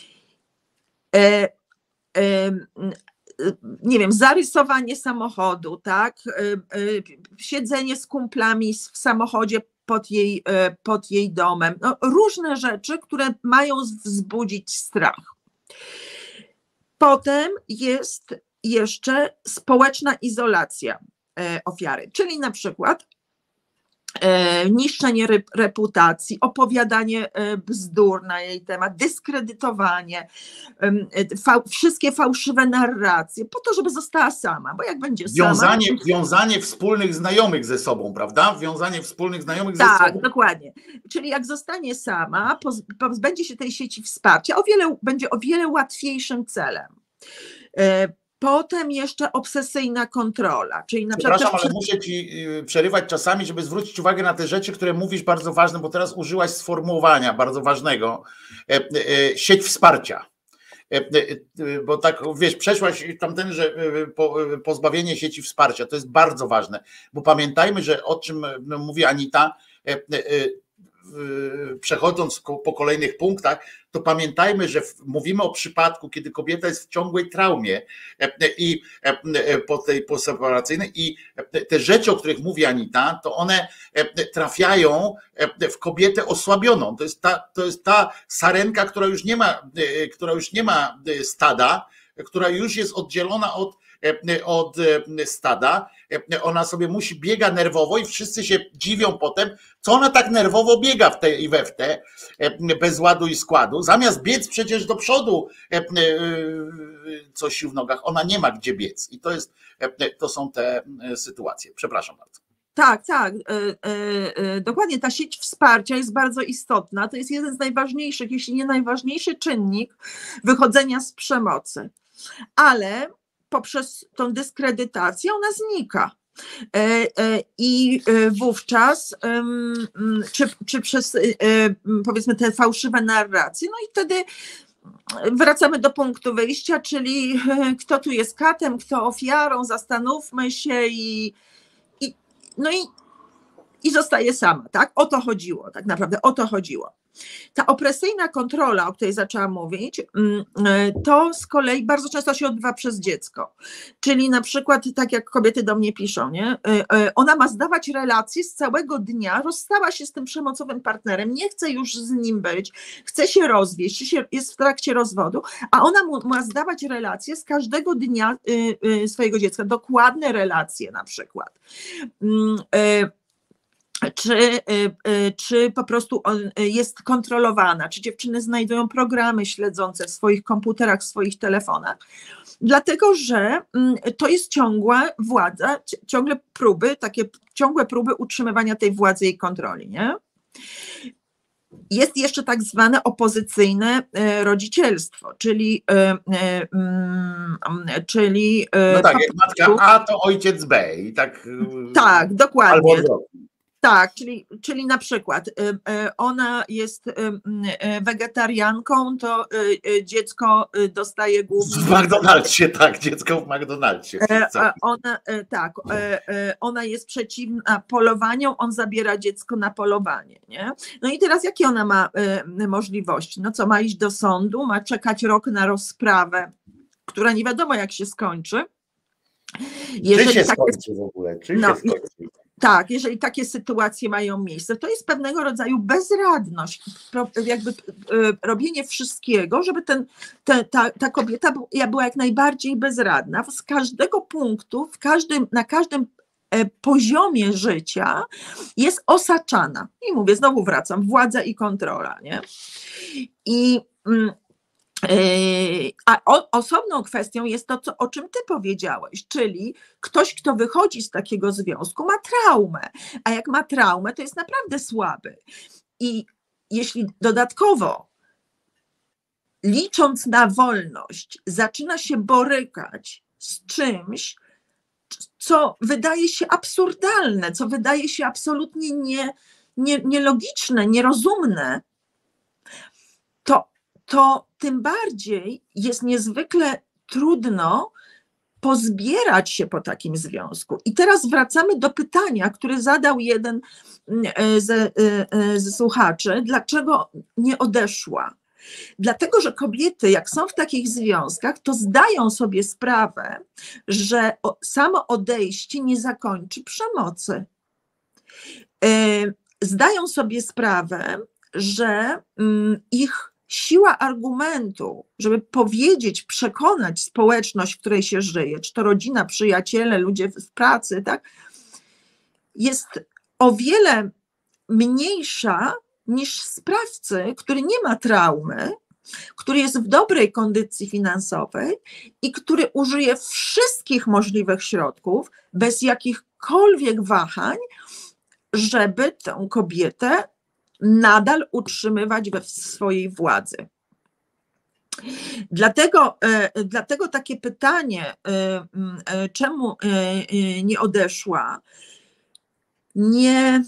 E, e, nie wiem, zarysowanie samochodu, tak, siedzenie z kumplami w samochodzie pod jej, pod jej domem, no, różne rzeczy, które mają wzbudzić strach. Potem jest jeszcze społeczna izolacja ofiary, czyli na przykład niszczenie reputacji, opowiadanie bzdur na jej temat, dyskredytowanie, fa wszystkie fałszywe narracje, po to, żeby została sama, bo jak będzie wiązanie, sama... Wiązanie wspólnych znajomych ze sobą, prawda? Wiązanie wspólnych znajomych ze tak, sobą. Tak, dokładnie. Czyli jak zostanie sama, pozbędzie się tej sieci wsparcia, o wiele, będzie o wiele łatwiejszym celem. Potem jeszcze obsesyjna kontrola, czyli na przykład... Przepraszam, ale muszę ci przerywać czasami, żeby zwrócić uwagę na te rzeczy, które mówisz bardzo ważne, bo teraz użyłaś sformułowania bardzo ważnego. Sieć wsparcia. Bo tak, wiesz, przeszłaś tamten, że pozbawienie sieci wsparcia, to jest bardzo ważne, bo pamiętajmy, że o czym mówi Anita, przechodząc po kolejnych punktach, to pamiętajmy, że mówimy o przypadku, kiedy kobieta jest w ciągłej traumie i po tej poseparacyjnej i te rzeczy, o których mówi Anita, to one trafiają w kobietę osłabioną. To jest ta, to jest ta sarenka, która już nie ma, która już nie ma stada, która już jest oddzielona od od stada, ona sobie musi biega nerwowo i wszyscy się dziwią potem, co ona tak nerwowo biega w te i we w te, bez ładu i składu, zamiast biec przecież do przodu coś sił w nogach, ona nie ma gdzie biec i to jest, to są te sytuacje. Przepraszam bardzo. Tak, tak, dokładnie, ta sieć wsparcia jest bardzo istotna, to jest jeden z najważniejszych, jeśli nie najważniejszy czynnik wychodzenia z przemocy, ale poprzez tą dyskredytację ona znika. I wówczas, czy, czy przez powiedzmy te fałszywe narracje, no i wtedy wracamy do punktu wyjścia, czyli kto tu jest katem, kto ofiarą, zastanówmy się i, i no i i zostaje sama, tak? O to chodziło, tak naprawdę o to chodziło. Ta opresyjna kontrola, o której zaczęłam mówić, to z kolei bardzo często się odbywa przez dziecko. Czyli na przykład, tak jak kobiety do mnie piszą, nie? Ona ma zdawać relacje z całego dnia, rozstała się z tym przemocowym partnerem, nie chce już z nim być, chce się rozwieść, jest w trakcie rozwodu, a ona ma zdawać relacje z każdego dnia swojego dziecka, dokładne relacje na przykład. Czy, czy po prostu jest kontrolowana, czy dziewczyny znajdują programy śledzące w swoich komputerach, w swoich telefonach, dlatego że to jest ciągła władza, ciągle próby, takie ciągłe próby utrzymywania tej władzy i kontroli, nie? Jest jeszcze tak zwane opozycyjne rodzicielstwo, czyli czyli no tak, jak matka A to ojciec B i tak tak, dokładnie. Albo Tak, czyli, czyli na przykład ona jest wegetarianką, to dziecko dostaje głównie... W McDonald'sie, tak, dziecko w McDonald'sie. Ona, tak, ona jest przeciwna polowaniom, on zabiera dziecko na polowanie, nie? No i teraz jakie ona ma możliwości? No co, ma iść do sądu, ma czekać rok na rozprawę, która nie wiadomo jak się skończy. Jeżeli Czy się takie... skończy w ogóle? Czy no, się skończy? Tak, jeżeli takie sytuacje mają miejsce, to jest pewnego rodzaju bezradność, jakby robienie wszystkiego, żeby ten, te, ta, ta kobieta była jak najbardziej bezradna. Z każdego punktu, w każdym, na każdym poziomie życia jest osaczana. I mówię, znowu wracam, władza i kontrola, nie? I A osobną kwestią jest to, co, o czym ty powiedziałeś, czyli ktoś, kto wychodzi z takiego związku, ma traumę, a jak ma traumę, to jest naprawdę słaby. I jeśli dodatkowo, licząc na wolność, zaczyna się borykać z czymś, co wydaje się absurdalne, co wydaje się absolutnie nie, nie, nielogiczne, nierozumne, to to tym bardziej jest niezwykle trudno pozbierać się po takim związku. I teraz wracamy do pytania, które zadał jeden ze, ze słuchaczy, dlaczego nie odeszła? Dlatego, że kobiety, jak są w takich związkach, to zdają sobie sprawę, że samo odejście nie zakończy przemocy. Zdają sobie sprawę, że ich siła argumentu, żeby powiedzieć, przekonać społeczność, w której się żyje, czy to rodzina, przyjaciele, ludzie w pracy, tak, jest o wiele mniejsza niż sprawcy, który nie ma traumy, który jest w dobrej kondycji finansowej i który użyje wszystkich możliwych środków, bez jakichkolwiek wahań, żeby tę kobietę nadal utrzymywać we swojej władzy. Dlatego, dlatego takie pytanie, czemu nie odeszła, nie,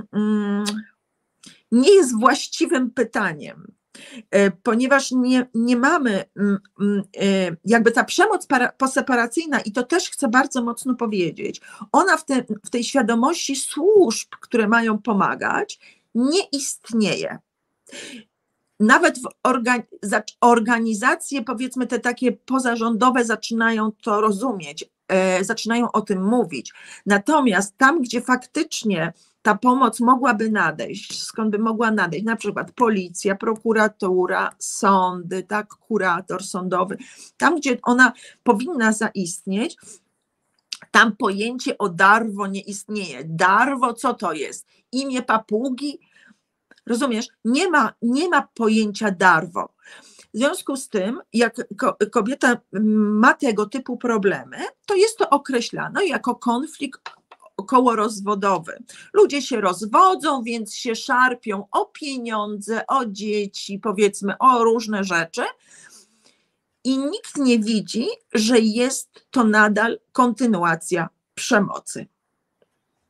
nie jest właściwym pytaniem, ponieważ nie, nie mamy, jakby ta przemoc poseparacyjna, i to też chcę bardzo mocno powiedzieć, ona w, te, w tej świadomości służb, które mają pomagać, nie istnieje. Nawet w organizacje, powiedzmy te takie pozarządowe, zaczynają to rozumieć, e, zaczynają o tym mówić. Natomiast tam, gdzie faktycznie ta pomoc mogłaby nadejść, skąd by mogła nadejść, na przykład policja, prokuratura, sądy, tak, kurator sądowy, tam, gdzie ona powinna zaistnieć, tam pojęcie o darwo nie istnieje. Darwo, co to jest? Imię papugi? Rozumiesz? Nie ma, nie ma pojęcia darwo. W związku z tym, jak kobieta ma tego typu problemy, to jest to określane jako konflikt okołorozwodowy. Ludzie się rozwodzą, więc się szarpią o pieniądze, o dzieci, powiedzmy o różne rzeczy, i nikt nie widzi, że jest to nadal kontynuacja przemocy.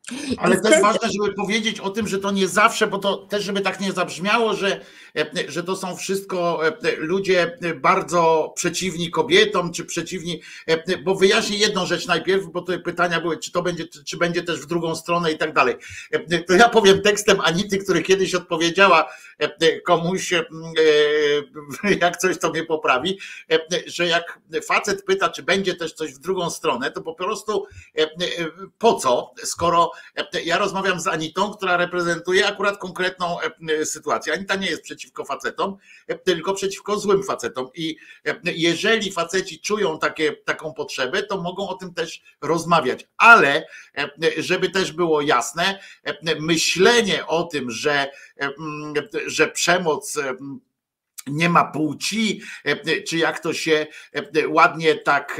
Ale też ważne, żeby powiedzieć o tym, że to nie zawsze, bo to też, żeby tak nie zabrzmiało, że, że to są wszystko ludzie bardzo przeciwni kobietom, czy przeciwni, bo wyjaśnię jedną rzecz najpierw, bo te pytania były, czy to będzie, czy będzie też w drugą stronę i tak dalej. To ja powiem tekstem Anity, który kiedyś odpowiedziała komuś, jak coś to mnie poprawi, że jak facet pyta, czy będzie też coś w drugą stronę, to po prostu po co, skoro ja rozmawiam z Anitą, która reprezentuje akurat konkretną sytuację. Anita nie jest przeciwko facetom, tylko przeciwko złym facetom i jeżeli faceci czują takie, taką potrzebę, to mogą o tym też rozmawiać, ale żeby też było jasne, myślenie o tym, że, że przemoc nie ma płci, czy jak to się ładnie tak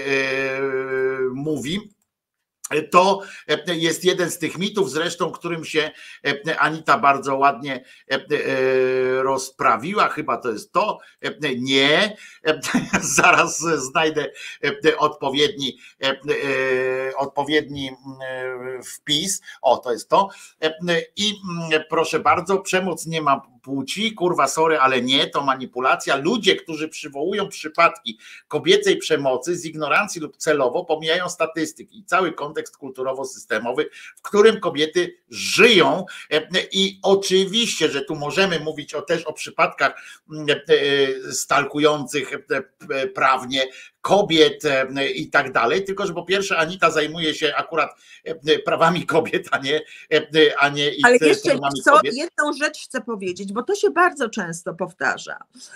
mówi, to jest jeden z tych mitów, zresztą którym się Anita bardzo ładnie rozprawiła, chyba to jest to, nie, zaraz znajdę odpowiedni, odpowiedni wpis, o to jest to i proszę bardzo, przemoc nie ma płci, kurwa sorry, ale nie, to manipulacja. Ludzie, którzy przywołują przypadki kobiecej przemocy z ignorancji lub celowo pomijają statystyki i cały kontekst kulturowo-systemowy, w którym kobiety żyją i oczywiście, że tu możemy mówić o, też o przypadkach stalkujących prawnie kobiet i tak dalej, tylko że po pierwsze Anita zajmuje się akurat prawami kobiet, a nie, a nie ich Ale jeszcze prawami co, kobiet. jedną rzecz chcę powiedzieć, bo to się bardzo często powtarza.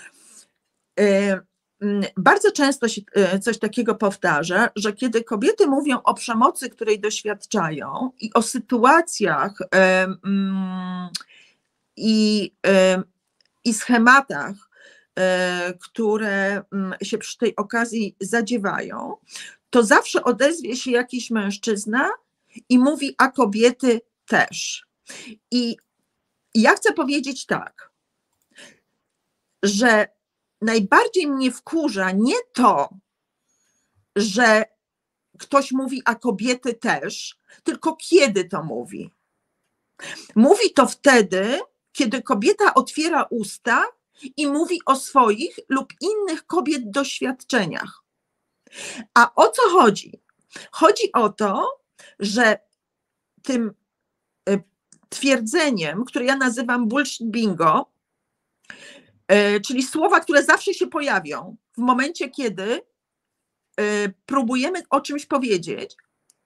Bardzo często się coś takiego powtarza, że kiedy kobiety mówią o przemocy, której doświadczają i o sytuacjach i, i schematach, które się przy tej okazji zadziewają, to zawsze odezwie się jakiś mężczyzna i mówi, a kobiety też. I ja chcę powiedzieć tak, że najbardziej mnie wkurza nie to, że ktoś mówi, a kobiety też, tylko kiedy to mówi. Mówi to wtedy, kiedy kobieta otwiera usta i mówi o swoich lub innych kobiet doświadczeniach. A o co chodzi? Chodzi o to, że tym twierdzeniem, które ja nazywam bullshit bingo, czyli słowa, które zawsze się pojawią w momencie, kiedy próbujemy o czymś powiedzieć,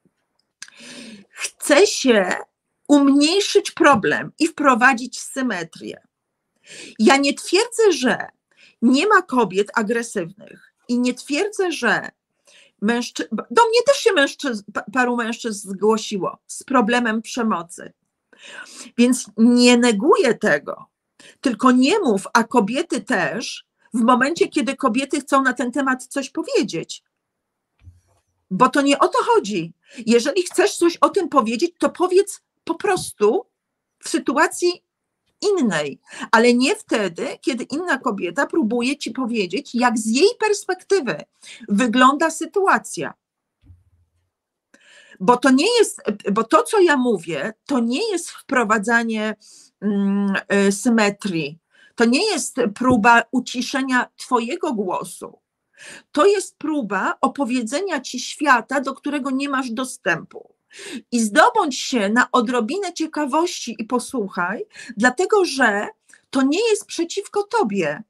chce się umniejszyć problem i wprowadzić symetrię. Ja nie twierdzę, że nie ma kobiet agresywnych i nie twierdzę, że mężczy... do mnie też się mężczyzn, paru mężczyzn zgłosiło z problemem przemocy. Więc nie neguję tego, tylko nie mów, a kobiety też, w momencie, kiedy kobiety chcą na ten temat coś powiedzieć. Bo to nie o to chodzi. Jeżeli chcesz coś o tym powiedzieć, to powiedz po prostu w sytuacji innej, ale nie wtedy, kiedy inna kobieta próbuje ci powiedzieć, jak z jej perspektywy wygląda sytuacja. Bo to nie jest, bo to, co ja mówię, to nie jest wprowadzanie mm, symetrii, to nie jest próba uciszenia twojego głosu. To jest próba opowiedzenia ci świata, do którego nie masz dostępu. I zdobądź się na odrobinę ciekawości i posłuchaj, dlatego że to nie jest przeciwko tobie.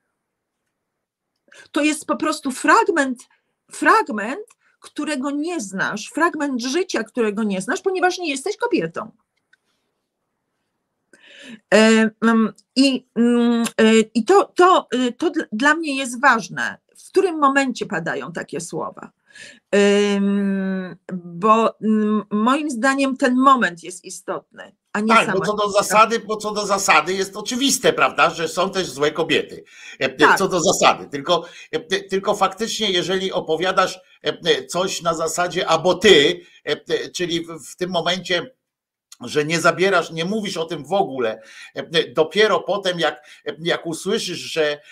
To jest po prostu fragment, fragment, którego nie znasz, fragment życia, którego nie znasz, ponieważ nie jesteś kobietą. I, i to, to, to dla mnie jest ważne, w którym momencie padają takie słowa. Bo moim zdaniem ten moment jest istotny, a nie tak, sama... bo co do zasady, bo co do zasady jest oczywiste, prawda, że są też złe kobiety. Tak. Co do zasady. Tylko, tylko faktycznie, jeżeli opowiadasz coś na zasadzie, albo ty, czyli w tym momencie że nie zabierasz, nie mówisz o tym w ogóle. Dopiero potem, jak, jak usłyszysz, że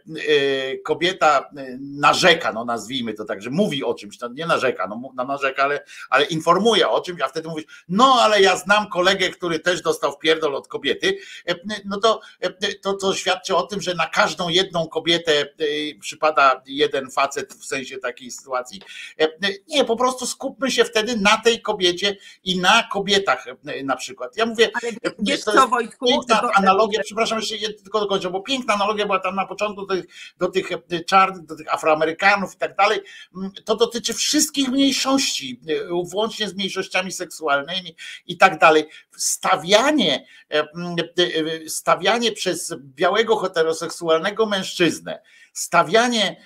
kobieta narzeka, no nazwijmy to tak, że mówi o czymś, no nie narzeka, no narzeka, ale, ale informuje o czymś, a wtedy mówisz, no ale ja znam kolegę, który też dostał wpierdol od kobiety, no to, to, to świadczy o tym, że na każdą jedną kobietę przypada jeden facet w sensie takiej sytuacji. Nie, po prostu skupmy się wtedy na tej kobiecie i na kobietach na przykład. Ja mówię, Ale to wiesz jest co, Wojtku? piękna Bo- analogia, przepraszam, jeszcze je- tylko dokończę, bo piękna analogia była tam na początku do tych, do tych czarnych, do tych Afroamerykanów i tak dalej. To dotyczy wszystkich mniejszości, włącznie z mniejszościami seksualnymi i tak dalej. Stawianie, stawianie przez białego heteroseksualnego mężczyznę, stawianie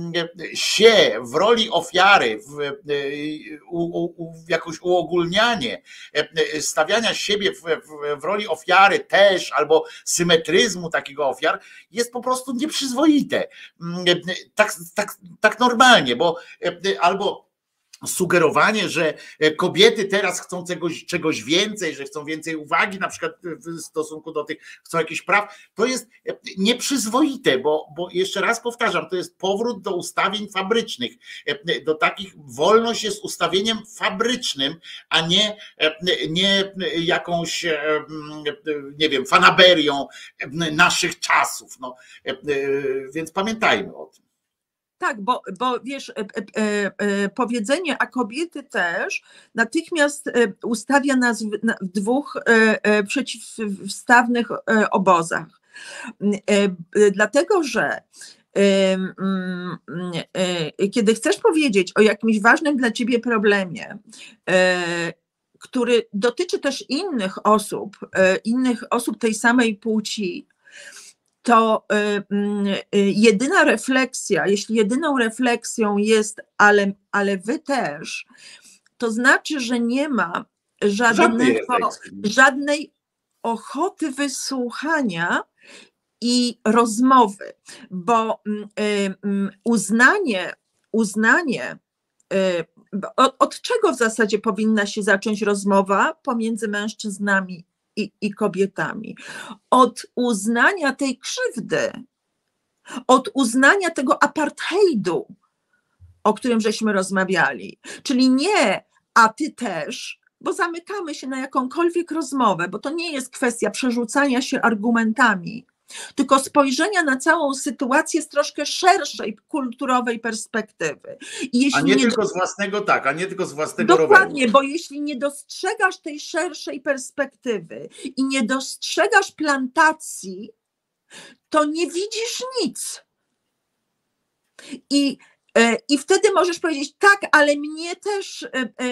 się w roli ofiary, w, u, u, w jakoś uogólnianie, stawiania siebie w, w, w roli ofiary też, albo symetryzmu takiego ofiar, jest po prostu nieprzyzwoite. Tak, tak, tak normalnie, bo albo sugerowanie, że kobiety teraz chcą czegoś, czegoś więcej, że chcą więcej uwagi, na przykład w stosunku do tych, chcą jakichś praw, to jest nieprzyzwoite, bo, bo jeszcze raz powtarzam, to jest powrót do ustawień fabrycznych, do takich, wolność jest ustawieniem fabrycznym, a nie, nie jakąś, nie wiem, fanaberią naszych czasów. No, więc pamiętajmy o tym. Tak, bo, bo wiesz, e, e, e, powiedzenie, a kobiety też, natychmiast e, ustawia nas w, na, w dwóch e, e, przeciwstawnych e, obozach. E, e, dlatego, że e, mm, e, kiedy chcesz powiedzieć o jakimś ważnym dla ciebie problemie, e, który dotyczy też innych osób, e, innych osób tej samej płci, to jedyna refleksja, jeśli jedyną refleksją jest, ale, ale wy też, to znaczy, że nie ma żadnego, żadnej ochoty wysłuchania i rozmowy, bo uznanie, uznanie, od, od czego w zasadzie powinna się zacząć rozmowa pomiędzy mężczyznami I, i kobietami? Od uznania tej krzywdy, od uznania tego apartheidu, o którym żeśmy rozmawiali. Czyli nie, a ty też, bo zamykamy się na jakąkolwiek rozmowę, bo to nie jest kwestia przerzucania się argumentami, tylko spojrzenia na całą sytuację z troszkę szerszej kulturowej perspektywy. I jeśli a nie, nie tylko do... z własnego, tak, a nie tylko z własnego Dokładnie, roweru. bo jeśli nie dostrzegasz tej szerszej perspektywy i nie dostrzegasz plantacji, to nie widzisz nic. I I wtedy możesz powiedzieć, tak, ale mnie też,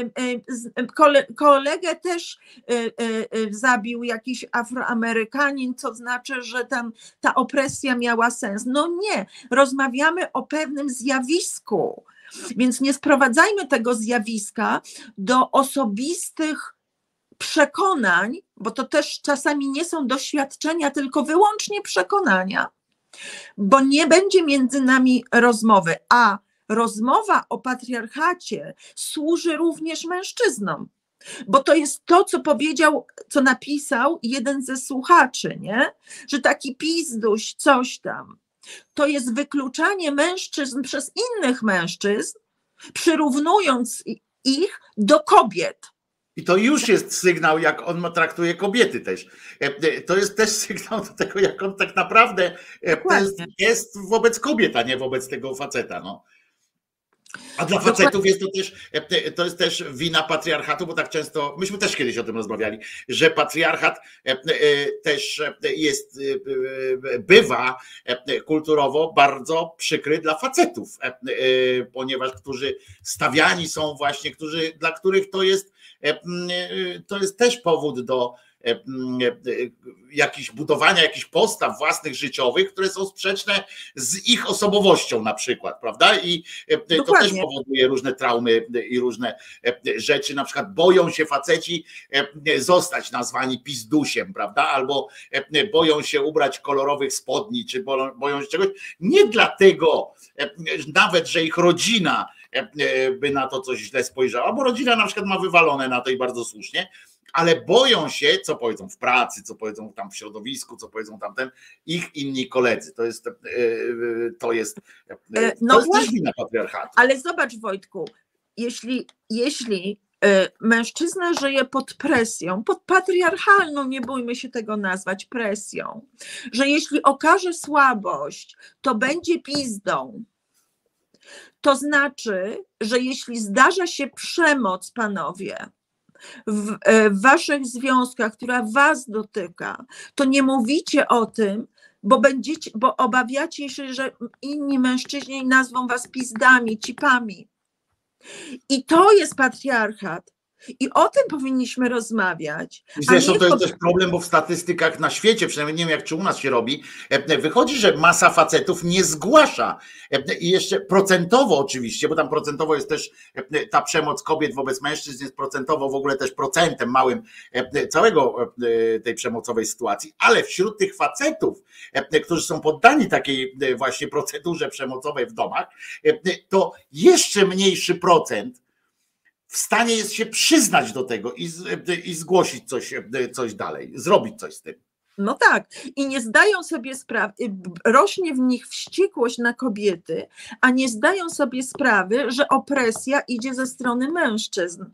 kolegę też zabił jakiś Afroamerykanin, co znaczy, że tam ta opresja miała sens. No nie, rozmawiamy o pewnym zjawisku, więc nie sprowadzajmy tego zjawiska do osobistych przekonań, bo to też czasami nie są doświadczenia, tylko wyłącznie przekonania, bo nie będzie między nami rozmowy, a rozmowa o patriarchacie służy również mężczyznom, bo to jest to, co powiedział, co napisał jeden ze słuchaczy, nie? Że taki pizduś, coś tam, to jest wykluczanie mężczyzn przez innych mężczyzn, przyrównując ich do kobiet. I to już jest sygnał, jak on traktuje kobiety też. To jest też sygnał do tego, jak on tak naprawdę jest, jest wobec kobiet, a nie wobec tego faceta. No. A dla facetów jest to też, to jest też wina patriarchatu, bo tak często, myśmy też kiedyś o tym rozmawiali, że patriarchat też jest, bywa kulturowo bardzo przykry dla facetów, ponieważ którzy stawiani są właśnie, którzy, dla których to jest, to jest też powód do jakichś budowania jakichś postaw własnych życiowych, które są sprzeczne z ich osobowością na przykład, prawda? I to Dokładnie. Też powoduje różne traumy i różne rzeczy, na przykład boją się faceci zostać nazwani pizdusiem, prawda? Albo boją się ubrać kolorowych spodni, czy boją się czegoś. Nie dlatego nawet, że ich rodzina by na to coś źle spojrzała, bo rodzina na przykład ma wywalone na to i bardzo słusznie, ale boją się, co powiedzą w pracy, co powiedzą tam w środowisku, co powiedzą tamten ich inni koledzy. To jest, to jest, to No jest też właśnie. wina patriarchatu. Ale zobacz, Wojtku, jeśli, jeśli y, mężczyzna żyje pod presją, pod patriarchalną, nie bójmy się tego nazwać, presją, że jeśli okaże słabość, to będzie pizdą. To znaczy, że jeśli zdarza się przemoc, panowie, w, y, w waszych związkach, która was dotyka, to nie mówicie o tym, bo będziecie, bo obawiacie się, że inni mężczyźni nazwą was pizdami, cipami. I to jest patriarchat. I o tym powinniśmy rozmawiać. I a zresztą nie to jest pod- też problem, bo w statystykach na świecie, przynajmniej nie wiem jak czy u nas się robi, wychodzi, że masa facetów nie zgłasza. I jeszcze procentowo oczywiście, bo tam procentowo jest też ta przemoc kobiet wobec mężczyzn jest procentowo w ogóle też procentem małym całego tej przemocowej sytuacji, ale wśród tych facetów, którzy są poddani takiej właśnie procedurze przemocowej w domach, to jeszcze mniejszy procent w stanie jest się przyznać do tego i, i zgłosić coś, coś dalej, zrobić coś z tym. No tak, i nie zdają sobie sprawy, rośnie w nich wściekłość na kobiety, a nie zdają sobie sprawy, że opresja idzie ze strony mężczyzn.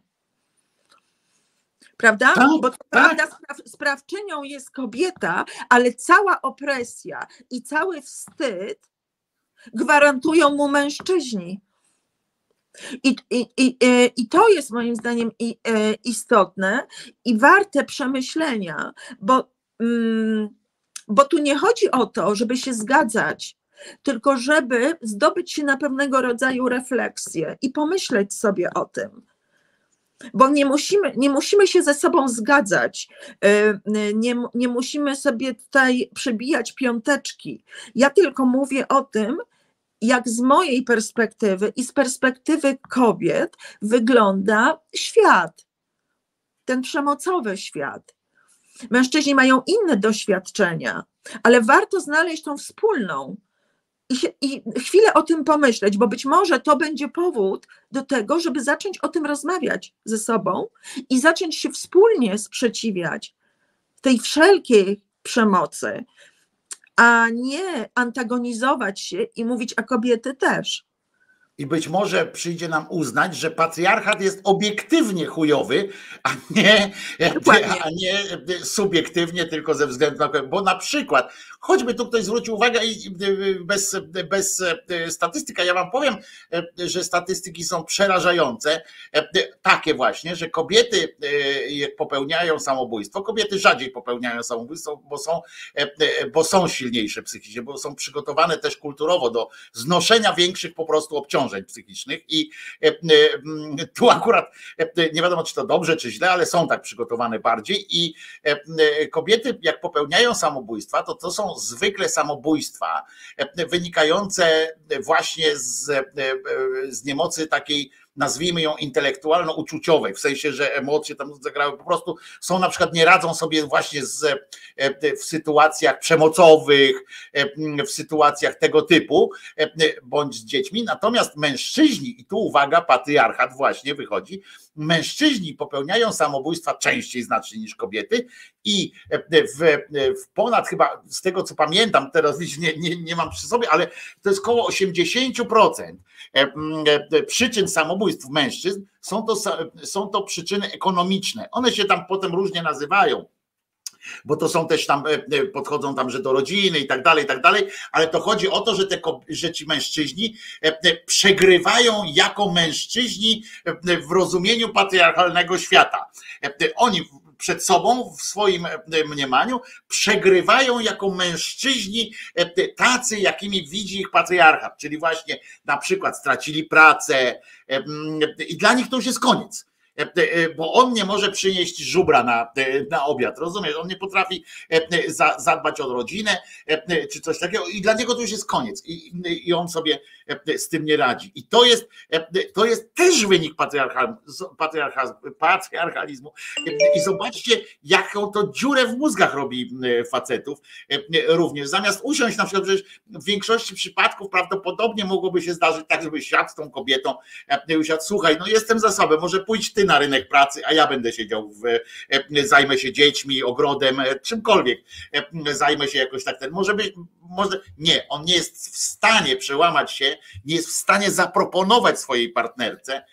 Prawda? Tak, Bo to tak. prawda, spraw, sprawczynią jest kobieta, ale cała opresja i cały wstyd gwarantują mu mężczyźni. I, i, i, I to jest moim zdaniem i- e, istotne i warte przemyślenia, bo, mm, bo tu nie chodzi o to, żeby się zgadzać, tylko żeby zdobyć się na pewnego rodzaju refleksję i pomyśleć sobie o tym. Bo nie musimy, nie musimy się ze sobą zgadzać, e, nie, nie musimy sobie tutaj przybijać piąteczki. Ja tylko mówię o tym, jak z mojej perspektywy i z perspektywy kobiet wygląda świat, ten przemocowy świat. Mężczyźni mają inne doświadczenia, ale warto znaleźć tą wspólną i, się, i chwilę o tym pomyśleć, bo być może to będzie powód do tego, żeby zacząć o tym rozmawiać ze sobą i zacząć się wspólnie sprzeciwiać tej wszelkiej przemocy, a nie antagonizować się i mówić, a kobiety też. I być może przyjdzie nam uznać, że patriarchat jest obiektywnie chujowy, a nie, Dokładnie. a nie subiektywnie tylko ze względu na... Bo na przykład, choćby tu ktoś zwrócił uwagę i bez, bez statystyka, ja wam powiem, że statystyki są przerażające, takie właśnie, że kobiety jak popełniają samobójstwo, kobiety rzadziej popełniają samobójstwo, bo są, bo są silniejsze psychicznie, bo są przygotowane też kulturowo do znoszenia większych po prostu obciążeń psychicznych i tu akurat nie wiadomo, czy to dobrze, czy źle, ale są tak przygotowane bardziej i kobiety jak popełniają samobójstwa, to to są zwykle samobójstwa wynikające właśnie z, z niemocy takiej, nazwijmy ją intelektualno-uczuciowej, w sensie, że emocje tam zagrały, po prostu są na przykład, nie radzą sobie właśnie z, w sytuacjach przemocowych, w sytuacjach tego typu, bądź z dziećmi, natomiast mężczyźni, i tu uwaga, patriarchat właśnie wychodzi, mężczyźni popełniają samobójstwa częściej znacznie niż kobiety i w, w ponad chyba, z tego co pamiętam, teraz nie, nie, nie mam przy sobie, ale to jest około osiemdziesiąt procent przyczyn samobójstw mężczyzn są to, są to przyczyny ekonomiczne. One się tam potem różnie nazywają, bo to są też tam, podchodzą tam, że do rodziny i tak dalej, i tak dalej, ale to chodzi o to, że, te, że ci mężczyźni przegrywają jako mężczyźni w rozumieniu patriarchalnego świata. Oni przed sobą w swoim mniemaniu przegrywają jako mężczyźni tacy, jakimi widzi ich patriarchat, czyli właśnie na przykład stracili pracę i dla nich to już jest koniec. Bo on nie może przynieść żubra na, na obiad, rozumiesz? On nie potrafi zadbać o rodzinę czy coś takiego i dla niego to już jest koniec. I, i on sobie z tym nie radzi. I to jest, to jest też wynik patriarchalizmu. I zobaczcie, jaką to dziurę w mózgach robi facetów również. Zamiast usiąść na przykład, przecież w większości przypadków prawdopodobnie mogłoby się zdarzyć tak, żeby siadł z tą kobietą, usiadł, słuchaj, no jestem za sobą, może pójdź ty na rynek pracy, a ja będę siedział, w, zajmę się dziećmi, ogrodem, czymkolwiek, zajmę się jakoś tak ten, może być, może, nie, on nie jest w stanie przełamać się, nie jest w stanie zaproponować swojej partnerce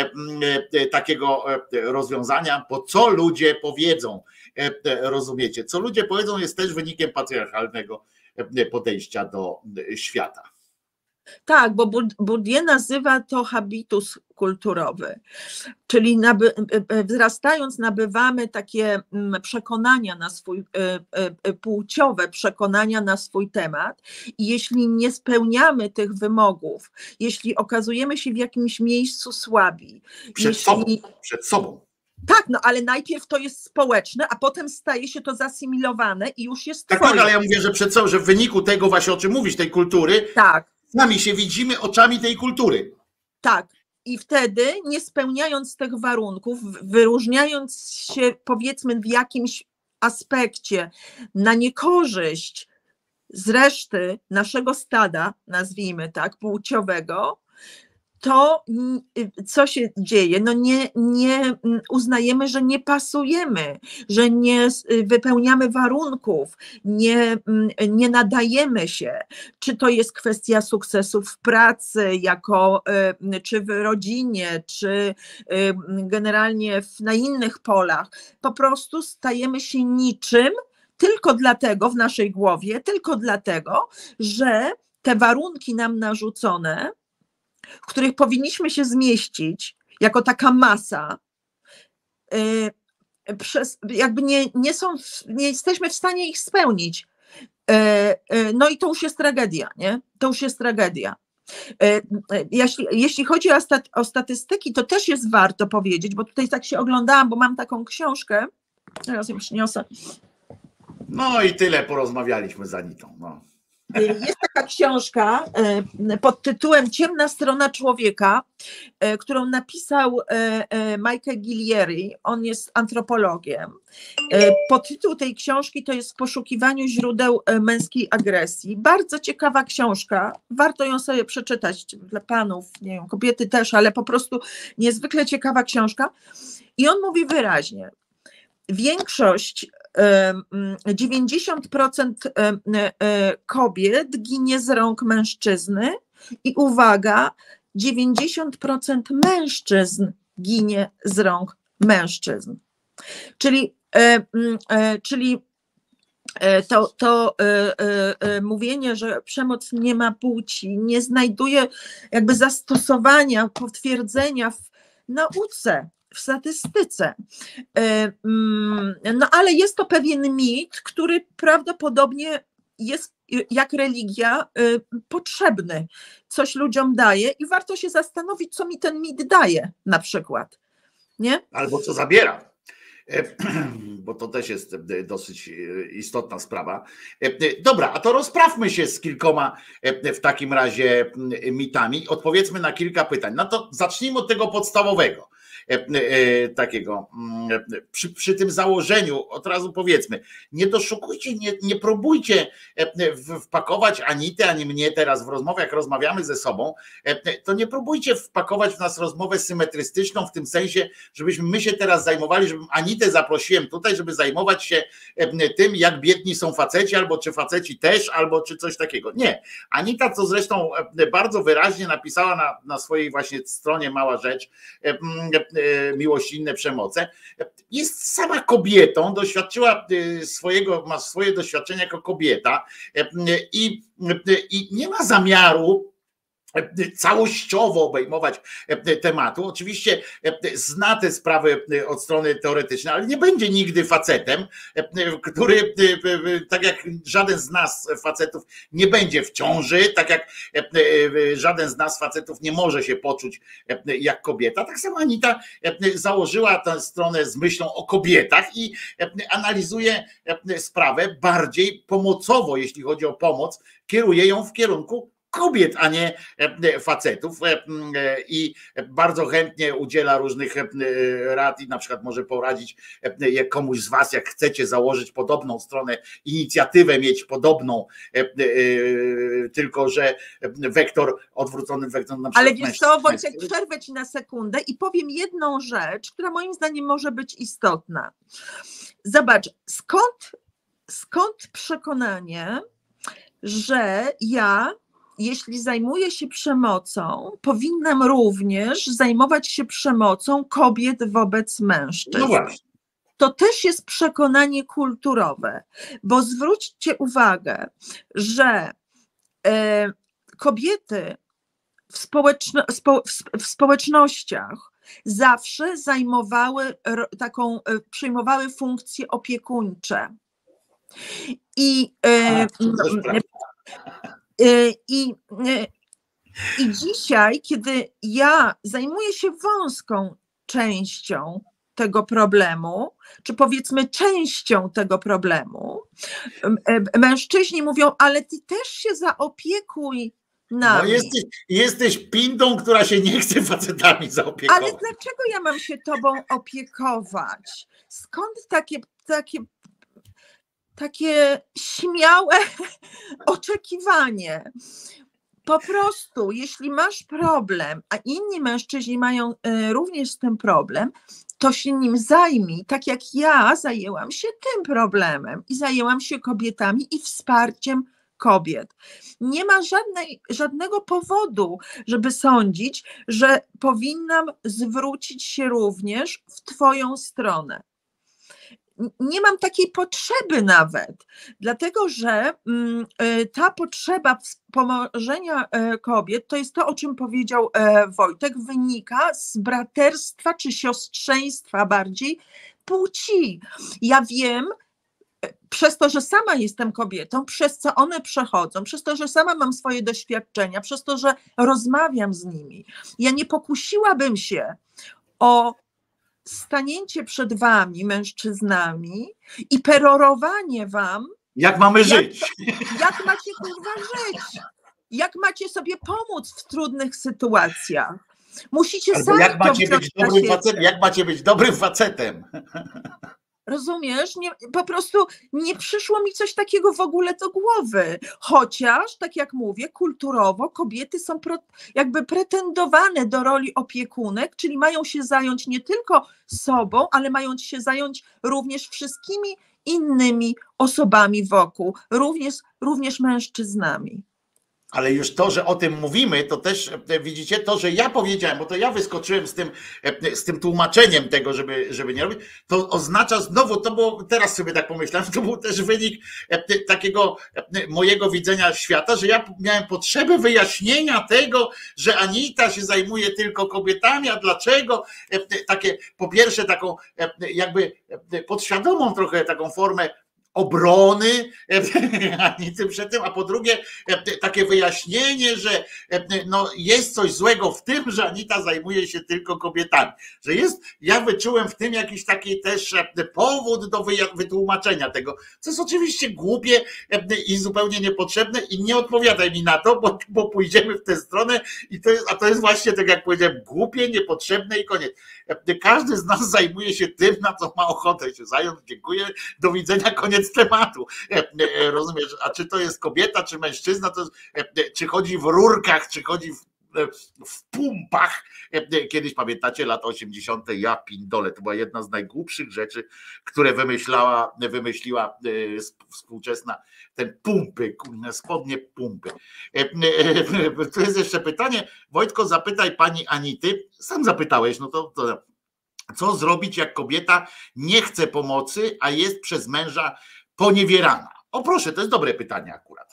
takiego rozwiązania, bo co ludzie powiedzą, rozumiecie, co ludzie powiedzą jest też wynikiem patriarchalnego podejścia do świata. Tak, bo Bourdieu nazywa to habitus kulturowy, czyli naby, wzrastając nabywamy takie przekonania na swój, płciowe przekonania na swój temat i jeśli nie spełniamy tych wymogów, jeśli okazujemy się w jakimś miejscu słabi, przed jeśli... sobą, przed sobą. Tak, no ale najpierw to jest społeczne, a potem staje się to zasymilowane i już jest tak, twoje. Tak, ale ja mówię, że przed sobą, że w wyniku tego właśnie, o czym mówisz, tej kultury, tak. Sami się widzimy oczami tej kultury. Tak. I wtedy, nie spełniając tych warunków, wyróżniając się powiedzmy w jakimś aspekcie na niekorzyść z reszty naszego stada, nazwijmy tak, płciowego, to co się dzieje? No nie, nie uznajemy, że nie pasujemy, że nie wypełniamy warunków, nie, nie nadajemy się. Czy to jest kwestia sukcesu w pracy, jako, czy w rodzinie, czy generalnie na innych polach. Po prostu stajemy się niczym tylko dlatego w naszej głowie, tylko dlatego, że te warunki nam narzucone, w których powinniśmy się zmieścić jako taka masa, yy, przez, jakby nie, nie, są, nie jesteśmy w stanie ich spełnić. Yy, yy, no i to już jest tragedia, nie? To już jest tragedia. Yy, jeśli, jeśli chodzi o, stat, o statystyki, to też jest warto powiedzieć, bo tutaj tak się oglądałam, bo mam taką książkę, teraz ją przyniosę. No i tyle porozmawialiśmy z Anitą. No. Jest taka książka pod tytułem Ciemna strona człowieka, którą napisał Michael Guillieri, on jest antropologiem. Podtytuł tej książki to jest W poszukiwaniu źródeł męskiej agresji. Bardzo ciekawa książka, warto ją sobie przeczytać dla panów, nie wiem, kobiety też, ale po prostu niezwykle ciekawa książka. I on mówi wyraźnie, większość, dziewięćdziesiąt procent kobiet ginie z rąk mężczyzny i uwaga, dziewięćdziesiąt procent mężczyzn ginie z rąk mężczyzn. Czyli, czyli to, to mówienie, że przemoc nie ma płci, nie znajduje jakby zastosowania, potwierdzenia w nauce, w statystyce. No ale jest to pewien mit, który prawdopodobnie jest jak religia potrzebny, coś ludziom daje i warto się zastanowić, co mi ten mit daje na przykład. Nie? Albo co zabiera. Bo to też jest dosyć istotna sprawa. Dobra, a to rozprawmy się z kilkoma w takim razie mitami. Odpowiedzmy na kilka pytań. No to zacznijmy od tego podstawowego. Takiego przy, przy tym założeniu od razu powiedzmy, nie doszukujcie, nie, nie próbujcie wpakować Anity ani mnie teraz w rozmowę, jak rozmawiamy ze sobą, to nie próbujcie wpakować w nas rozmowę symetrystyczną w tym sensie, żebyśmy my się teraz zajmowali, żebym Anitę zaprosiłem tutaj, żeby zajmować się tym, jak biedni są faceci, albo czy faceci też, albo czy coś takiego. Nie. Anita, co zresztą bardzo wyraźnie napisała na, na swojej właśnie stronie Mała Rzecz, Miłość i inne przemoce, jest sama kobietą, doświadczyła swojego, ma swoje doświadczenia jako kobieta i, i nie ma zamiaru całościowo obejmować tematu. Oczywiście zna te sprawy od strony teoretycznej, ale nie będzie nigdy facetem, który, tak jak żaden z nas facetów nie będzie w ciąży, tak jak żaden z nas facetów nie może się poczuć jak kobieta. Tak samo Anita założyła tę stronę z myślą o kobietach i analizuje sprawę bardziej pomocowo, jeśli chodzi o pomoc, kieruje ją w kierunku kobiet, a nie facetów i bardzo chętnie udziela różnych rad i na przykład może poradzić jak komuś z was, jak chcecie założyć podobną stronę, inicjatywę mieć podobną, tylko że wektor odwrócony wektor na przykład. Ale wiesz co, Wojtek, przerwę ci na sekundę i powiem jedną rzecz, która moim zdaniem może być istotna. Zobacz, skąd, skąd przekonanie, że ja, jeśli zajmuję się przemocą, powinnam również zajmować się przemocą kobiet wobec mężczyzn. No właśnie. To też jest przekonanie kulturowe, bo zwróćcie uwagę, że e, kobiety w, społeczno, spo, w, w społecznościach zawsze zajmowały taką, przyjmowały funkcje opiekuńcze. I, e, e, i, e, I dzisiaj, kiedy ja zajmuję się wąską częścią tego problemu, czy powiedzmy częścią tego problemu, mężczyźni mówią, ale ty też się zaopiekuj nami. No jesteś, jesteś pindą, która się nie chce facetami zaopiekować. Ale dlaczego ja mam się tobą opiekować? Skąd takie, takie, takie śmiałe oczekiwanie? Po prostu, jeśli masz problem, a inni mężczyźni mają również z tym problem, to się nim zajmij, tak jak ja zajęłam się tym problemem i zajęłam się kobietami i wsparciem kobiet. Nie ma żadnej, żadnego powodu, żeby sądzić, że powinnam zwrócić się również w twoją stronę. Nie mam takiej potrzeby nawet, dlatego że ta potrzeba wspomożenia kobiet, to jest to, o czym powiedział Wojtek, wynika z braterstwa czy siostrzeństwa bardziej płci. Ja wiem, przez to, że sama jestem kobietą, przez co one przechodzą, przez to, że sama mam swoje doświadczenia, przez to, że rozmawiam z nimi. Ja nie pokusiłabym się o stanięcie przed wami, mężczyznami, i perorowanie wam, jak mamy żyć. Jak, jak macie kurwa żyć, jak macie sobie pomóc w trudnych sytuacjach. Musicie Albo sami jak macie to być dobrym facetem, jak macie być dobrym facetem. Rozumiesz? Nie, po prostu nie przyszło mi coś takiego w ogóle do głowy. Chociaż, tak jak mówię, kulturowo kobiety są pro, jakby pretendowane do roli opiekunek, czyli mają się zająć nie tylko sobą, ale mają się zająć również wszystkimi innymi osobami wokół, również, również mężczyznami. Ale już to, że o tym mówimy, to też widzicie, to, że ja powiedziałem, bo to ja wyskoczyłem z tym, z tym tłumaczeniem tego, żeby, żeby nie robić, to oznacza znowu, to było, teraz sobie tak pomyślałem, to był też wynik takiego mojego widzenia świata, że ja miałem potrzebę wyjaśnienia tego, że Anita się zajmuje tylko kobietami, a dlaczego? Takie, po pierwsze taką jakby podświadomą trochę taką formę obrony Anity przed tym, a po drugie takie wyjaśnienie, że no jest coś złego w tym, że Anita zajmuje się tylko kobietami. Że jest, ja wyczułem w tym jakiś taki też powód do wytłumaczenia tego, co jest oczywiście głupie i zupełnie niepotrzebne i nie odpowiadaj mi na to, bo, bo pójdziemy w tę stronę i to jest, a to jest właśnie, tak jak powiedziałem, głupie, niepotrzebne i koniec. Każdy z nas zajmuje się tym, na co ma ochotę się zająć. Dziękuję, do widzenia, koniec tematu. Rozumiesz, a czy to jest kobieta, czy mężczyzna, to, czy chodzi w rurkach, czy chodzi w, w pumpach. Kiedyś pamiętacie, lat osiemdziesiąte, ja pindole, to była jedna z najgłupszych rzeczy, które wymyślała, wymyśliła współczesna, ten pumpy, spodnie pumpy. Tu jest jeszcze pytanie, Wojtko, zapytaj pani Anity, sam zapytałeś, no to, to co zrobić, jak kobieta nie chce pomocy, a jest przez męża poniewierana? O proszę, to jest dobre pytanie akurat.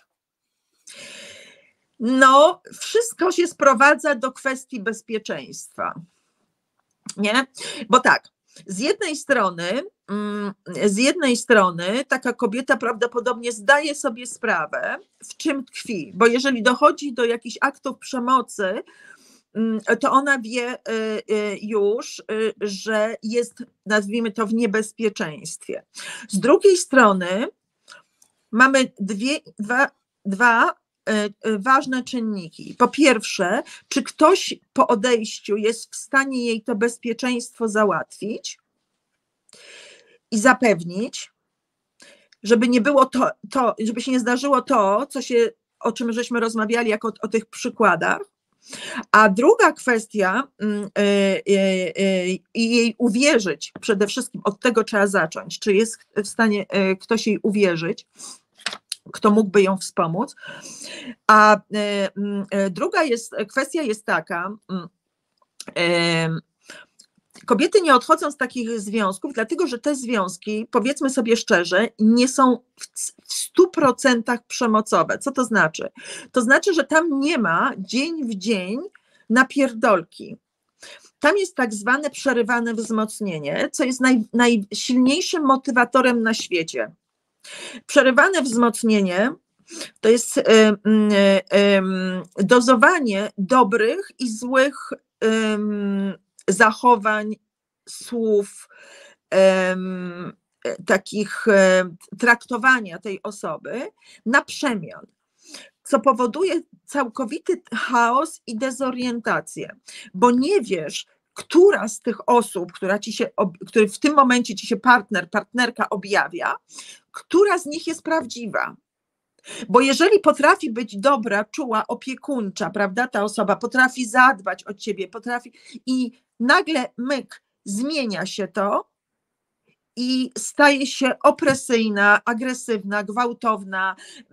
No, wszystko się sprowadza do kwestii bezpieczeństwa. Nie? Bo tak, z jednej strony, z jednej strony taka kobieta prawdopodobnie zdaje sobie sprawę, w czym tkwi, bo jeżeli dochodzi do jakichś aktów przemocy, to ona wie już, że jest, nazwijmy to, w niebezpieczeństwie. Z drugiej strony mamy dwie, dwa, dwa ważne czynniki. Po pierwsze, czy ktoś po odejściu jest w stanie jej to bezpieczeństwo załatwić i zapewnić, żeby nie było to, to żeby się nie zdarzyło to, co się, o czym żeśmy rozmawiali, jako o, o tych przykładach. A druga kwestia, i jej uwierzyć, przede wszystkim od tego trzeba zacząć, czy jest w stanie ktoś jej uwierzyć, kto mógłby ją wspomóc. A druga jest, kwestia jest taka, kobiety nie odchodzą z takich związków, dlatego że te związki, powiedzmy sobie szczerze, nie są w stu procentach przemocowe. Co to znaczy? To znaczy, że tam nie ma dzień w dzień napierdolki. Tam jest tak zwane przerywane wzmocnienie, co jest naj, najsilniejszym motywatorem na świecie. Przerywane wzmocnienie to jest y, y, y, dozowanie dobrych i złych y, zachowań, słów, um, takich um, traktowania tej osoby na przemian, co powoduje całkowity chaos i dezorientację, bo nie wiesz, która z tych osób, która ci się, który w tym momencie ci się partner, partnerka objawia, która z nich jest prawdziwa. Bo jeżeli potrafi być dobra, czuła, opiekuńcza, prawda, ta osoba potrafi zadbać o ciebie, potrafi i nagle myk, zmienia się to i staje się opresyjna, agresywna, gwałtowna,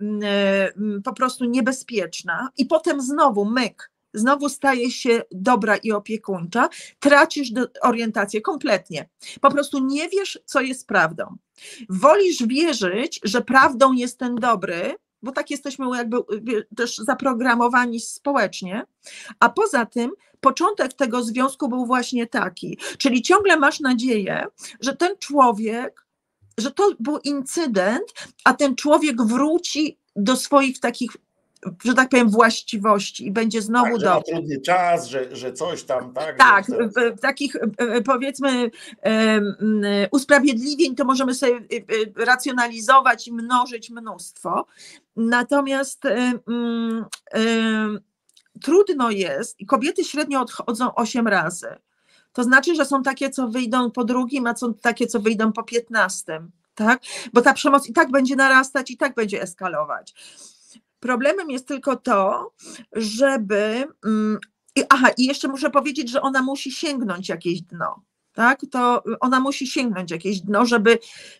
po prostu niebezpieczna i potem znowu myk, znowu staje się dobra i opiekuńcza, tracisz orientację kompletnie. Po prostu nie wiesz, co jest prawdą. Wolisz wierzyć, że prawdą jest ten dobry, bo tak jesteśmy jakby też zaprogramowani społecznie, a poza tym początek tego związku był właśnie taki, czyli ciągle masz nadzieję, że ten człowiek, że to był incydent, a ten człowiek wróci do swoich takich, że tak powiem, właściwości i będzie znowu tak, że dobry. ma trudny czas, że, że coś tam, tak? Tak, że... w, w takich powiedzmy usprawiedliwień to możemy sobie racjonalizować i mnożyć mnóstwo. Natomiast um, um, trudno jest, i kobiety średnio odchodzą osiem razy. To znaczy, że są takie, co wyjdą po drugim, a są takie, co wyjdą po piętnastym, tak? Bo ta przemoc i tak będzie narastać, i tak będzie eskalować. Problemem jest tylko to, żeby... Um, aha, i jeszcze muszę powiedzieć, że ona musi sięgnąć jakieś dno. Tak, to ona musi sięgnąć jakieś dno, żeby,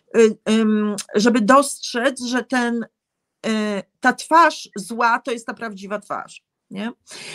żeby dostrzec, że ten, ta twarz zła to jest ta prawdziwa twarz. Nie?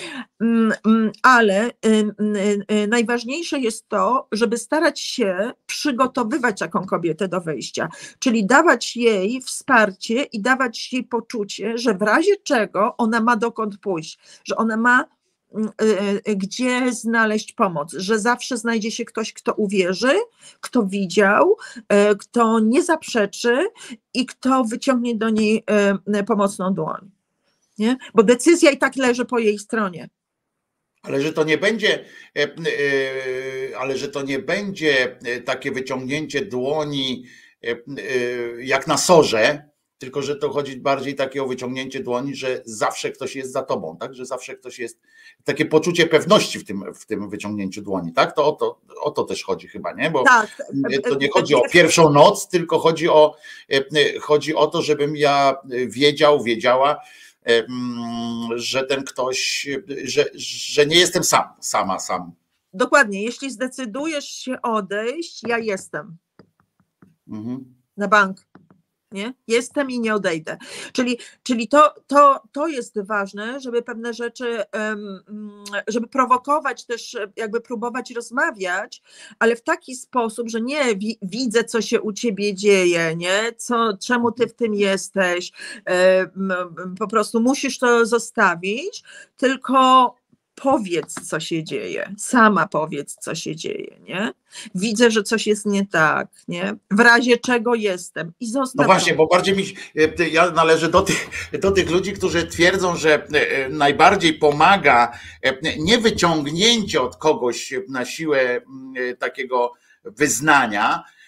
Ale najważniejsze jest to, żeby starać się przygotowywać taką kobietę do wyjścia, czyli dawać jej wsparcie i dawać jej poczucie, że w razie czego ona ma dokąd pójść, że ona ma gdzie znaleźć pomoc, że zawsze znajdzie się ktoś, kto uwierzy, kto widział, kto nie zaprzeczy i kto wyciągnie do niej pomocną dłoń. Nie? Bo decyzja i tak leży po jej stronie. Ale że to nie będzie, ale że to nie będzie takie wyciągnięcie dłoni jak na sorze, tylko że to chodzi bardziej takie o wyciągnięcie dłoni, że zawsze ktoś jest za tobą, tak? Że zawsze ktoś jest, takie poczucie pewności w tym, w tym wyciągnięciu dłoni, tak? To o to, o to też chodzi chyba, nie? Bo tak. To nie chodzi o pierwszą noc, tylko chodzi o, chodzi o to, żebym ja wiedział, wiedziała, że ten ktoś, że, że nie jestem sam, sama, sam. Dokładnie, jeśli zdecydujesz się odejść, ja jestem. Mhm. Na bank. Nie? Jestem i nie odejdę. Czyli, czyli to, to, to jest ważne, żeby pewne rzeczy, żeby prowokować też, jakby próbować rozmawiać, ale w taki sposób, że nie wi- widzę, co się u ciebie dzieje, nie? Co, czemu ty w tym jesteś, po prostu musisz to zostawić, tylko powiedz, co się dzieje, sama powiedz, co się dzieje, nie? Widzę, że coś jest nie tak, nie? W razie czego jestem i zostaw. No właśnie, bo bardziej mi, ja należę do tych, do tych ludzi, którzy twierdzą, że najbardziej pomaga nie wyciągnięcie od kogoś na siłę takiego wyznania,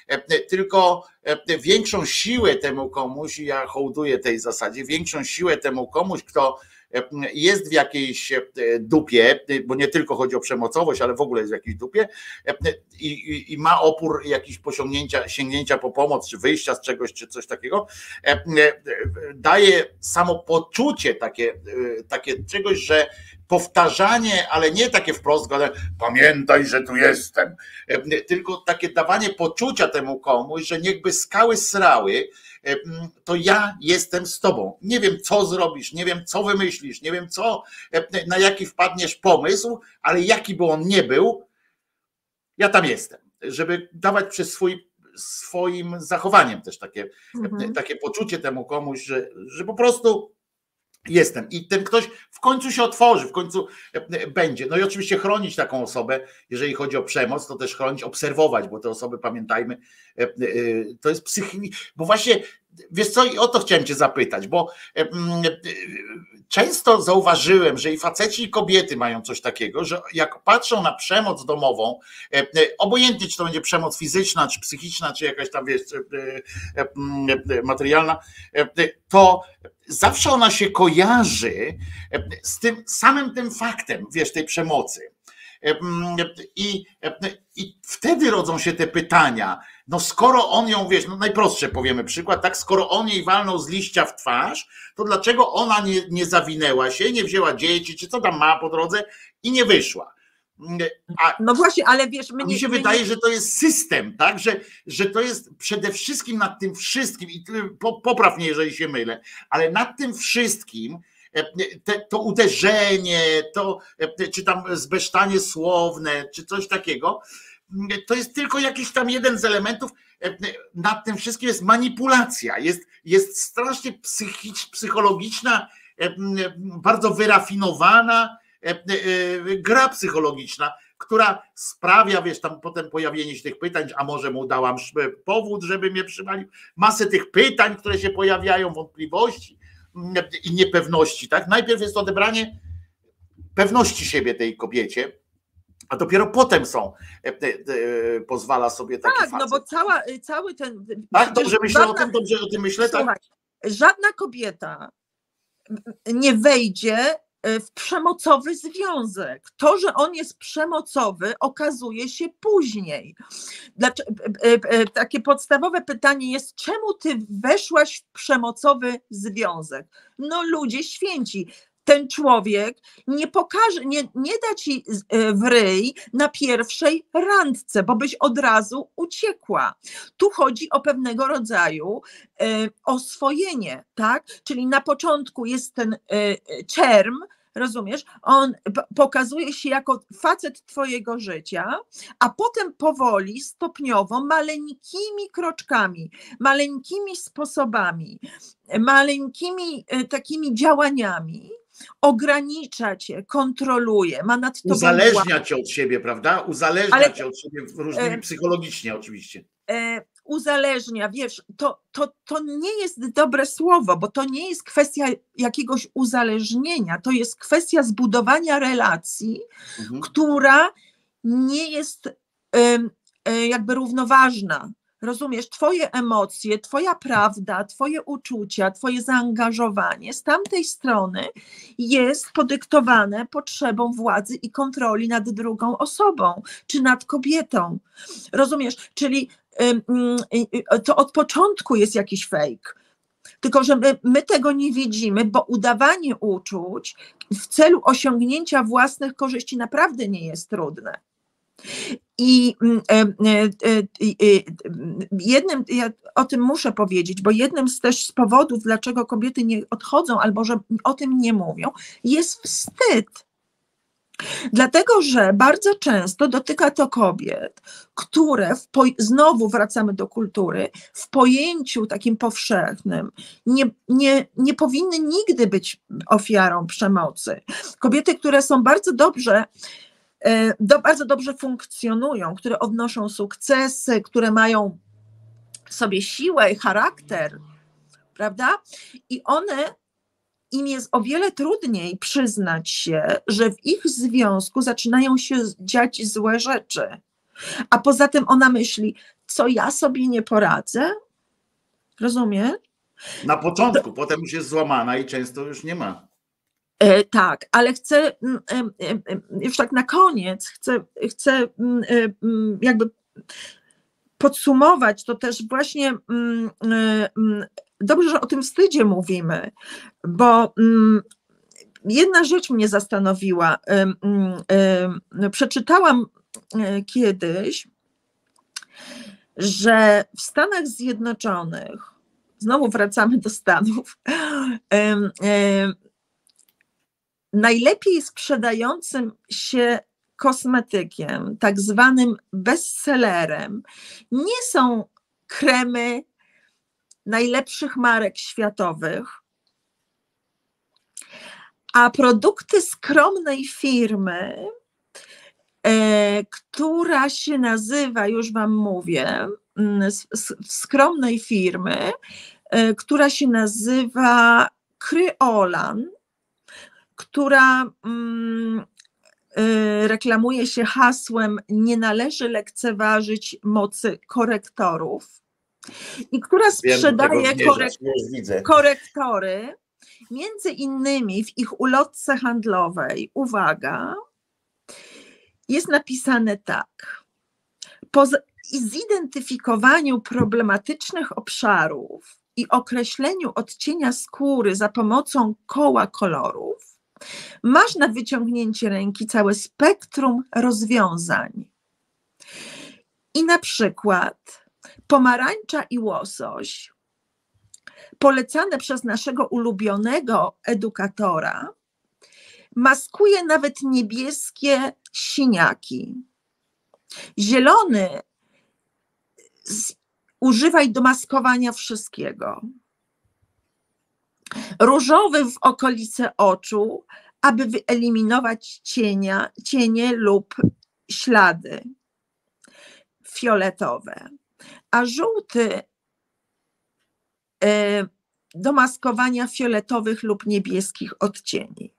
tylko większą siłę temu komuś, i ja hołduję tej zasadzie, większą siłę temu komuś, kto jest w jakiejś dupie, bo nie tylko chodzi o przemocowość, ale w ogóle jest w jakiejś dupie i, i, i ma opór jakiś posiągnięcia, sięgnięcia po pomoc, czy wyjścia z czegoś, czy coś takiego, daje samopoczucie takie, takie czegoś, że powtarzanie, ale nie takie wprost, pamiętaj, że tu jestem, tylko takie dawanie poczucia temu komuś, że niechby skały srały, to ja jestem z tobą. Nie wiem, co zrobisz, nie wiem, co wymyślisz, nie wiem, co, na jaki wpadniesz pomysł, ale jaki by on nie był, ja tam jestem. Żeby dawać przez swój, swoim zachowaniem też takie, mhm. takie poczucie temu komuś, że, że po prostu jestem. I ten ktoś w końcu się otworzy, w końcu będzie. No i oczywiście chronić taką osobę, jeżeli chodzi o przemoc, to też chronić, obserwować, bo te osoby, pamiętajmy, to jest psychicznie, bo właśnie, wiesz co, i o to chciałem cię zapytać, bo często zauważyłem, że i faceci, i kobiety mają coś takiego, że jak patrzą na przemoc domową, obojętnie czy to będzie przemoc fizyczna, czy psychiczna, czy jakaś tam, wiesz, materialna, to zawsze ona się kojarzy z tym samym tym faktem, wiesz, tej przemocy. I, i wtedy rodzą się te pytania, no skoro on ją, wiesz, no najprostsze powiemy przykład, tak, skoro on jej walnął z liścia w twarz, to dlaczego ona nie, nie zawinęła się, nie wzięła dzieci, czy co tam ma po drodze i nie wyszła. A no właśnie, ale wiesz, mnie, mi się mnie, wydaje, że to jest system, tak, że, że to jest przede wszystkim nad tym wszystkim, i popraw mnie, jeżeli się mylę, ale nad tym wszystkim te, to uderzenie, to, czy tam zbesztanie słowne, czy coś takiego, to jest tylko jakiś tam jeden z elementów. Nad tym wszystkim jest manipulacja, jest, jest strasznie psychicz, psychologiczna, bardzo wyrafinowana gra psychologiczna, która sprawia, wiesz, tam potem pojawienie się tych pytań, a może mu dałam powód, żeby mnie przywalił, masę tych pytań, które się pojawiają, wątpliwości i niepewności, tak? Najpierw jest odebranie pewności siebie tej kobiecie, a dopiero potem są, pozwala sobie takie tak, facet. no bo cała, cały ten... Tak, dobrze myślę żadna, o tym, dobrze o tym myślę, słuchaj, tak? Żadna kobieta nie wejdzie w przemocowy związek. To, że on jest przemocowy, okazuje się później. Dlaczego, takie podstawowe pytanie jest, czemu ty weszłaś w przemocowy związek? No ludzie święci. Ten człowiek nie pokaże, nie, nie da ci w ryj na pierwszej randce, bo byś od razu uciekła. Tu chodzi o pewnego rodzaju y, oswojenie, tak? Czyli na początku jest ten y, czerm, rozumiesz? On pokazuje się jako facet twojego życia, a potem powoli, stopniowo, maleńkimi kroczkami, maleńkimi sposobami, maleńkimi y, takimi działaniami ogranicza cię, kontroluje, ma nad tobą uzależnia władzę. cię od siebie, prawda? Uzależnia Ale, cię od siebie różnymi e, psychologicznie oczywiście. E, uzależnia, wiesz, to, to, to nie jest dobre słowo, bo to nie jest kwestia jakiegoś uzależnienia, to jest kwestia zbudowania relacji, mhm. która nie jest e, e, jakby równoważna. Rozumiesz, twoje emocje, twoja prawda, twoje uczucia, twoje zaangażowanie z tamtej strony jest podyktowane potrzebą władzy i kontroli nad drugą osobą, czy nad kobietą. Rozumiesz, czyli to od początku jest jakiś fake. Tylko że my, my tego nie widzimy, bo udawanie uczuć w celu osiągnięcia własnych korzyści naprawdę nie jest trudne. I jednym, ja o tym muszę powiedzieć, bo jednym z też z powodów, dlaczego kobiety nie odchodzą albo że o tym nie mówią, jest wstyd. Dlatego, że bardzo często dotyka to kobiet, które, w po, znowu wracamy do kultury, w pojęciu takim powszechnym nie, nie, nie powinny nigdy być ofiarą przemocy. Kobiety, które są bardzo dobrze Do, bardzo dobrze funkcjonują, które odnoszą sukcesy, które mają w sobie siłę i charakter, prawda? I one, im jest o wiele trudniej przyznać się, że w ich związku zaczynają się dziać złe rzeczy. A poza tym ona myśli, co ja sobie nie poradzę? Rozumie? Na początku, potem już jest złamana i często już nie ma. E, tak, ale chcę mm, em, em, em, już tak na koniec, chcę, chcę mm, em, jakby podsumować to też właśnie, mm, mm, dobrze, że o tym wstydzie mówimy, bo mm, jedna rzecz mnie zastanowiła. Em, em, Przeczytałam e, kiedyś, że w Stanach Zjednoczonych, znowu wracamy do Stanów, em, em, najlepiej sprzedającym się kosmetykiem, tak zwanym bestsellerem, nie są kremy najlepszych marek światowych, a produkty skromnej firmy, e, która się nazywa, już wam mówię, skromnej firmy, e, która się nazywa Kryolan, która mm, y, reklamuje się hasłem nie należy lekceważyć mocy korektorów i która sprzedaje korek korektory między innymi w ich ulotce handlowej, uwaga, jest napisane tak: po zidentyfikowaniu problematycznych obszarów i określeniu odcienia skóry za pomocą koła kolorów, masz na wyciągnięcie ręki całe spektrum rozwiązań. I na przykład pomarańcza i łosoś, polecane przez naszego ulubionego edukatora, maskuje nawet niebieskie siniaki. Zielony z, używaj do maskowania wszystkiego. Różowy w okolice oczu, aby wyeliminować cienia, cienie lub ślady. Fioletowe. A żółty y, do maskowania fioletowych lub niebieskich odcieni.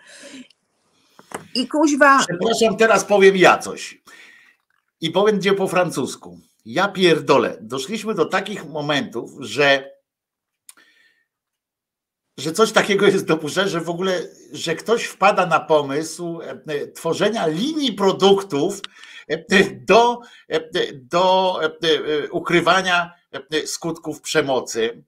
I kuźwa... Przepraszam, teraz powiem ja coś. I powiem gdzie po francusku. Ja pierdolę. Doszliśmy do takich momentów, że że coś takiego jest dopuszczalne, że w ogóle, że ktoś wpada na pomysł tworzenia linii produktów do, do ukrywania skutków przemocy.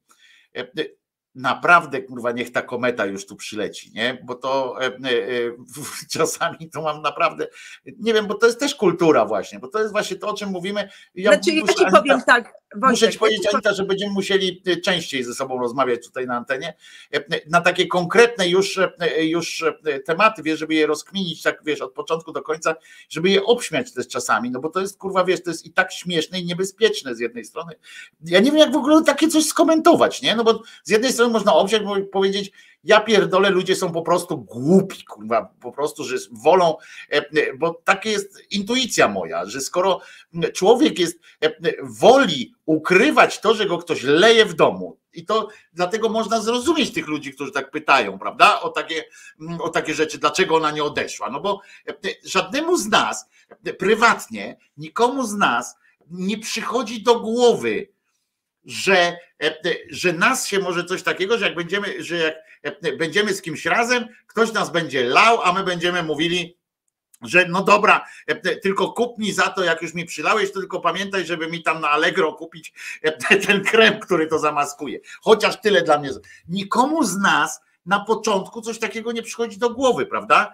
Naprawdę, kurwa, niech ta kometa już tu przyleci, nie? Bo to e, e, czasami to mam naprawdę, nie wiem, bo to jest też kultura właśnie, bo to jest właśnie to, o czym mówimy. Ja znaczy, muszę, ja ci Anita, powiem tak, Wojtek, muszę ci powiedzieć, ja ci Anita, że będziemy musieli częściej ze sobą rozmawiać tutaj na antenie, na takie konkretne już, już tematy, wiesz, żeby je rozkminić, tak wiesz, od początku do końca, żeby je obśmiać też czasami, no bo to jest, kurwa, wiesz, to jest i tak śmieszne i niebezpieczne z jednej strony. Ja nie wiem, jak w ogóle takie coś skomentować, nie? No bo z jednej strony można obsiać, powiedzieć, ja pierdolę, ludzie są po prostu głupi, kurwa, po prostu, że wolą, bo taka jest intuicja moja, że skoro człowiek jest, woli ukrywać to, że go ktoś leje w domu, i to dlatego można zrozumieć tych ludzi, którzy tak pytają, prawda, o takie, o takie rzeczy, dlaczego ona nie odeszła, no bo żadnemu z nas, prywatnie, nikomu z nas nie przychodzi do głowy, że, że nas się może coś takiego, że jak będziemy, że jak będziemy z kimś razem, ktoś nas będzie lał, a my będziemy mówili, że no dobra, tylko kup mi za to, jak już mi przylałeś, to tylko pamiętaj, żeby mi tam na Allegro kupić ten krem, który to zamaskuje. Chociaż tyle dla mnie. Nikomu z nas na początku coś takiego nie przychodzi do głowy, prawda?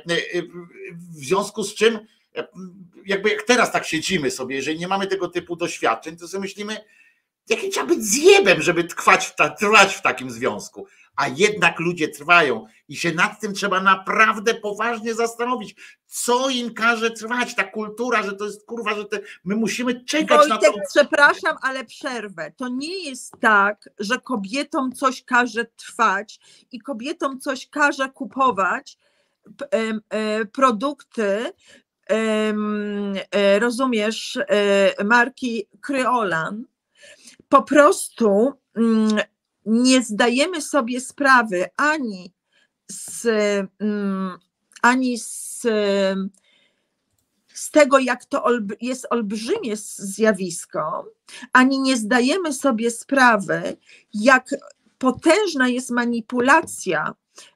W związku z czym, jakby jak teraz tak siedzimy sobie, jeżeli nie mamy tego typu doświadczeń, to sobie myślimy, jaki trzeba być zjebem, żeby trwać w ta, trwać w takim związku. A jednak ludzie trwają i się nad tym trzeba naprawdę poważnie zastanowić, co im każe trwać, ta kultura, że to jest kurwa, że te, my musimy czekać Wojtek, na to. Przepraszam, ale przerwę. To nie jest tak, że kobietom coś każe trwać i kobietom coś każe kupować produkty, rozumiesz, marki Kryolan. Po prostu nie zdajemy sobie sprawy ani z, ani z, z tego, jak to olb- jest olbrzymie zjawisko, ani nie zdajemy sobie sprawy, jak potężna jest manipulacja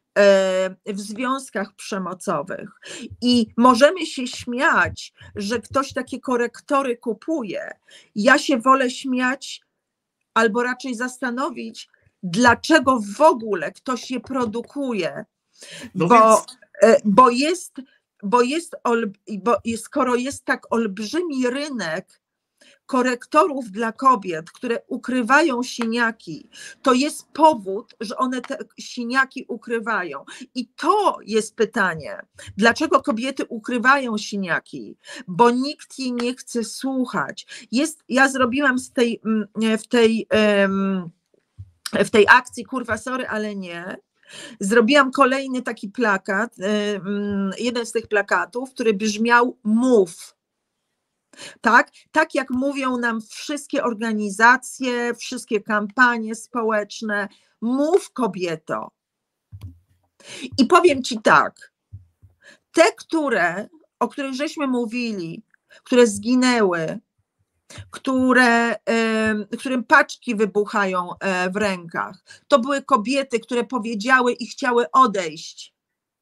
w związkach przemocowych. I możemy się śmiać, że ktoś takie korektory kupuje. Ja się wolę śmiać, albo raczej zastanowić, dlaczego w ogóle ktoś je produkuje. No bo, więc- bo jest, bo jest ol, bo skoro jest tak olbrzymi rynek korektorów dla kobiet, które ukrywają siniaki, to jest powód, że one te siniaki ukrywają. I to jest pytanie, dlaczego kobiety ukrywają siniaki? Bo nikt jej nie chce słuchać. Jest, ja zrobiłam z tej, w tej, w tej akcji kurwa sorry, ale nie, zrobiłam kolejny taki plakat, jeden z tych plakatów, który brzmiał mów. Tak? Tak jak mówią nam wszystkie organizacje, wszystkie kampanie społeczne, mów kobieto. I powiem ci tak, te, które, o których żeśmy mówili, które zginęły, które, którym paczki wybuchają w rękach, to były kobiety, które powiedziały i chciały odejść.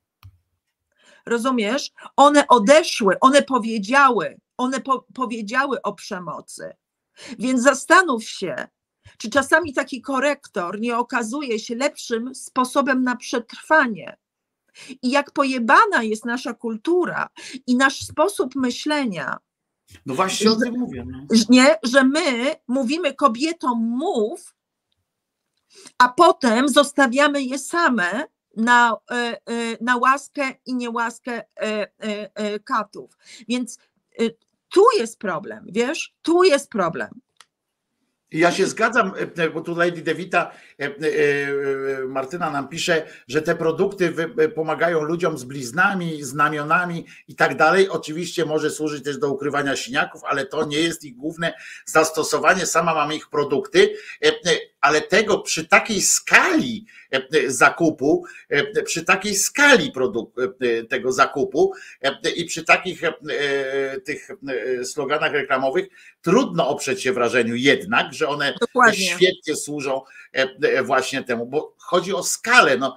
Rozumiesz? One odeszły, one powiedziały, one po, powiedziały o przemocy. Więc zastanów się, czy czasami taki korektor nie okazuje się lepszym sposobem na przetrwanie. I jak pojebana jest nasza kultura i nasz sposób myślenia. No właśnie o tym mówię. No. Nie, że my mówimy kobietom mów, a potem zostawiamy je same na, na łaskę i niełaskę katów. Więc tu jest problem, wiesz, tu jest problem. Ja się zgadzam, bo tu Lady Devita, Martyna nam pisze, że te produkty pomagają ludziom z bliznami, znamionami i tak dalej. Oczywiście może służyć też do ukrywania siniaków, ale to nie jest ich główne zastosowanie. Sama mam ich produkty, ale tego przy takiej skali zakupu, przy takiej skali produk- tego zakupu i przy takich tych sloganach reklamowych trudno oprzeć się wrażeniu jednak, że one Dokładnie. świetnie służą właśnie temu, bo chodzi o skalę. No,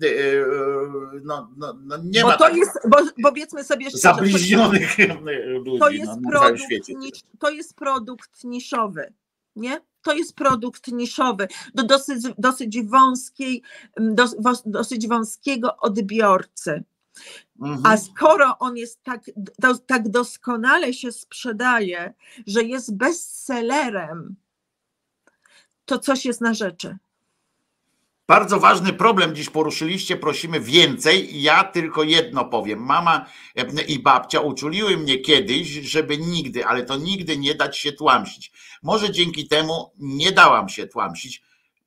no, no, no nie bo ma to tak jest, bo, bo powiedzmy sobie szczerze, zabliźnionych ludzi to jest, no, na całym produkt, świecie. Nisz, to jest produkt niszowy, nie? To jest produkt niszowy, do dosyć, dosyć wąskiej, dos, dosyć wąskiego odbiorcy. Mhm. A skoro on jest tak, do, tak doskonale się sprzedaje, że jest bestsellerem, to coś jest na rzeczy. Bardzo ważny problem dziś poruszyliście, prosimy więcej. Ja tylko jedno powiem. Mama i babcia uczuliły mnie kiedyś, żeby nigdy, ale to nigdy nie dać się tłamsić. Może dzięki temu nie dałam się tłamsić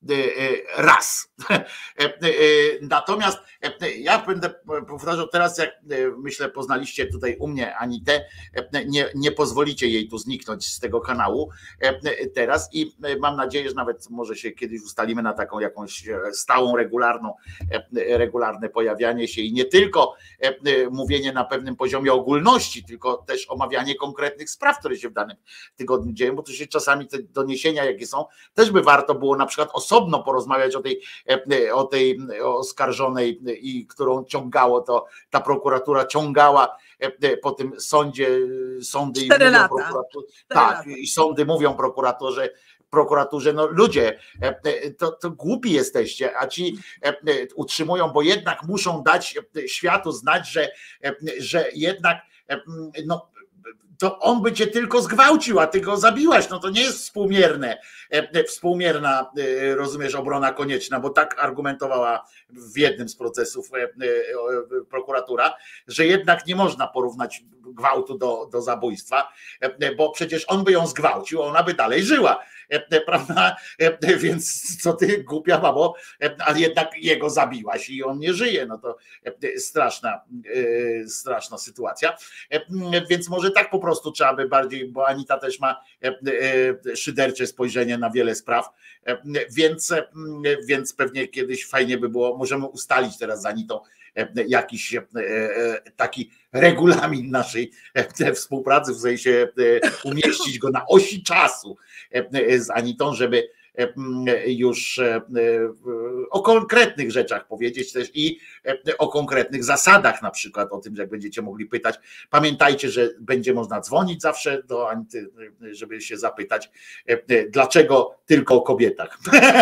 raz. Natomiast ja będę powtarzał teraz, jak myślę poznaliście tutaj u mnie Anitę, nie, nie pozwolicie jej tu zniknąć z tego kanału teraz i mam nadzieję, że nawet może się kiedyś ustalimy na taką jakąś stałą, regularną, regularne pojawianie się i nie tylko mówienie na pewnym poziomie ogólności, tylko też omawianie konkretnych spraw, które się w danym tygodniu dzieją, bo to się czasami te doniesienia, jakie są, też by warto było na przykład osobno porozmawiać o tej, o tej oskarżonej i którą ciągało to, ta prokuratura ciągała po tym sądzie, sądy Cztery i mówią lata. prokuraturze, Cztery tak, lata. i sądy mówią prokuratorze, prokuraturze, no ludzie, to, to głupi jesteście, a ci utrzymują, bo jednak muszą dać światu znać, że, że jednak no to on by cię tylko zgwałcił, a ty go zabiłaś, no to nie jest współmierne, współmierna, rozumiesz, obrona konieczna, bo tak argumentowała w jednym z procesów prokuratura, że jednak nie można porównać gwałtu do, do zabójstwa, bo przecież on by ją zgwałcił, a ona by dalej żyła, prawda, więc co ty głupia babo, ale jednak jego zabiłaś i on nie żyje, no to straszna, straszna sytuacja, więc może tak po prostu trzeba by bardziej, bo Anita też ma szydercze spojrzenie na wiele spraw, więc, więc pewnie kiedyś fajnie by było, możemy ustalić teraz z Anitą jakiś taki regulamin naszej współpracy, w sensie umieścić go na osi czasu z Anitą, żeby już o konkretnych rzeczach powiedzieć też i o konkretnych zasadach, na przykład o tym, jak będziecie mogli pytać. Pamiętajcie, że będzie można dzwonić zawsze do Anity, żeby się zapytać, dlaczego tylko o kobietach.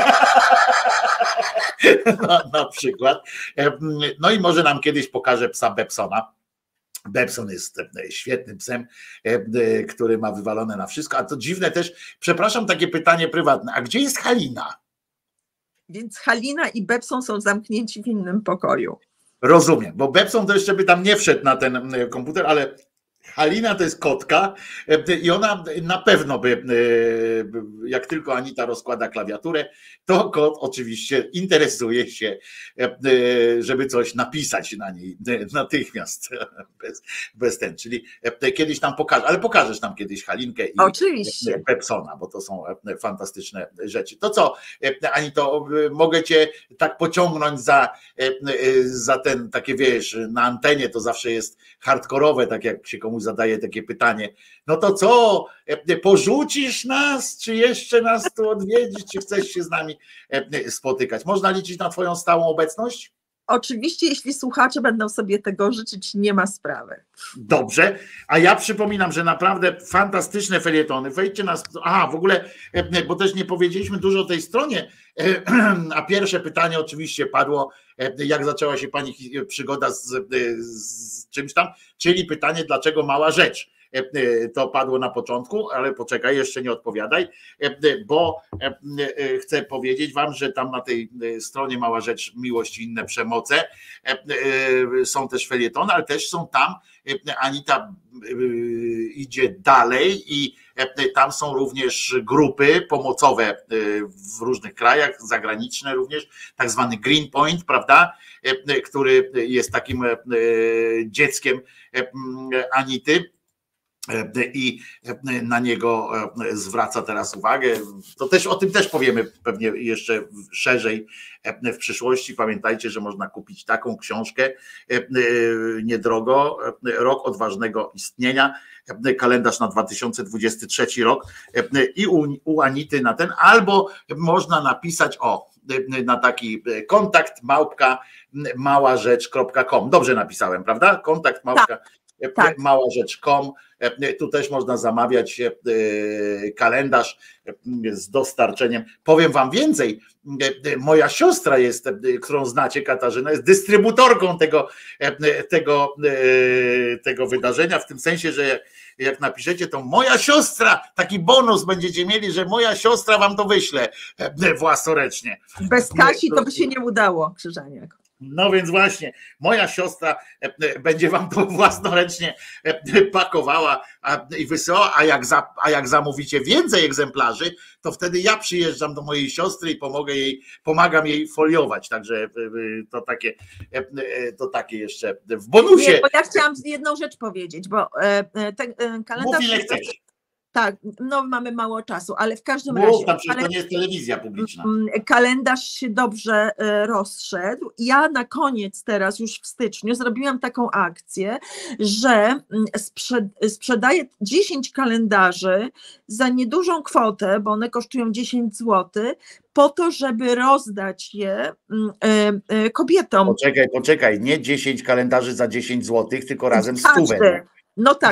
na, na przykład. No i może nam kiedyś pokaże psa Bebsona. Bebson jest świetnym psem, który ma wywalone na wszystko, a to dziwne też, przepraszam, takie pytanie prywatne, a gdzie jest Halina? Więc Halina i Bebson są zamknięci w innym pokoju. Rozumiem, bo Bebson to jeszcze by tam nie wszedł na ten komputer, ale Halina to jest kotka i ona na pewno by, jak tylko Anita rozkłada klawiaturę, to kot oczywiście interesuje się, żeby coś napisać na niej natychmiast, bez, bez ten, czyli kiedyś tam pokażę, ale pokażesz nam kiedyś Halinkę i oczywiście Bebsona, bo to są fantastyczne rzeczy. To co, Anito, mogę cię tak pociągnąć za, za ten, takie wiesz, na antenie to zawsze jest hardkorowe, tak jak się komuś zadaje takie pytanie, no to co, porzucisz nas, czy jeszcze nas tu odwiedzić, czy chcesz się z nami spotykać? Można liczyć na twoją stałą obecność? Oczywiście, jeśli słuchacze będą sobie tego życzyć, nie ma sprawy. Dobrze, a ja przypominam, że naprawdę fantastyczne felietony. Wejdźcie nas. Aha, w ogóle, bo też nie powiedzieliśmy dużo o tej stronie, a pierwsze pytanie oczywiście padło, jak zaczęła się pani przygoda z, z czymś tam, czyli pytanie, dlaczego mała rzecz. To padło na początku, ale poczekaj, jeszcze nie odpowiadaj, bo chcę powiedzieć wam, że tam na tej stronie Mała Rzecz, Miłość i inne przemoce są też felietony, ale też są tam, Anita idzie dalej i tam są również grupy pomocowe w różnych krajach, zagraniczne również, tak zwany Green Point, prawda, który jest takim dzieckiem Anity, i na niego zwraca teraz uwagę. To też o tym też powiemy pewnie jeszcze szerzej w przyszłości. Pamiętajcie, że można kupić taką książkę niedrogo, Rok Odważnego Istnienia, kalendarz na dwa tysiące dwudziesty trzeci rok i u, u Anity na ten, albo można napisać o na taki kontakt małpka mała rzecz kropka com. Dobrze napisałem, prawda? Kontakt małpka tak. mała rzecz kropka com. Tu też można zamawiać kalendarz z dostarczeniem. Powiem wam więcej, moja siostra jest, którą znacie, Katarzyna, jest dystrybutorką tego, tego, tego wydarzenia, w tym sensie, że jak napiszecie, to moja siostra, taki bonus będziecie mieli, że moja siostra wam to wyśle własnoręcznie. Bez Kasi to by się nie udało, Krzyżaniak. No więc właśnie, moja siostra będzie wam to własnoręcznie pakowała i wysyłała, a jak, za, a jak zamówicie więcej egzemplarzy, to wtedy ja przyjeżdżam do mojej siostry i pomogę jej, pomagam jej foliować, także to takie, to takie jeszcze w bonusie. Nie, bo ja chciałam jedną rzecz powiedzieć, bo ten kalendarz... Mów ile chcesz. Tak, no mamy mało czasu, ale w każdym Mów, razie... Tam przecież to nie jest telewizja publiczna. Kalendarz się dobrze rozszedł. Ja na koniec teraz już w styczniu zrobiłam taką akcję, że sprzedaję dziesięć kalendarzy za niedużą kwotę, bo one kosztują dziesięć złotych, po to, żeby rozdać je kobietom. Poczekaj, poczekaj, nie dziesięć kalendarzy za dziesięć złotych, tylko razem stówę. No tak,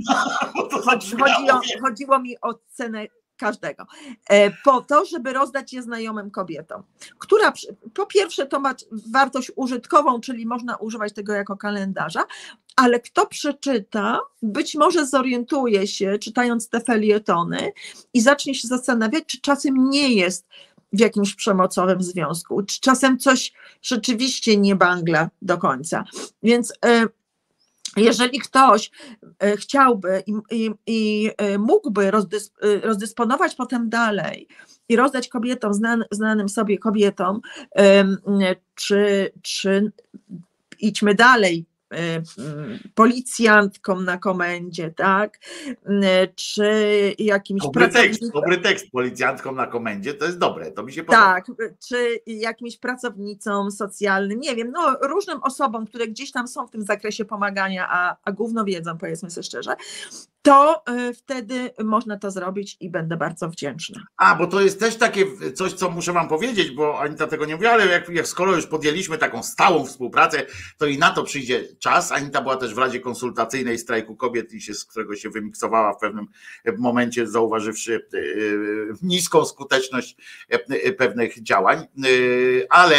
chodzi o, chodziło mi o cenę każdego. Po to, żeby rozdać je znajomym kobietom, która po pierwsze to ma wartość użytkową, czyli można używać tego jako kalendarza, ale kto przeczyta, być może zorientuje się, czytając te felietony i zacznie się zastanawiać, czy czasem nie jest w jakimś przemocowym związku, czy czasem coś rzeczywiście nie bangla do końca. Więc jeżeli ktoś chciałby i, i, i mógłby rozdys, rozdysponować potem dalej i rozdać kobietom, znan, znanym sobie kobietom, czy, czy idźmy dalej, policjantką na komendzie, tak? Czy jakimś Dobry tekst, pracownikiem. dobry tekst, policjantką na komendzie, to jest dobre, to mi się podoba. Tak, czy jakimś pracownicom socjalnym, nie wiem, no różnym osobom, które gdzieś tam są w tym zakresie pomagania, a, a gówno wiedzą, powiedzmy sobie szczerze, to y, wtedy można to zrobić i będę bardzo wdzięczna. A, bo to jest też takie coś, co muszę wam powiedzieć, bo Anita tego nie mówi, ale jak, jak skoro już podjęliśmy taką stałą współpracę, to i na to przyjdzie czas. Anita była też w Radzie Konsultacyjnej Strajku Kobiet, i się, z którego się wymiksowała w pewnym momencie, zauważywszy niską skuteczność pewnych działań, ale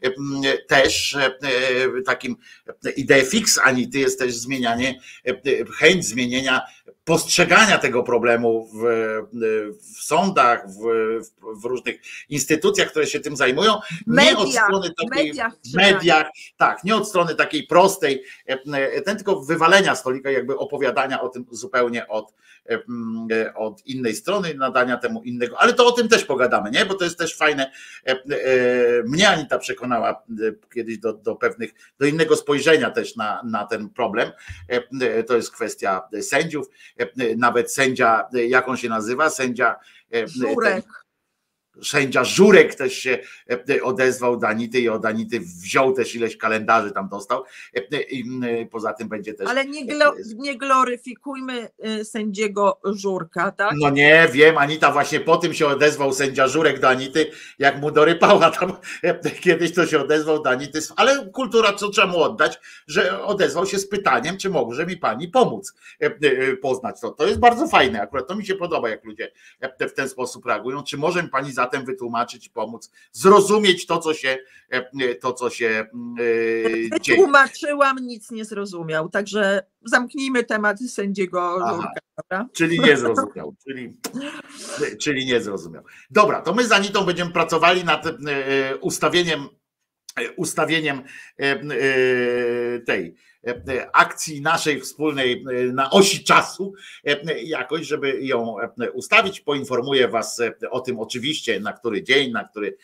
też takim ideą fix Anity jest też zmienianie, chęć zmienienia postrzegania tego problemu w, w sądach, w, w różnych instytucjach, które się tym zajmują, Media, nie od strony takiej, mediach, w mediach, tak, nie od strony takiej prostej, ten tylko wywalenia stolika, jakby opowiadania o tym zupełnie od, od innej strony, nadania temu innego, ale to o tym też pogadamy, nie? Bo to jest też fajne. Mnie Anita przekonała kiedyś do, do pewnych, do innego spojrzenia też na, na ten problem. To jest kwestia sędziów. Nawet sędzia, jak on się nazywa? Sędzia Żurek. Ten, sędzia Żurek też się odezwał do Anity i od Anity wziął też ileś kalendarzy tam dostał. I poza tym będzie też. Ale nie, glo, nie gloryfikujmy sędziego Żurka, tak? No nie, wiem, Anita właśnie po tym się odezwał sędzia Żurek do Anity, jak mu dorypała tam kiedyś, to się odezwał do Anity, ale kultura, co trzeba mu oddać, że odezwał się z pytaniem, czy może mi pani pomóc poznać to. To jest bardzo fajne, akurat to mi się podoba, jak ludzie w ten sposób reagują. Czy może mi pani zatem wytłumaczyć i pomóc zrozumieć to, co się to, co się yy, dzieje. Wytłumaczyłam, nic nie zrozumiał, także zamknijmy temat sędziego Żurka. Dobra? Czyli nie zrozumiał, czyli, czyli nie zrozumiał. Dobra, to my z Anitą będziemy pracowali nad yy, ustawieniem ustawieniem yy, tej akcji naszej wspólnej na osi czasu jakoś, żeby ją ustawić. Poinformuję was o tym oczywiście, na który dzień, na który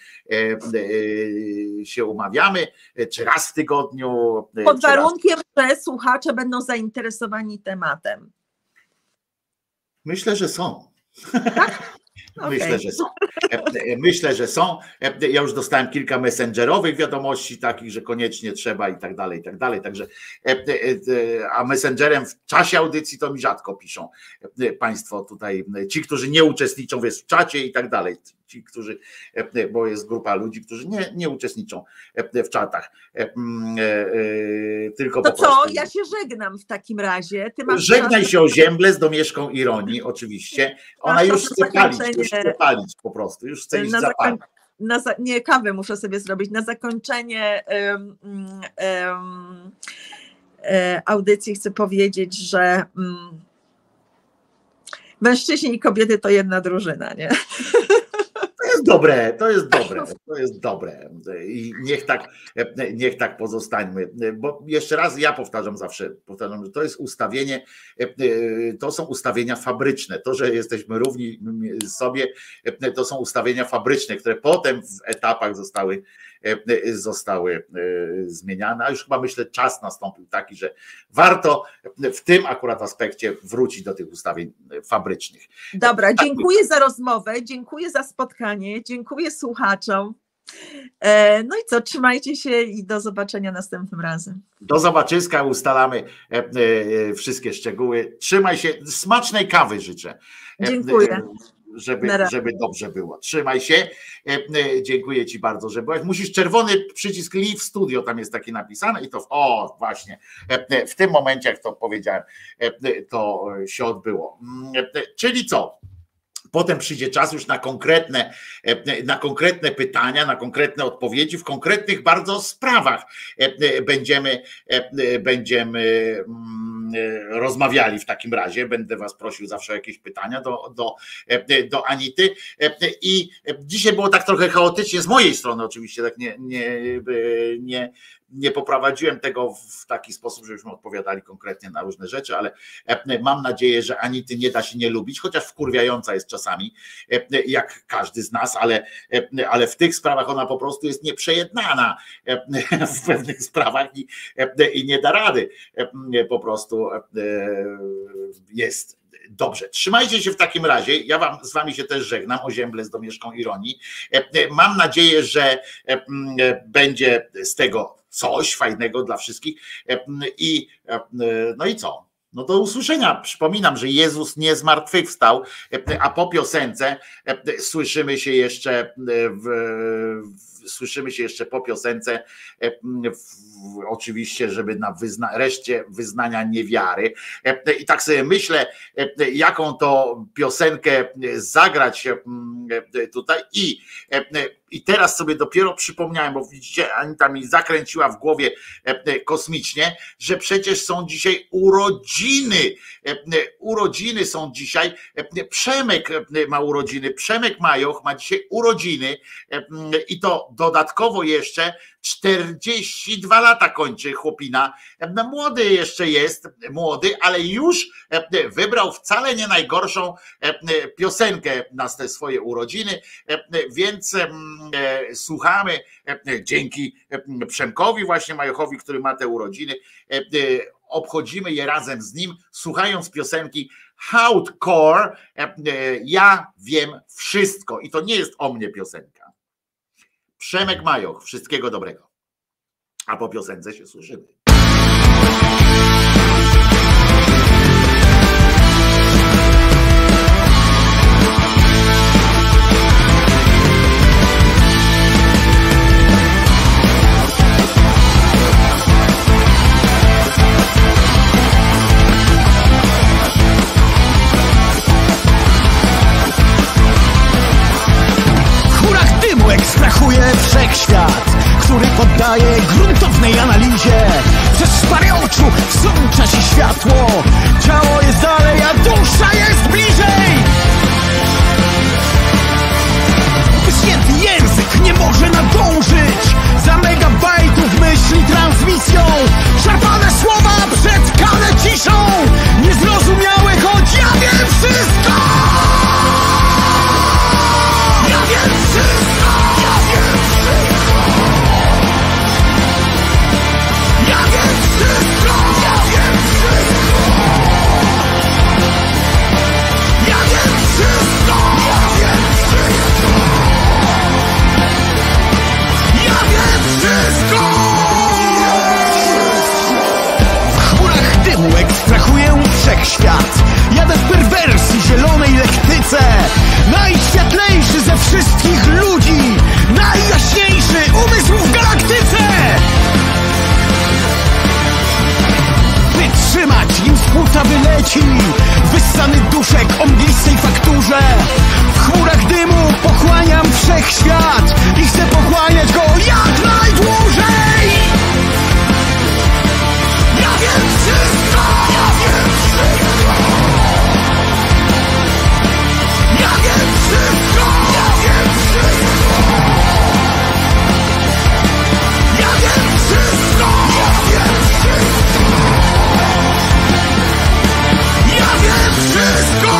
się umawiamy, czy raz w tygodniu. Pod warunkiem, że słuchacze będą zainteresowani tematem. Myślę, że są. Tak? Myślę, Okay. że są. Myślę, że są. Ja już dostałem kilka messengerowych wiadomości takich, że koniecznie trzeba i tak dalej, i tak dalej. Także, a messengerem w czasie audycji to mi rzadko piszą państwo tutaj, ci, którzy nie uczestniczą w czacie i tak dalej. Ci, którzy, bo jest grupa ludzi, którzy nie, nie uczestniczą w czatach. Tylko to po co, prostu... ja się żegnam w takim razie. Ty masz Żegnaj czas... się o ziemble z domieszką ironii, oczywiście. Ona już chce palić, już chce palić po prostu, już chce iść zapalić. Na za... Nie, kawę muszę sobie zrobić. Na zakończenie um, um, um, audycji chcę powiedzieć, że um, mężczyźni i kobiety to jedna drużyna, nie? To jest dobre, to jest dobre, to jest dobre i niech tak, niech tak pozostańmy, bo jeszcze raz ja powtarzam zawsze, powtarzam, że to jest ustawienie, to są ustawienia fabryczne, to, że jesteśmy równi sobie, to są ustawienia fabryczne, które potem w etapach zostały, zostały zmieniane, a już chyba myślę czas nastąpił taki, że warto w tym akurat aspekcie wrócić do tych ustawień fabrycznych. Dobra, dziękuję za rozmowę, dziękuję za spotkanie, dziękuję słuchaczom. No i co, trzymajcie się i do zobaczenia następnym razem. Do zobaczyska, ustalamy wszystkie szczegóły. Trzymaj się, smacznej kawy życzę. Dziękuję. Żeby, żeby dobrze było. Trzymaj się. Dziękuję ci bardzo, że byłaś. Musisz czerwony przycisk Leave Studio, tam jest taki napisane i to, o właśnie, w tym momencie, jak to powiedziałem, to się odbyło. Czyli co? Potem przyjdzie czas już na konkretne, na konkretne pytania, na konkretne odpowiedzi, w konkretnych bardzo sprawach będziemy, będziemy rozmawiali w takim razie. Będę was prosił zawsze o jakieś pytania do, do, do Anity. I dzisiaj było tak trochę chaotycznie z mojej strony oczywiście, tak nie, nie, nie nie poprowadziłem tego w taki sposób, żebyśmy odpowiadali konkretnie na różne rzeczy, ale mam nadzieję, że Anity nie da się nie lubić, chociaż wkurwiająca jest czasami, jak każdy z nas, ale, ale w tych sprawach ona po prostu jest nieprzejednana w pewnych sprawach i, i nie da rady, po prostu jest. Dobrze, trzymajcie się w takim razie, ja wam, z wami się też żegnam, Ozięble z domieszką ironii. Mam nadzieję, że będzie z tego coś fajnego dla wszystkich i no i co? No do usłyszenia. Przypominam, że Jezus nie zmartwychwstał, a po piosence słyszymy się jeszcze w, w, słyszymy się jeszcze po piosence w, oczywiście, żeby na wyzna, reszcie wyznania niewiary. I tak sobie myślę, jaką to piosenkę zagrać tutaj i I teraz sobie dopiero przypomniałem, bo widzicie, Anita mi zakręciła w głowie kosmicznie, że przecież są dzisiaj urodziny. Urodziny są dzisiaj. Przemek ma urodziny. Przemek Majoch ma dzisiaj urodziny i to dodatkowo jeszcze czterdzieści dwa lata kończy chłopina. Młody jeszcze jest, młody, ale już wybrał wcale nie najgorszą piosenkę na te swoje urodziny, więc słuchamy dzięki Przemkowi właśnie Majochowi, który ma te urodziny, obchodzimy je razem z nim, słuchając piosenki Hardcore, ja wiem wszystko i to nie jest o mnie piosenka. Przemek Majoch, wszystkiego dobrego. A po piosence się słyszymy. Ekstrahuje wszechświat, który poddaje gruntownej analizie. Przez szpary oczu wsącza się światło. Ciało jest dalej, a dusza jest bliżej. Wyśnięty język nie może nadążyć za megabajtów myśli transmisją. Szarpane słowa przetkane ciszą, niezrozumiałe, choć ja wiem wszystko. Ja wiem wszystko. Ja wiem wszystko! Ja wiem wszystko! Ja wiem wszystko! Ja wiem wszystko! Ja wiem wszystko! W chmurach dymu ekstrahuję wszechświat. Jadę w perwersji zielonej lektyce. Najświetlejszy ze wszystkich ludzi. Najjaśniejszy umysł w galaktyce. Wytrzymać, nim z płuca wyleci wyssany duszek o mglistej fakturze. W chmurach dymu pochłaniam wszechświat i chcę pochłaniać go jak najdłużej. Ja wiem wszystko! Ja wiem wszystko! Ja wiem wszystko! Ja wiem wszystko! Ja wiem wszystko! Ja wiem wszystko! Ja wiem wszystko!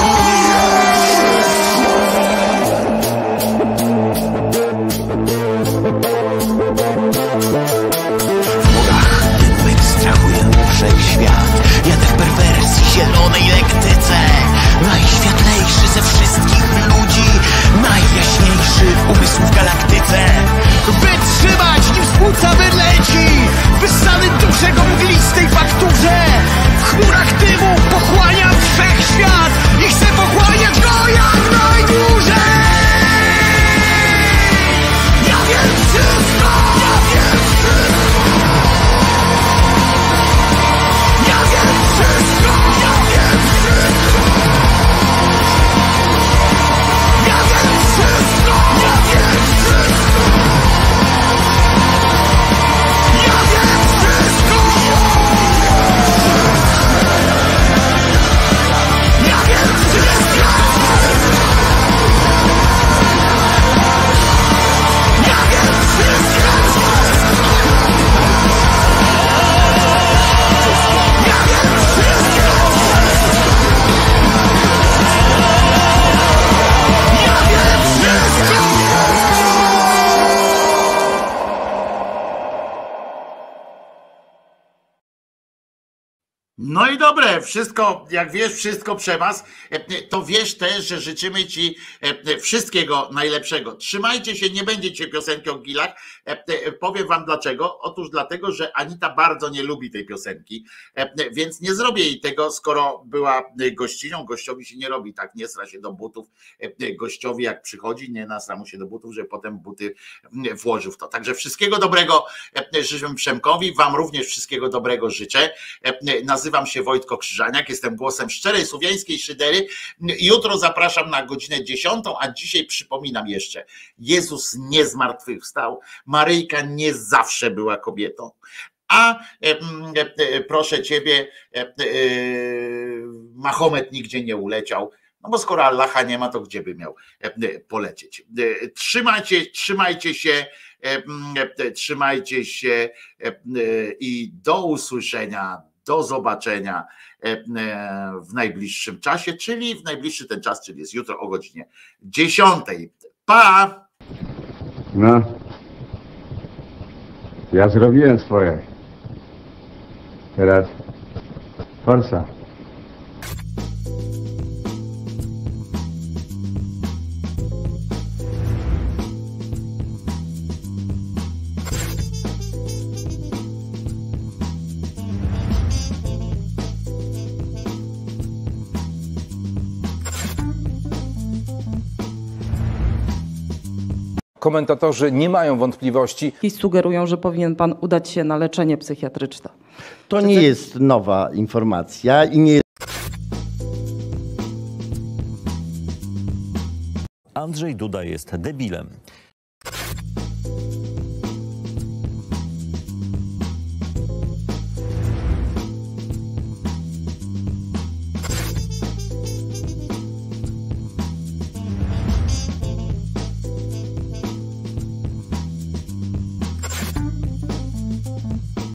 W chmurach dymu ekstrahuję wszechświat. Jadę w perwersji zielonej lektyce. Najświetlejszy ze wszystkich ludzi. Najjaśniejszy umysł w galaktyce. Wytrzymać, nim z płuca wyleci wyssany duszek o mglistej fakturze. W chmurach dymu pochłaniam wszechświat i chcę pochłaniać go jak najdłużej. Ja wiem wszystko! Ja wiem wszystko! Ja wiem wszystko! Ja wiem wszystko! Ja wiem wszystko! Ja wiem wszystko! Ja wiem wszystko! No i dobre, wszystko, jak wiesz, wszystko przemas, to wiesz też, że życzymy ci wszystkiego najlepszego. Trzymajcie się, nie będzie dzisiaj piosenki o gilach. Powiem wam dlaczego. Otóż dlatego, że Anita bardzo nie lubi tej piosenki, więc nie zrobię jej tego, skoro była gościnią. Gościowi się nie robi tak, nie sra się do butów. Gościowi jak przychodzi, nie nasra mu się do butów, że potem buty włożył w to. Także wszystkiego dobrego życzę Przemkowi, wam również wszystkiego dobrego życzę. Nazywam się Wojtko Krzyżaniak, jestem głosem szczerej słowiańskiej szydery. Jutro zapraszam na godzinę dziesiątą, a dzisiaj przypominam jeszcze, Jezus nie zmartwychwstał, Maryjka nie zawsze była kobietą, a proszę ciebie, Mahomet nigdzie nie uleciał. No bo skoro Allaha nie ma, to gdzie by miał polecieć? Trzymajcie, trzymajcie się, trzymajcie się i do usłyszenia, do zobaczenia w najbliższym czasie, czyli w najbliższy ten czas, czyli jest jutro o godzinie dziesiątej. Pa! No, ja zrobiłem swoje. Teraz forsa. Komentatorzy nie mają wątpliwości. I sugerują, że powinien pan udać się na leczenie psychiatryczne. To nie jest nowa informacja i nie. Andrzej Duda jest debilem.